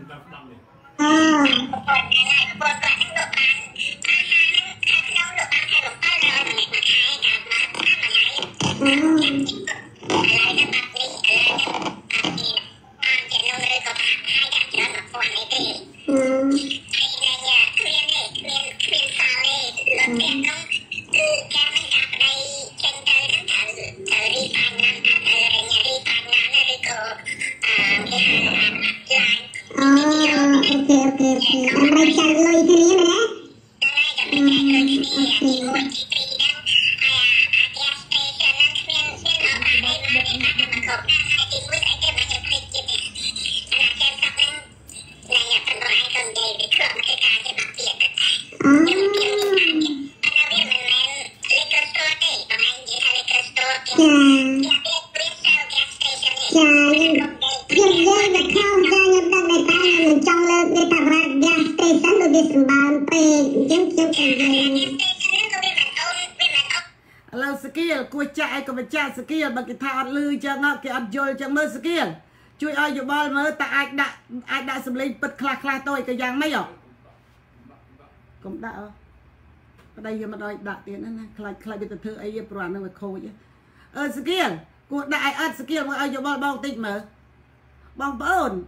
สกิลกูจ่ายก็ไปจ่ายสกิลบางทีถ้าอัดลือจังอ่ะกี่อัดโยนจังมือสกิลช่วยเอาอยู่บอลมือแต่ไอ้ด่าสำเร็จปิดคลาตัวก็ยังไม่หรอกก็ด่าđây giờ mà đòi đặt tiền đó nè, khai bây giờ thưa ấy pro nó phải khôi chứ, skill, cuộc đại art skill mà ai cho bao tích mà, bong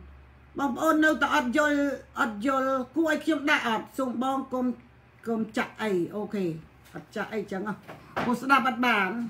ôn đâu ta art vô, cô ai kiếm đại art dùng bong com chặt ấy, ok, chặt ấy chẳng à, cô sẽ đạp bàn,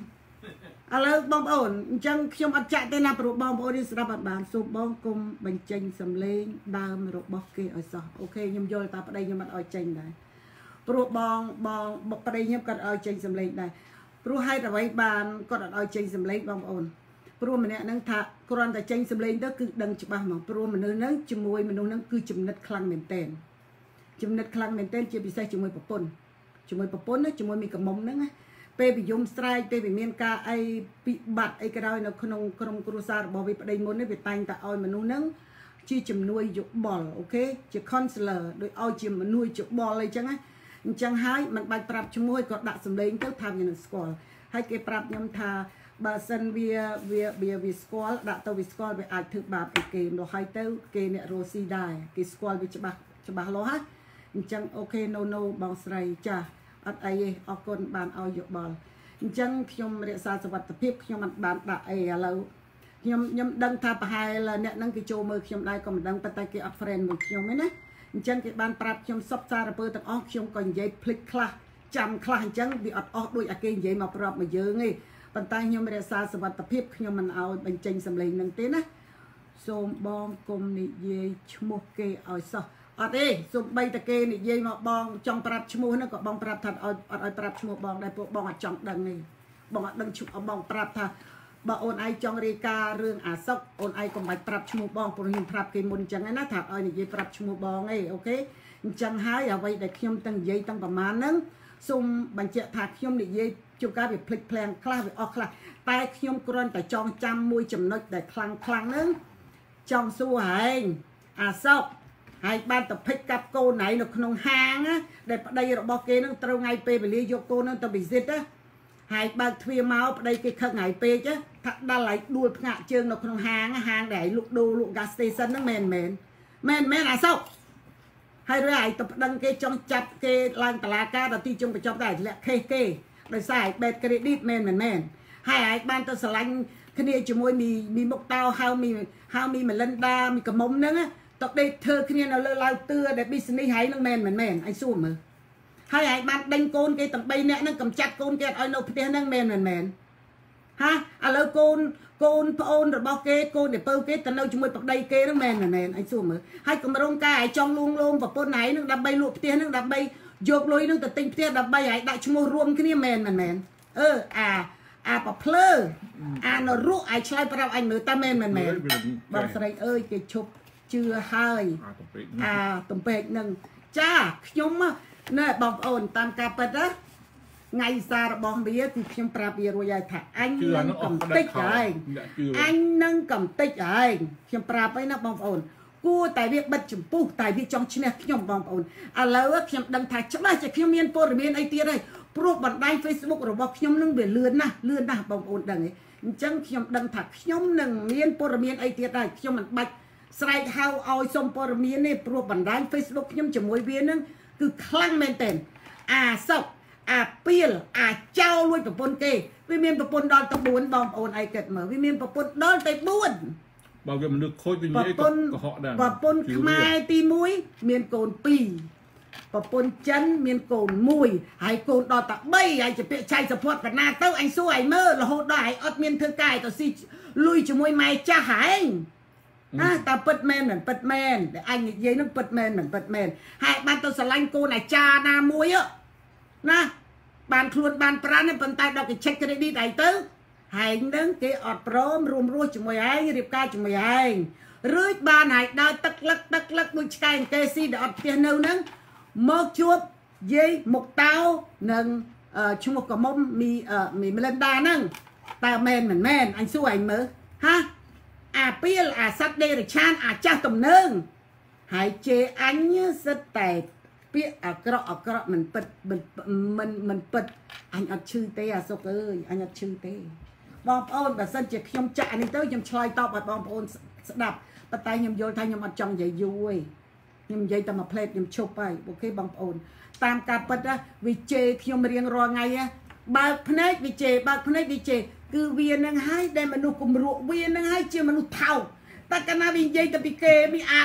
alo bong ôn, chẳng kiếm art chặt tên nào pro bong ôn đi sẽ đạp bàn, dùng bong com bánh chanh sầm lên, đam rồi bọc kê ở sao, ok nhưng vô ta ở đây nhưng mà ở chanh này. ព្រោះបងប្តីខ្ញុំគាត់ឲ្យចេញសម្លេងដែរព្រោះហេតុអ្វីបានគាត់ឲ្យចេញសម្លេងបងប្អូនព្រោះម្នាក់ហ្នឹងថាគ្រាន់តែចេញសម្លេងទៅគឺដឹងច្បាស់ហ្មងព្រោះមនុស្សហ្នឹងជាមួយមនុស្សហ្នឹងគឺចំណិតខ្លាំងមែនទែនចំណិតខ្លាំងមែនទែនជាពិសេសជាមួយប្រពន្ធជាមួយមីកមុំហ្នឹងណាពេលវិយមស្រែកពេលវាមានការអីពិបត្តិអីក៏ដោយនៅក្នុងក្រុមគ្រួសាររបស់វាប្តីមុននេះវាតែងតែឲ្យមនុស្សហ្នឹងជាជំនួយយោបល់អូខេជា counselor ដោយឲ្យជាមនុស្សយោបល់អីចឹងណាអញ្ចឹងហើយមិនបាច់ប្រាប់ជាមួយក៏ដាក់សម្លេងទៅថាវានឹងស្គាល់ហើយគេប្រាប់ខ្ញុំថាបើសិនវាស្គាល់ដាក់ទៅវាស្គាល់វាអាចធ្វើបាបពីគេមកហើយទៅគេអ្នករស់ស៊ីដែរគេស្គាល់វាច្បាស់លាស់ហើយអញ្ចឹងអូខេ no បងស្រីចាអត់អីទេអរគុណបានឲ្យយោបល់អញ្ចឹងខ្ញុំរក្សាសុវត្ថិភាពខ្ញុំមិនបានដាក់អីឥឡូវខ្ញុំដឹងថាប្រហែលអ្នកហ្នឹងគេចូលមើលខ្ញុំដែរក៏មិនដឹងប៉ុន្តែគេអត់ friend មួយខ្ញុំទេណាអញ្ចឹងគេបានប្រាប់ខ្ញុំសពសារពើទាំងអស់ខ្ញុំក៏និយាយភ្លេចខ្លះចាំខ្លះអញ្ចឹងវាអត់អស់ដូចអាគេនិយាយមកប្រាប់មកយើងទេប៉ុន្តែខ្ញុំរក្សាសុវត្ថិភាពខ្ញុំមិនឲ្យបញ្ចេញសម្លេងនឹងទេណាសូមបងគុំនិយាយឈ្មោះគេឲ្យសោះអត់ទេសូមបីតែគេនិយាយមកបងចង់ប្រាប់ឈ្មោះហ្នឹងក៏បងប្រាប់ថាអត់ឲ្យប្រាប់ឈ្មោះបងដែរពួកបងអត់ចង់ដឹងទេបងអត់ដឹងឈ្មោះបងប្រាប់ថាបើអូនឯងចង់រាយការណ៍រឿងអាសុកអូនឯងកុំបាច់ប្រាប់ឈ្មោះបងព្រោះខ្ញុំប្រាប់គេមុនអញ្ចឹងណាថាឲ្យនិយាយប្រាប់ឈ្មោះបងឯងអូខេអញ្ចឹងហើយអ្វីដែលខ្ញុំទាំងនិយាយទាំងប្រមាណហ្នឹងសូមបញ្ជាក់ថាខ្ញុំនិយាយជួនកាលវាភ្លេចភ្លាំងខ្លះវាអស់ខ្លះតែខ្ញុំគ្រាន់តែចងចាំមួយចំណុចដែលខ្លាំងហ្នឹងចង់សួរហែងអាសុកហើយបានទៅភិចកាប់កូនណៃនៅក្នុងហាងដែលប្តីរបស់គេហ្នឹងត្រូវថ្ងៃពេលវេលាយកកូនហ្នឹងទៅ visit ណាហើយបើកទ្វារមកប្តីគេខឹងហើយពេកថាដល់ហើយដួលផ្ងាក់ជើងនៅក្នុងហាងដែលលក់ដូរលក់ gas station ហ្នឹងមែនអាសុកហើយរើឲ្យទៅប្តឹងគេចង់ចាប់គេឡើងតុលាការដល់ទីជុំបញ្ចប់តែលាក់ខេសគេដោយសារឲ្យ bad credit មែនហើយឲ្យបានទៅស្រឡាញ់គ្នាជាមួយមីមុកតោហៅមីមលិនដាមីកមុំហ្នឹងទៅដេកធ្វើគ្នានៅលើឡាវទឿដែល business ហើយហ្នឹងមែនអញសួរមើលហើយឯងបានដេញកូនគេទាំង3នាក់ហ្នឹងកំចាត់កូនគេឲ្យនៅផ្ទះហ្នឹងមែនហាឥឡូវកូនប្អូនរបស់គេកូនដែលពៅគេទៅនៅជាមួយប្តីគេហ្នឹងមែនអញសួរមើលហើយកម្រងការឲ្យចង់លួងលោមប្រពន្ធឯងហ្នឹងដើម្បីលក់ផ្ទះហ្នឹងដើម្បីយកលុយហ្នឹងទៅទិញផ្ទះដើម្បីឲ្យដាក់ឈ្មោះរួមគ្នាមែនអាប្រភ្លើអានរុកឲ្យឆ្លើយប្រាប់អញមើលតើមែនបងស្រីអើយគេឈប់ជឿហើយអាទំពេកហ្នឹងចាខ្ញុំណែបងប្អូនតាមការពិតណាថ្ងៃសាររបស់វាគឺខ្ញុំប្រាប់វារួចហើយថាអញនឹងកំតិចហើយខ្ញុំប្រាប់ហើយណាបងប្អូនគួរតែវាបិទចំពោះតែវាចង់ឈ្នះខ្ញុំបងប្អូនឥឡូវខ្ញុំដឹងថាច្បាស់ជាខ្ញុំមានព័ត៌មានអីទៀតហើយព្រោះបណ្ដាញ Facebook របស់ខ្ញុំនឹងវាលឿនណាស់បងប្អូនដឹងទេអញ្ចឹងខ្ញុំដឹងថាខ្ញុំនឹងមានព័ត៌មានអីទៀតដែរខ្ញុំមិនបាច់ស្រែកហៅឲ្យសុំព័ត៌មានទេព្រោះបណ្ដាញ Facebook ខ្ញុំជាមួយវានឹងគឺខ្លាំងមែនតើអាសុកអាពីលអាចោលលួចប្រពន្ធគេវាមានប្រពន្ធដល់ទៅ4បងប្អូនឯងគិតមើលវាមានប្រពន្ធដល់ទៅ4 បើវាមនុស្សខូចវានិយាយកុហកដែរប្រពន្ធខ្មែរទី1មានកូន2ប្រពន្ធចិនមានកូន1ហើយកូនដល់តែ3ហើយជាពាក្យចៃសពតកណាទៅអញសួរឯងមើលរហូតដល់ឯងអត់មានធ្វើការទៅស៊ីលុយជាមួយម៉ែចាស់ហែងតែពិតមែនដែលអញនិយាយនឹងពិតមែនហើយបានទៅស្រឡាញ់កូនអាចារ្យណាមួយណាបានខ្លួនបានប្រាណប៉ុន្តែដល់គេ check credit ឯងទៅហែងនឹងគេអត់ព្រមរួមរស់ជាមួយឯងរៀបការជាមួយឯងរួចបានហើយដើរទឹកលឹកដូចឆ្កែកេស៊ីដែលអត់ផ្ទះនៅហ្នឹងមកជួបយាយមុកតោនិងឈ្មោះកមុំមីមលិនដាហ្នឹងតើមែនមិនមែនអញសួរឯងមើលហាអាពីលអាសត្វដេរឆានអាចាស់ទំនើងហើយជេអញសិតតែពាក្យអាក្រក់មិនពិត anh ở chư tê à sốc ơi anh ở chư tê bom ôn và sân chỉ nhom chạy này tới nhom chloi tao và bom ôn đập bắt tay nhom vô thay nhom ở trong vậy vui nhom vậy tao mà plate nhom chụpไปok bom ôn tam cà bật á vì chê nhom riêng rò ngày á ba phết vì chê ba phết vì chê cứ viên năng hai đây mà nụ cùng ruộng viên năng hai chưa mà nụ thầu ta cái nào bị dây ta bị kê bị áp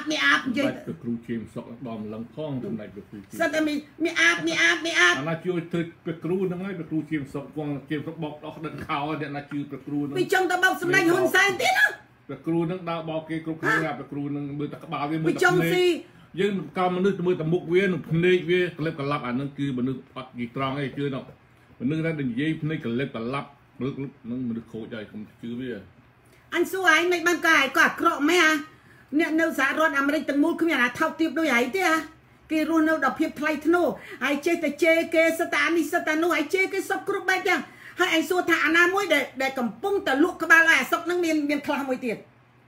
dây cáiครูเชมสอกดอมลังพ้องตรงไหนเป็นครูเชม sao ta bị áp อันนั้นช่วยเธอเป็นครูนั่งไงเป็นครูเชมสอกวางเชมสอกบอกออกเดินข่าวเดี๋ยวน่าชื่อเป็นครูนั่ง bị trong ta bọc sầm lạnh hôn sai tí nữa เป็นครูนั่งดาวบอกเกย์ครูเป็นครูนั่งมือตะบ่าวมือ bị ตะ trong เนย gì ยืนกำมือมือตะมุกเวียนพเนยเวียกเล็บกระลับอันนั้นคือมันนึกปักกี่ตรองไอ้ชื่อเนาะมันนึกได้เป็นยี่พเนยกระเล็บกระลับมันนึกโคใจคำชื่อเวีย anh xua ấy mấy ban cài có cọ mấy à nè nêu giá rốt American từng mút không nhà là thao tiếp đôi ấy thế à cái rùa nêu đọc hiệp play thô ai chơi ta chơi cái satano ai chơi cái sọc group bay chăng hai anh xua thả na mối để cầm pung ta lụa cái ba là sọc năng miền khla mối tiền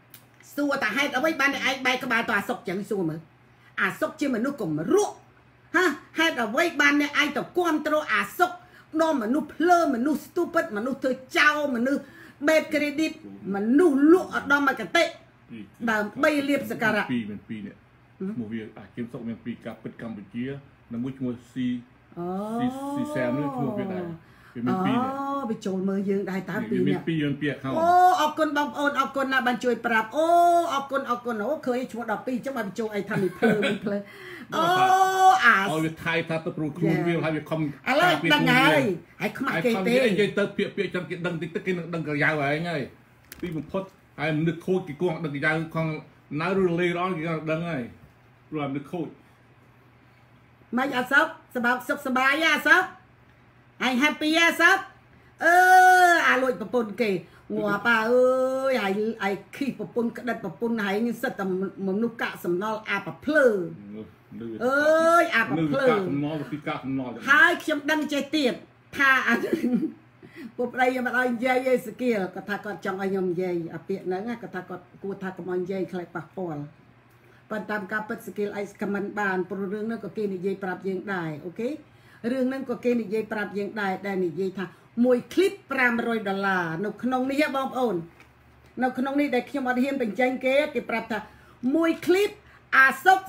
xua ta hai ở mấy ban để ai bay cái ba tòa sọc chẳng xua mà à sọc chơi mà nó cùng mà ruộng ha hai ở mấy ban để ai tập control à sọc nó mà nó plơ mà nó stupid mà nó thôi trao mà nó bed credit มันนู่ลวกดอมมากระเตะดามใบเรียบสการะปีเป็นปีเนี่ยมูวีเกมสองเป็นปีกับเป็นกัมพูชีนักมวยชัวซีแซมนี่ชัวเป็นอะไรเป็นปีเนี่ยไปโจมมือยืนได้ตาปีเนี่ยปีเปียกเขาโอ้ออกคนบางโอนออกคนน่ะบรรจุปรับโอ้ออกคนโอ้เคยชัวดอกปีจะมาไปโจไอ้ทำอีเพลโอ้เอาไปไทยถ้าตะปรูครูวิวให้ไปคอมอะไรดังไงไอ้ขมักเกเตไอ้ยัยเตอเปียกจังกิดังติ๊กกินดังกระยาวอะไรไงที่มันพดไอ้นึกโคตรกี่กวงดังกระยาวของน้ารุ่นเลยร้อนกี่ดังไงรวมนึกโคตรไม่อยากซับสบายอะซับไอ้แฮปปี้อะซับลอยปะปนเกงัวป่าไอ้ขี้ปะปนกระดัดปะปนไหนนี่สัตว์แต่มันนุกกะสำนออาปะเพลอาปะเพลหายเขียมดังใจเตียดท่าอันปุ๊บอะไรยังมาเอาเย่สกีก็ท่าก็จังเอายมเย่อเปียนั่งก็ท่าก็กูท่าก็มันเย่คล้ายปะปอลปันตามการปัดสกิลไอ้กำมันบานปรุเรื่องนั้นก็เกณฑ์เย่ปรับยังได้โอเคเรื่องนั้นก็เกณฑ์เย่ปรับยังได้นี่เย่ท่ามวยคลิป$500นกขนมนี่บอมโอนนกขนมนี่ได้ขี้มาเทียนเป็นจังเกตที่ปรับท่ามวยคลิปอาซก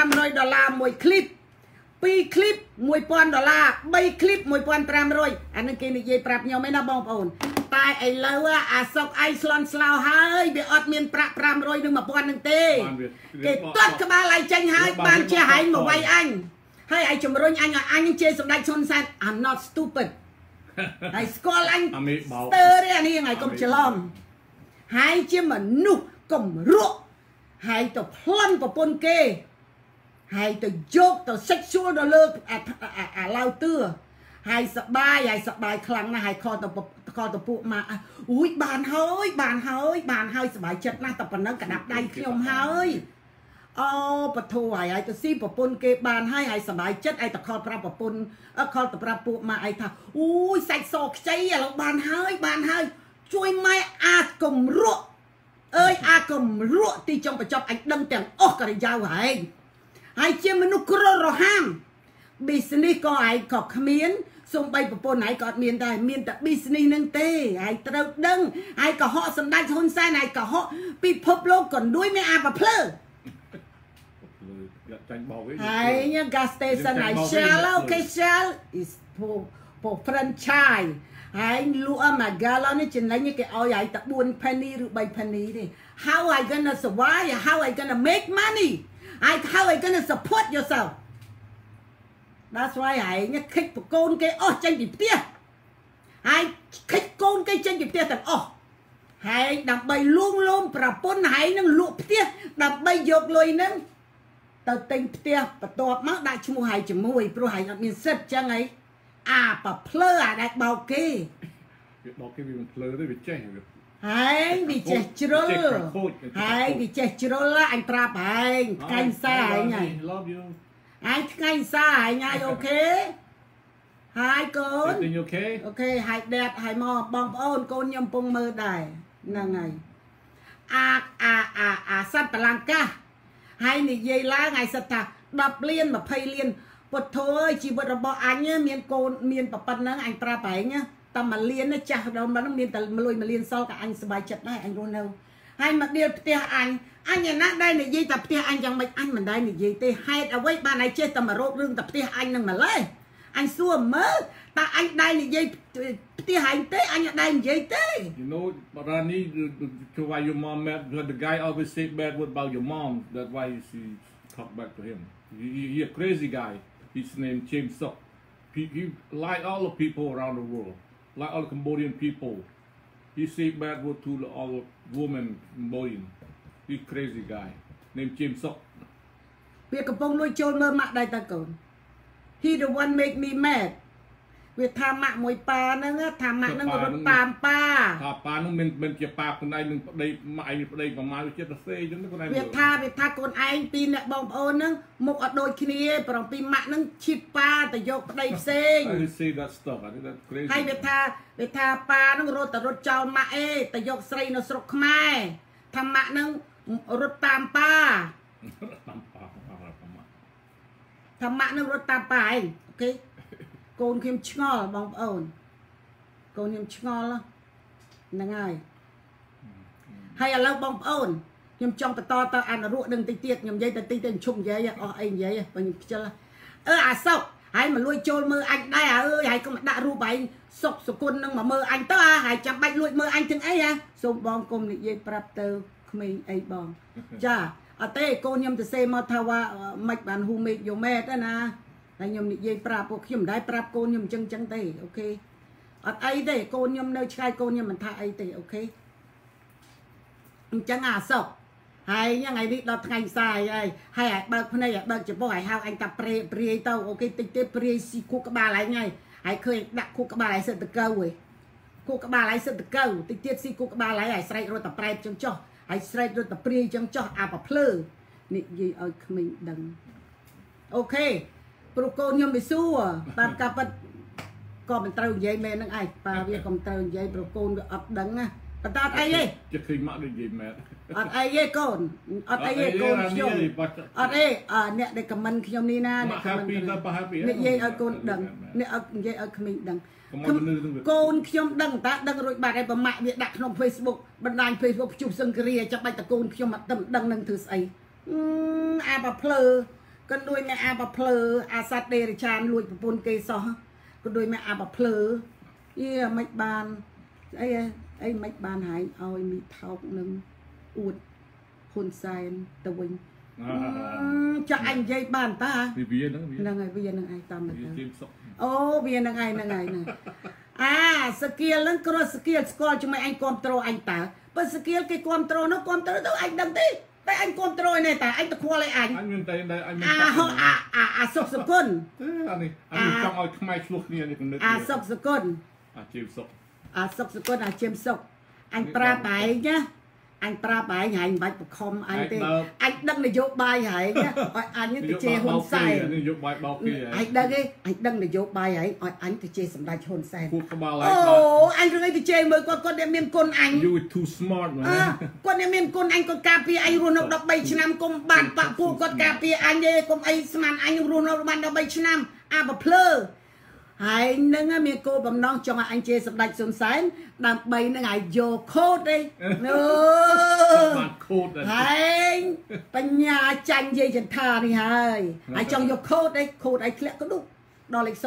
$400มวยคลิปปีคลิป$1,000ใบคลิป$1,500อันนั้นเกณฑ์เย่ปรับยังไม่น่าบอมโอนตายไอ้เล่าอาซกไอซ์ลอนสลาวหายเบียอดเมียนปรับ$500นึงมาปอนนึงเต้เกตตัดกระบาลไหลจังหายบานเชียหายมาไว้อันให้ไอจมรุ่งอันยังเจสมได้ชนสัน I'm not stupid ไอ้สกอลอันเตอร์เรียนี่ยังไงก็จะล้อมหายเชื่อมันนุกก็รั่วหายตัวพลันตัวปนเกหายตัวโยกตัวเซ็กชวลตัวเลิกเล่าเตื้อหายสบายครั้งนะหายคอตัวปุมาอุ้ยบานเฮ้ยสบายจัดนะแต่ปนนั้นกระดับได้ขยมเฮ้ยปะโถไอ้ตัวซีปะปนเก็บบานให้ไอ้สบายจัดไอ้ตะคอปลาปะปนคอตะปลาปูมาไอ้ท่าอุ้ยใส่ซอกใจอะเราบานให้ช่วยไม่อากมรั่วอากมรั่วที่จงประจบไอ้ดังแต่งออกกระยาวไอ้เจ้ามันนุกรอห้ามบิสนี่ก็ไอ้กอกขมิ้นส่งไปปะปนไหนกอดเมียนได้เมียนแต่บิสนี่นั่งเต้ไอ้เต้าดังไอ้ก็เหาะสำได้ชนแซ่ไอ้ก็เหาะปีพบโลกก่อนด้วยไม่อาปะเพลไอ้เนี่ยกาสเตชันไอ้เชลล์โอเคเชลล์ is for franchise ไอ้ลูกมากาลนี่จริงๆนี่แกเอาใหญ่ตะบุญ$1หรือ$2ดิ how I gonna survive how I gonna make money how I gonna support yourself that's why ไอ้เนี่ยคิดปโกนแกจังดิบเตี้ยไอ้คิดโกนแกจังดิบเตี้ยแต่ไอ้ดับใบลุ่มประปนไอ้นั่งลุกเตี้ยดับใบยกลอยนั่งตัวเต็งเตี้ยประตอบมักได้ชั่วโมงหายจมูกเพราะหายมีเซ็ตจังไงปะเพลอได้เบาเก้มีมันเพลอได้ไปแจ้งหายวิเจจโร่หายวิเจจโร่ละอันตราไปไงซ่าไงไอ้ไงซ่าไงโอเคหายโกนโอเคหายแดดหายมอบองโอนโกนยมปงมือได้นั่งไงสัตว์พลังกะให้นี่ยัยล้าไงสัตว์ดับเลียนแบบไพเลียนពុទ្ធោអើយជីវិតរបស់អញមានកូនមានប្រប៉ុណ្ណឹងអញប្រាប់ឯងតែមួយលានចាស់ដល់មិនមានតែ1លានសល់ក៏អញសប្បាយចិត្តដែរអញរស់នៅហើយមកដៀលផ្ទះអញឯណាដែរនិយាយតែផ្ទះអញយ៉ាងម៉េចអញមិនដែរនិយាយទេហេតុអ្វីបានឯងចេះតែមករោគរឿងតែផ្ទះអញនឹងម្លេះអញសួរមើលតើអញដែរនិយាយផ្ទះអញទេអញដែរនិយាយទេ You know Rani to why your mom met the guy always say bad word about your mom that's why she talk back to him he a crazy guy his name James Sok he like all the people around the world like all the Cambodian people he say bad word to all the women Cambodian he crazy guy named James Sok វាកំពុងលួចចូលមើលម៉ាក់ដែរតើកូន he the one make me mad វាថាម៉ាក់មួយប៉ាហ្នឹងថាម៉ាក់ហ្នឹងរត់តាមប៉ាថាប៉ាហ្នឹងមិនជាប៉ាខ្លួនឯងនឹងប្តីម៉ាក់ឯងប្តីប្រមាណវាចិត្តសេអញ្ចឹងខ្លួនឯងវាថាកូនឯងពីរអ្នកបងប្អូនហ្នឹងមុខអត់ដូចគ្នាប្រងពីម៉ាក់ហ្នឹងឈិតប៉ាទៅយកប្តីផ្សេង I see that stuff I think that's crazy ហើយវាថាប៉ាហ្នឹងរត់ចោលម៉ាក់អេទៅយកស្រីនៅស្រុកខ្មែរថាម៉ាក់ហ្នឹងរត់តាមប៉ាតាមប៉ាថាម៉ាក់ហ្នឹងរត់តាមប៉ាឯងអូខេកូនខ្ញុំឆ្ងល់បងប្អូនកូនខ្ញុំឆ្ងល់ហ្នឹងហើយឥឡូវបងប្អូនខ្ញុំចង់បន្តទៅអានរក់នឹងតិចទៀតខ្ញុំនិយាយទៅតិចទៅឈប់និយាយអស់អីនិយាយបើខ្ញុំខ្ជិលអាសុកហើយមកលួចចូលមើលអញដែរអើយហើយកុំដាក់រូបឯងសុកសគុណនឹងមកមើលអញទៅហើយចាំបាច់លួចមើលអញទាំងអីសូមបងគុំនិយាយប្រាប់ទៅក្មេងអីបងចាអត់ទេកូនខ្ញុំទៅសេមកថាว่าមិនបានហ៊ូមេកយមេតណាហើយខ្ញុំនិយាយប្រាប់ពួកខ្ញុំមិនដែរប្រាប់កូនខ្ញុំអញ្ចឹងទេអូខេអត់អីទេកូនខ្ញុំនៅឆ្ងាយកូនខ្ញុំមិនថាអីទេអូខេអញ្ចឹងអាសុកហើយថ្ងៃនេះដល់ថ្ងៃផ្សាយហើយបើកភ្នែកបើកចំពោះហើយហៅអញតាព្រាយទៅអូខេតិចទេព្រាយស៊ីគូក្បាលហើយឃើញដាក់គូក្បាលហើយសិតតកៅហ៎គូក្បាលហើយសិតតកៅតិចទៀតស៊ីគូក្បាលហើយស្រែករត់តែប្រែបចឹងចុះហើយស្រែករត់តែព្រាយចឹងចុះអាប្រភ្លើនិយាយឲ្យក្មេងដឹងអូខេព្រោះកូនខ្ញុំវាសួរតាមការពិតក៏មិនត្រូវនិយាយមែនហ្នឹងឯងប៉ាវាក៏មិនត្រូវនិយាយព្រោះកូនវាអត់ដឹងណាប៉ុន្តែអត់អីទេជិះឃើញម៉ាក់និយាយមែនអត់អីទេកូនអត់អីទេកូនខ្ញុំអត់ទេអ្នកដែលខមមិនខ្ញុំនេះណាអ្នកខមមិននិយាយឲ្យកូនដឹងអ្នកនិយាយឲ្យក្មេងដឹងកូនខ្ញុំដឹងតាដឹងរួចបាត់ហើយប្រមាក់វាដាក់ក្នុង Facebook បណ្ដាញ Facebook ជួបសង្គ្រាចាំបាច់តកូនខ្ញុំអត់ដឹងនឹងធ្វើស្អីអាបភ្លើក៏ដូចអ្នកអាបភ្លើអាសត្វដេរឆានលួចប្រពន្ធគេសោះក៏ដូចអ្នកអាបភ្លើយេមិនបានអីមិនបានហែងឲ្យមីថោកនឹងអួតហ៊ុនសែនទៅវិញចាក់អញនិយាយបានតាវាហ្នឹងហើយវាហ្នឹងឯងតាមអូវាហ្នឹងឯងស្គៀលហ្នឹងគ្រាន់ស្គៀលស្គាល់ជាមួយអញគ្រប់ត្រូលអញតើបើស្គៀលគេគ្រប់ត្រូលនោះគ្រប់ត្រូលទៅអញដឹងទេតែអញគ្រប់ត្រូលឯនេះតាអញទៅខ្វល់ឲ្យអញមានតែអញមានអាសុកសគុណអានេះចង់ឲ្យខ្មែរឆ្លោះគ្នានេះគំនិតអាសុកសគុណអាជេមសុកអាសុកសគុណអាជេមសុកអញប្រាប់ឯងណាអញប្រាប់ឯងហើយមិនបាច់បខំអញទេអញដឹងនយោបាយហើយណាឲ្យអញទៅជេរហ៊ុនសែននយោបាយបោកគេអញដឹងទេអញដឹងនយោបាយហើយឲ្យអញទៅជេរសម្ដេចហ៊ុនសែនអូអញរឿងអីទៅជេរមើលគាត់អ្នកមានគុណអញ You too smart man គាត់អ្នកមានគុណអញគាត់ការពារអញរស់នៅ13ឆ្នាំគុំបានបាក់ពួកគាត់ការពារអញទេគុំអីស្មានអញរស់នៅបាន13ឆ្នាំអាបភ្លើហើយនឹងមានគោលបំណងចង់ឲ្យអញជេរសម្ដេចហ៊ុនសែនដើម្បីនឹងឲ្យយកខូតទេបានខូតហើយបញ្ញាចាញ់យាយចន្ទថានេះហើយចង់យកខូតទេខូតឲ្យធ្លាក់ក៏ដូចដល់លេខ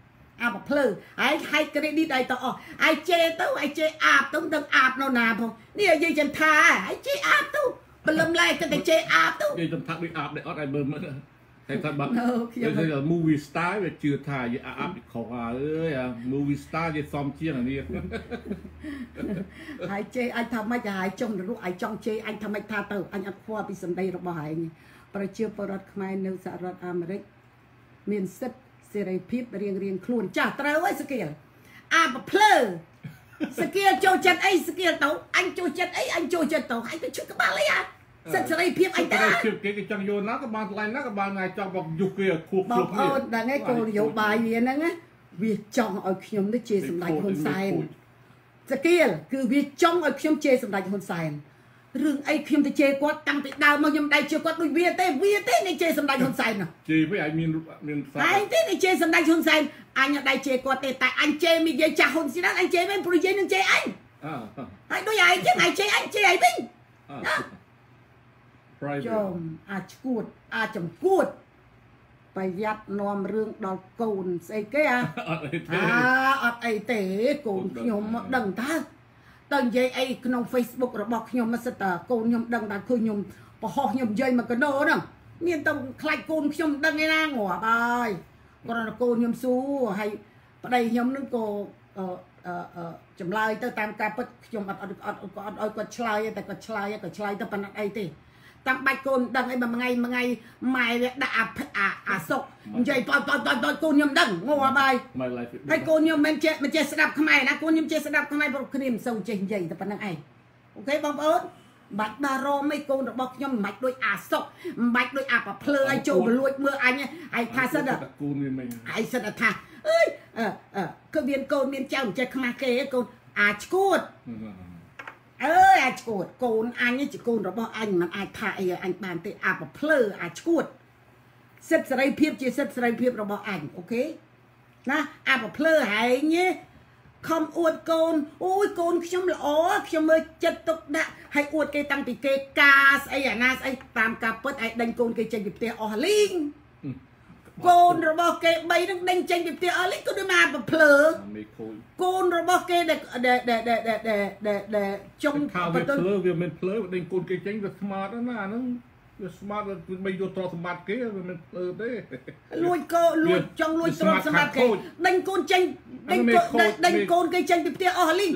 0អាបភ្លើហើយហែក credit ឲ្យទៅអស់ឲ្យជេរទៅឲ្យជេរអាបទៅដឹងអាបនៅណាផងនេះយាយចន្ទថាឲ្យជេរអាបទៅបលឹមឡែកទៅជេរអាបទៅយាយចន្ទថាដូចអាបដែរអត់ឲ្យមើលមើលតែថាបាត់គេថា movie star វាជឿថាយអាប់ខុសអើយអា movie star គេសំជាងអានេះហើយជេអញថាម៉េចហើយចង់រស់ឲ្យចង់ជេអញថាម៉េចថាទៅអញអត់ខ្វល់ពីសម្ដីរបស់ឯងប្រជាពលរដ្ឋខ្មែរនៅសហរដ្ឋអាមេរិកមានសិទ្ធិសេរីភាពរៀងខ្លួនចាស់ត្រូវហើយស្គៀលអាបភ្លើស្គៀលចូលចិត្តអីស្គៀលទៅអញចូលចិត្តអីអញចូលចិត្តទៅហើយទៅឈឺក្បាលអីសិទ្ធិសេរីភាពអញតាគេចង់យកណាក៏បានថ្លៃណាក៏បានថ្ងៃចង់មកយុគគេខួបខ្លួនបងអូនដឹងឯងគោលនយោបាយវាហ្នឹងណាវាចង់ឲ្យខ្ញុំទៅជេរសម្ដេចហ៊ុនសែនស្គៀលគឺវាចង់ឲ្យខ្ញុំជេរសម្ដេចហ៊ុនសែន rừng ấy khiêm thì chê quát tăng bị đào mà nhầm đây chưa quát đôi bia tê này chê sầm đai hôn say nè chê với anh miền anh thế này chê sầm đai hôn say anh ở đây chê quát tê tại anh chê mi dây chả hôn xí đó anh chê bên puri dây nên chê anh anh đôi ai chứ ai chê ai tính chồng chồng cuột phải giặt nòm rương đào cồn xây cái ọt ấy tế cồn nhôm đằng ta tầng dây ấy trong Facebook rồi bọc nhôm mà sẽ cồn nhôm đằng đã khơi nhôm bỏ họ nhôm dây mà cái nô đó miền tông khai cồn nhôm đằng này na ngỏ bài còn là cồn nhôm su hay ở đây nhôm nước cô chấm lai tới tam ca bất nhôm ọt quật chlai tại quật chlai tới phần ấy thì tăng bạch côn đằng ấy mà ngày mày đã sọc vậy tôi côn nhom đằng ngô bài hay côn nhom men che sẽ đập mày na côn nhom che sẽ đập mày bọc kìm sâu chỉnh vậy tập đằng ấy ok bóng ớt bạch ba ro mấy côn được bọc nhom mạch đôi sọc mạch đôi plơ ai trộn lùi mưa anh ai tha sân à ai sân à tha ơi cơ viên côn miên trao che khma kê côn cút ơi chuột côn anh ấy chỉ côn đó bao anh mà ai thải anh bàn tới plơ chuột xếp sợi phim chỉ xếp sợi phim đó bao anh ok na plơ hay nhé không uột côn ôi côn trong lỗ trong mơ chất tục đã hay uột cây tăng thì cây ca ấy na ấy tam ca bớt ấy đánh côn cây chân dịp tè linh côn rồi bao kê bay đang đánh tranh điệp tiệt lấy cô đưa mà plơ côn rồi bao kê để trong thao về plơ về mình plơ đánh côn cây tranh về smart đó là nó smart là bây giờ trò smart kế về mình plơ đấy lui trong lui trò smart kế đánh côn tranh đánh côn cây tranh điệp tiệt linh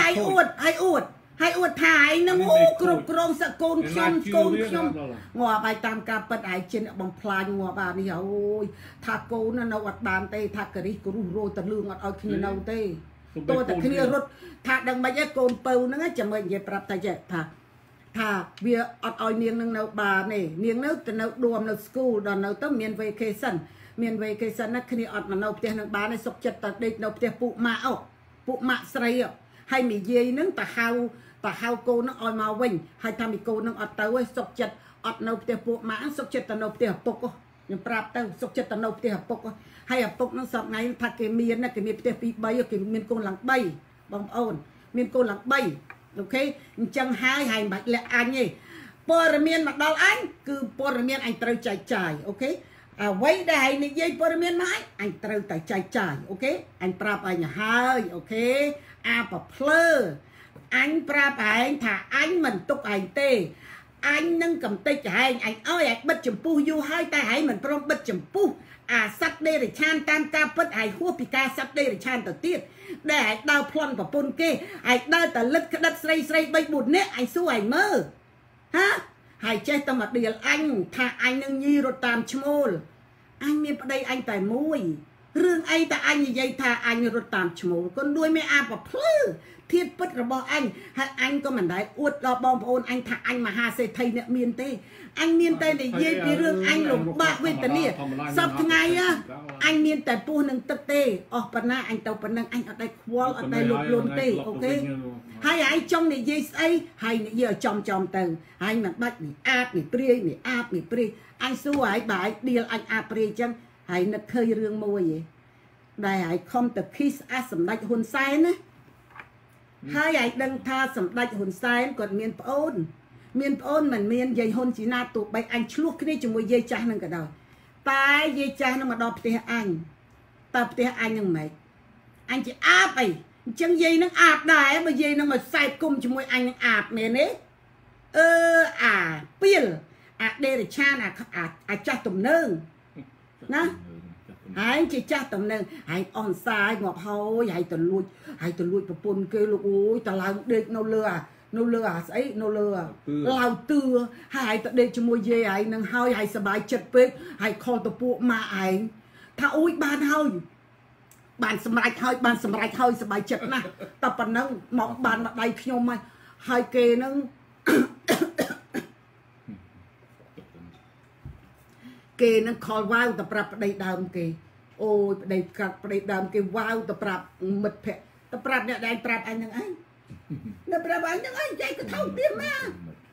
hay uột thải nó ngô cột cồn sợ côn nhom ngò bài tam ca bật ai trên bằng plan ngò bà đi ôi thà côn nó nấu ọt bàn tê thà cái đi côn rồi tận lương ọt khi nấu tê tôi tận khi rút thà đằng bây giờ côn bầu nó ngay chẳng mình về prap tay chết thà bia ọt oi niềng nâng nấu bà này niềng nấu từ nấu đùm nấu school đòn nấu tới miền vacation nó khi ọt mà nấu tiền nấu bà này sọc chật tận đây nấu tiền phụ mạ sấy hay mì dây nướng ta hao cô nó oi màu vinh hay tham mì cô nó ọt tới sọc chật ọt nấu tiền phụ mã sọc chật nấu tiền bốc nhưng prap tới sọc chật nấu tiền bốc hay bốc nó sọc ngay thà cái miền này cái miền tiền phi bay cái miền cô lăng bay bông ôn miền cô lăng bay ok chẳng hai hành bạch lệ anh nhỉ bờ miền mặt đào anh cứ bờ miền anhត្រូវchạy ok vậy đây này dây bờ miền mãi anhត្រូវchạy ok anh prap anh hơi ok plơ anh prap anh thả anh mình tục anh tê anh nâng cầm tay chạy anh ơi anh bật chấm pu du hai tay hãy mình prom bật chấm pu sắt đây để chan tam ca bật ai hua pika sắt đây để chan tờ tiết để anh đào plon vào pôn kê anh đào tờ lứt cái đất xây bay bụt nè anh xu anh mơ hả hãy chơi tao mặt điều anh thả anh nâng nhi rồi tam chmol anh miền đây anh tài môi rương ai ta anh như vậy thà anh rồi tam chmol con đuôi mấy plơ thiết bất rồi bỏ anh có mình đấy uất lo bom ôn anh thà anh mà ha xây thầy nè miền tây anh miền tây để dây đi rương anh lục bạ với tận nè sắp ngày á anh miền tây pu nâng tật tê phần na anh tàu phần năng anh ở đây qual ở đây lục luôn tê ok hai ai trong này dây ấy hay này giờ chom từ anh mà bắt này áp này pri anh xua ai bài điều anh pri chăng hay nó khơi rương môi vậy đây ai không tập kiss sầm đạch hồn sai nữa hai ai đăng tha sầm đạch hồn sai còn miền ôn mình miền dây hôn chỉ na tụ bay anh luộc cái này chúng môi dây cha nâng cả đầu tai dây cha nó mà đọc tê anh tập tê anh nhưng mày anh chỉ áp ấy chân dây nó áp đài mà dây nó mà sai cung chúng môi anh áp mẹ nế pil đây là cha là cha tụm nương nó hãy chỉ cha tụm nương hãy on sai ngọt hôi hãy tụi lui vào pôn kêu luôn ôi ta làm được nô lừa ấy nô lừa lao tưa hãy tụi đây cho mua dê hãy nâng hơi hãy sờ bài chật bếp hãy kho tụi bộ mà hãy thà ôi ban hơi bàn sầm rạch hơi sờ bài chật nè tập bản nâng mọc bàn mặt đầy nhôm mày hai kê nâng kê nó coi wow tập rap đây đam kê ôi đây cặp đây đam kê wow tập rap mật phệ tập rap này đây rap anh nâng anh nó rap anh nâng anh chạy cái thâu tiêm mà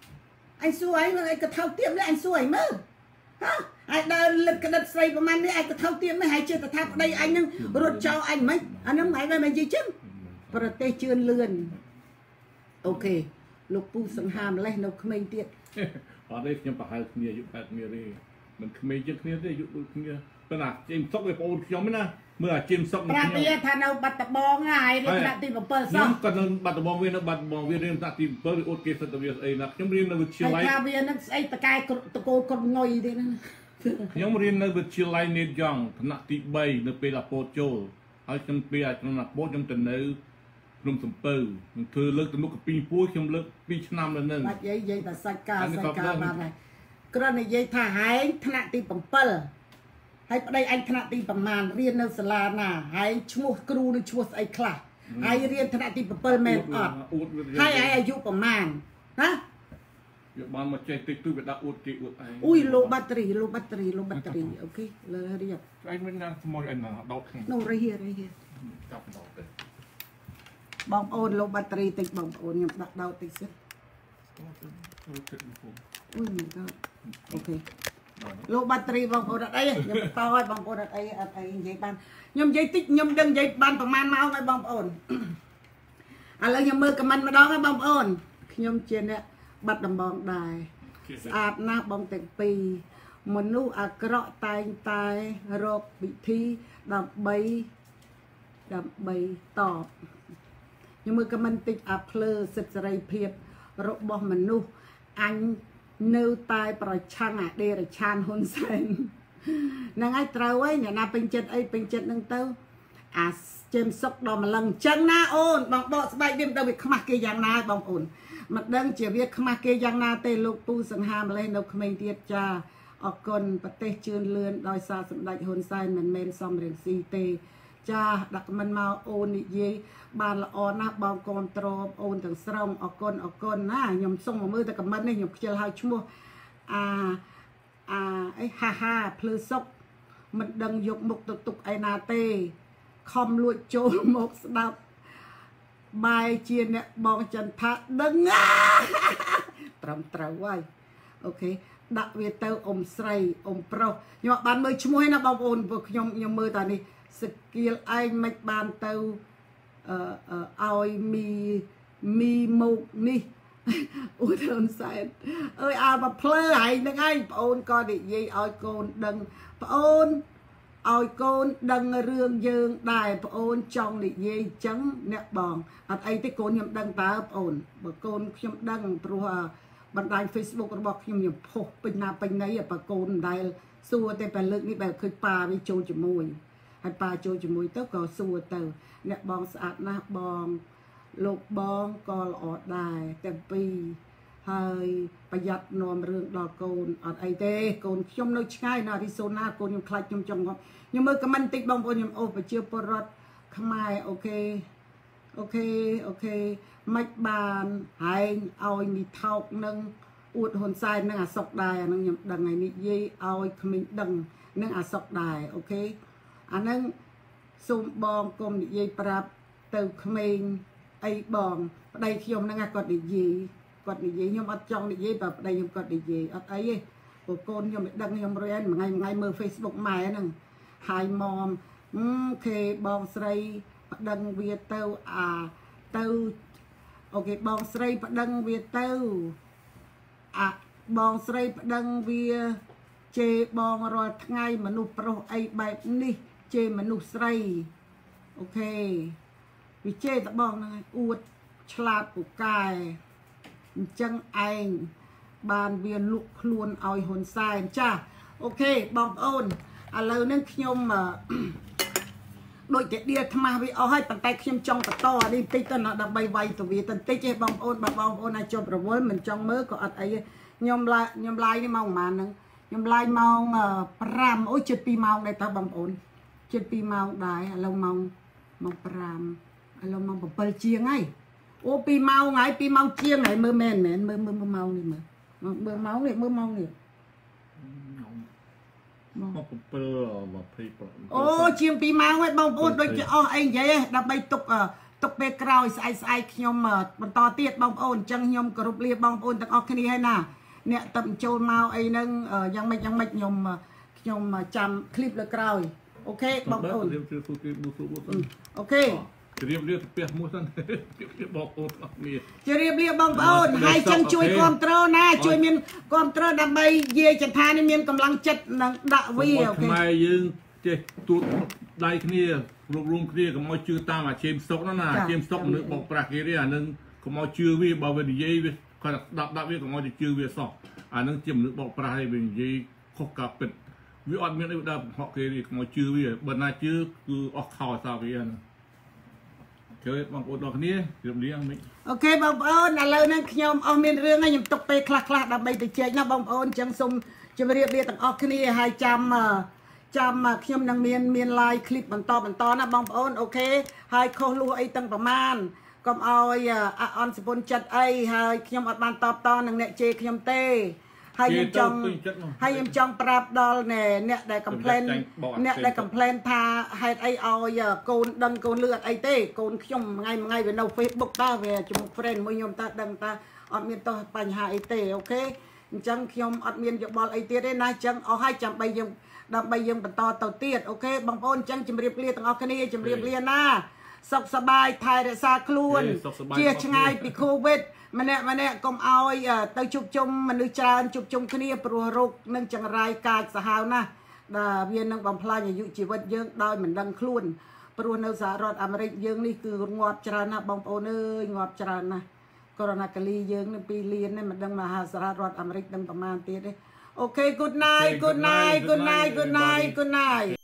anh xuôi anh cứ thâu tiệm đấy anh xuôi mơ hả ai đờ lực cái đất xây của man đấy anh cứ thâu tiệm đấy hay chưa ta tháp đây anh nâng rút cho anh mấy anh nâng máy về mày gì chứประเทศเชื่อเลื่อนโอเคลูกปูสังหามเลยเราไม่เตี้ยตอนนี้ยังปะหายเนี่ยยุคแบบเนี่ยเลยมันไม่ยึดเนี่ยได้ยุคเนี่ยเป็นอะจิมซอกไปโอนยอมไหมนะเมื่อจิมซอกปราเปียทานเอาบัตรบองง่ายเลยปราตีแบบเปิดซอกก็นั่งบัตรบองเวียนบัตรบองเวียนเรียนตัดตีเปิดโอเคสัตว์เวียนไอ้นักยังเรียนในวิทยาลัยไอ้ข้าเวียนนั่นไอ้ตะกายตะโกนคนงอยดินั่นยังเรียนในวิทยาลัยเนยองถนัดตีใบในเปลาโปโจไอ้จังเปียจังหนักโปจังจะเนื้อลงสมเปิลคือเลิกตัวนุกปีพูดเลิกปีชนามเลยนั่นบัดยัยแต่สักกาบ้านไหนก็ในยัยถ้าหายถนัดตีปั๊มเปิลให้ได้อันถนัดตีประมาณเรียนในศาลาหน้าให้ชั่วครูในชั่วไอ้คลาให้เรียนถนัดตีปั๊มเปิลแมนออดให้อายุประมาณนะบ้านมาใจติดตู้ไปดักอุดติอุดไอ้อุ้ยโลบัตเตอรี่โอเคเลยเรียบไอ้ไม่นานสมอยไอ้หนาดอกโน่ไรเฮียจับดอกเลยบองโอนโลบัตเตอรี่ติดบองโอนยังดักดาวติดสิอุ้ยมันก็โอเคโลบัตเตอรี่บองโอนอะไรยังต่อยบองโอนอะไรยัยบ้านยังยัยติดยังดึงยัยบ้านประมาณมาเอาไงบองโอนอะไรยังมือกับมันมาดองไงบองโอนยังเจนเนี่ยบัดดำบองได้สะอาดนะบองแต่งปีมนุษย์อักระตายรบวิธีดับใบตอบยังมือกับมันติดอัพเลอสิทธิ์ไรเพียบรบบมนุษย์อันเนื้อตายปล่อยช่างเดรชานฮุนเซนนางไอ้ตราไว้เนี่ยนาเป็นเจ็ดไอ้เป็นเจ็ดนั่งเต้าเจมส์ซอกดอมลังจังนาโอนบองบอกสบายเบี่ยมเต้าวิขมักเกียงนาบองโอนมัดดังเจียเวียขมาเกยังนาเตลูกปูสังหามเลยนกเมงเตียจาออกกลประเทศเชือนเลือนโดยซาสมดัยฮุนไซน์เหมือนเมนซอมเรียนซีเตจ้าดักมันมาโอนเย่บานละออนะบองกอนตรโอนถึงสรงออกกลนะยมส่งมือแต่กับมันเนี่ยยมเจลหายชั่วไอ้ฮ่าพลือซกมันดังยกมุกตุกไอนาเตคอมลวดโจมกสดับใบเชียนเนี่ยบองจันทะดึงตรำตราไว้โอเคดักเวเตอร์อมไซอมโปรยอบ้านมือช่วยนะบองโอนพวกยมมือตอนนี้สกิลไอไม่บานเตอเอามีมุกนี่อุดมใส่เอามาเพลย์ให้นักไอ้โอนก็ดิยี่เอาโกนดึงโอนเอาโกนดังเรื่องยืงได้โอนจองดิยี่จังเนี่ยบองไอ้ที่โกนยำดังตาโอนบอกโกนยำดังเพราะว่าบันไดเฟซบุ๊กบอกยำโผล่เป็นนาเป็นไงอะปะโกนได้สัวแต่เป็นเลือกนี่แบบเคยปลาไปโจจมูกให้ปลาโจจมูกเต้าก็สัวเต้าเนี่ยบองสะอาดนะบองลูกบองก็หลอดได้แต่ปีให้ประหยัดนอมเรื่องดอกโกนไอ้เต้โกนยมน้อยง่ายนะที่โซน่าโกนยมคลายยมจงก็ยมมือกับมันติดบองบนยมโอไปเชื่อปรดขมายโอเคไม่บานหายเอามีเท่านึงอุดหนทรายนั่งสกได้นั่งยมดังไงนี่ยี่เอาขมิ้นดังนั่งสกได้โอเคอันนั้นซุ่มบองกลมนี่ยี่ปรับเติมขมิ้นไอ้บองได้ขยมนั่งกอดดิยี่กอดดิยี่ยมอัดจองดิยี่แบบได้ยมกอดดิยี่อัดไอ้ยี่โกนยมดังยมเรียนไงมือเฟซบุ๊กใหม่นั่งหายมอมเคบองใส่ดังเวียเต้าเต้าโอเคบองใส่ดังเวียเต้าบองใส่ดังเวียเจบองรอไงมนุษย์โปรไอแบบนี้เจมนุษย์ใส่โอเควิเจตบองนะอวดฉลาดปุกกายจังไอบานเวียนลุกคลวนเอาหนทรายจ้าโอเคบองโอนอะไรนั่นขยมโดยจะเดียทำไมไปเอาให้ตั้งแต่ขยมจองต่อนี่ติดตอนดับใบไวตัววีตั้งแต่เจ็บบองโอนจบระเบิดมันจองมือก็อะไรยมลายนี่มองมาหนึ่งยมลายมองปรามโอ้จุดปีมองในตาบองโอนจุดปีมองได้เรามองปรามเรามองแบบเปิลเชียงไงโอ้ปีเมาไงปีเมาเชียงไงมือแม่นมือเมานี่มือเมานี่เปิลแบบเพลย์โอ้เชียงปีเมาไว้บองโอนโดยจะอ๋อไอ้ยัยดับใบตกเบกราวสายขยมมันต่อเตี้ยบองโอนจังยมกรุบเรียบบองโอนตั้งออกคดีให้น่ะអ្នកតបចូលមកអីហ្នឹងយ៉ាងម៉េចខ្ញុំចាំคลิปលើក្រោយអូខេបងប្អូនអូខេជម្រាបលាទៅផ្ទះមួយសិនបងប្អូនអស់គ្នាជម្រាបលាបងប្អូនហើយចឹងជួយគ្រប់គ្រងណាជួយមានគ្រប់គ្រងដើម្បីយាយចន្ទថានេះមានកម្លាំងចិត្តនឹងដាក់វាអូខេខ្មែរយើងចេះទូតដៃគ្នារួមគ្នាកុំឲ្យជឿតាមអាជេមស្តុកណាជេមស្តុកមនុស្សបោកប្រាស់គេទេអានឹងកុំឲ្យជឿវាបើវានិយាយវាគាត់ដាក់វាកុំឲ្យជឿវាសោះអានឹងជាមនុស្សបោកប្រាស់ហើយវានិយាយខុសការពិតវាអត់មានអីដើរបង្ហក់គេទេកុំឲ្យជឿវាបើណាជឿគឺអស់ខោសាវាហ្នឹងជួយបងប្អូនដល់គ្នាជម្រាបលាមិញអូខេបងប្អូនឥឡូវហ្នឹងខ្ញុំអស់មានរឿងហើយខ្ញុំទុកពេលខ្លះដើម្បីទៅជែកណាបងប្អូនអញ្ចឹងសូមជម្រាបលាទាំងអស់គ្នាហើយចាំខ្ញុំនឹងមាន live clip បន្តណាបងប្អូនអូខេហើយខុសលួសអីទាំងប្រមាណកុំឲ្យអន់សពុនចិត្តអីហើយខ្ញុំអត់បានតបតនឹងអ្នកជេរខ្ញុំទេហើយខ្ញុំចង់ប្រាប់ដល់អ្នកដែល complain ថាហេតុអីឲ្យកូនដឹងកូនលឺអត់អីទេកូនខ្ញុំថ្ងៃវានៅ Facebook តើវាជាមួយ friend មួយខ្ញុំតើដឹងតើអត់មានតោះបញ្ហាអីទេអូខេអញ្ចឹងខ្ញុំអត់មានយោបល់អីទៀតទេណាអញ្ចឹងអស់ហើយដើម្បីយើងបន្តទៅទៀតអូខេបងប្អូនអញ្ចឹងជម្រាបលាទាំងអស់គ្នាជម្រាបលាណាសុខសប្បាយថែរក្សាខ្លួនជាឆ្ងាយពី COVID ម្នាក់កុំឲ្យទៅជួបជុំមនុស្សច្រើនជួបជុំគ្នាព្រោះរោគនឹងចង្រៃកាចសាហាវណាស់ដែលវានឹងបំផ្លាញអាយុជីវិតយើងដោយមិនដឹងខ្លួនព្រោះនៅសហរដ្ឋអាមេរិកយើងនេះគឺងាប់ច្រើនណាស់បងប្អូនអើយងាប់ច្រើនណាស់កូវីដ-យើងនឹង2លាននេះមិនដឹងមហាសហរដ្ឋអាមេរិកដឹងប្រមាណទៀតទេអូខេ good night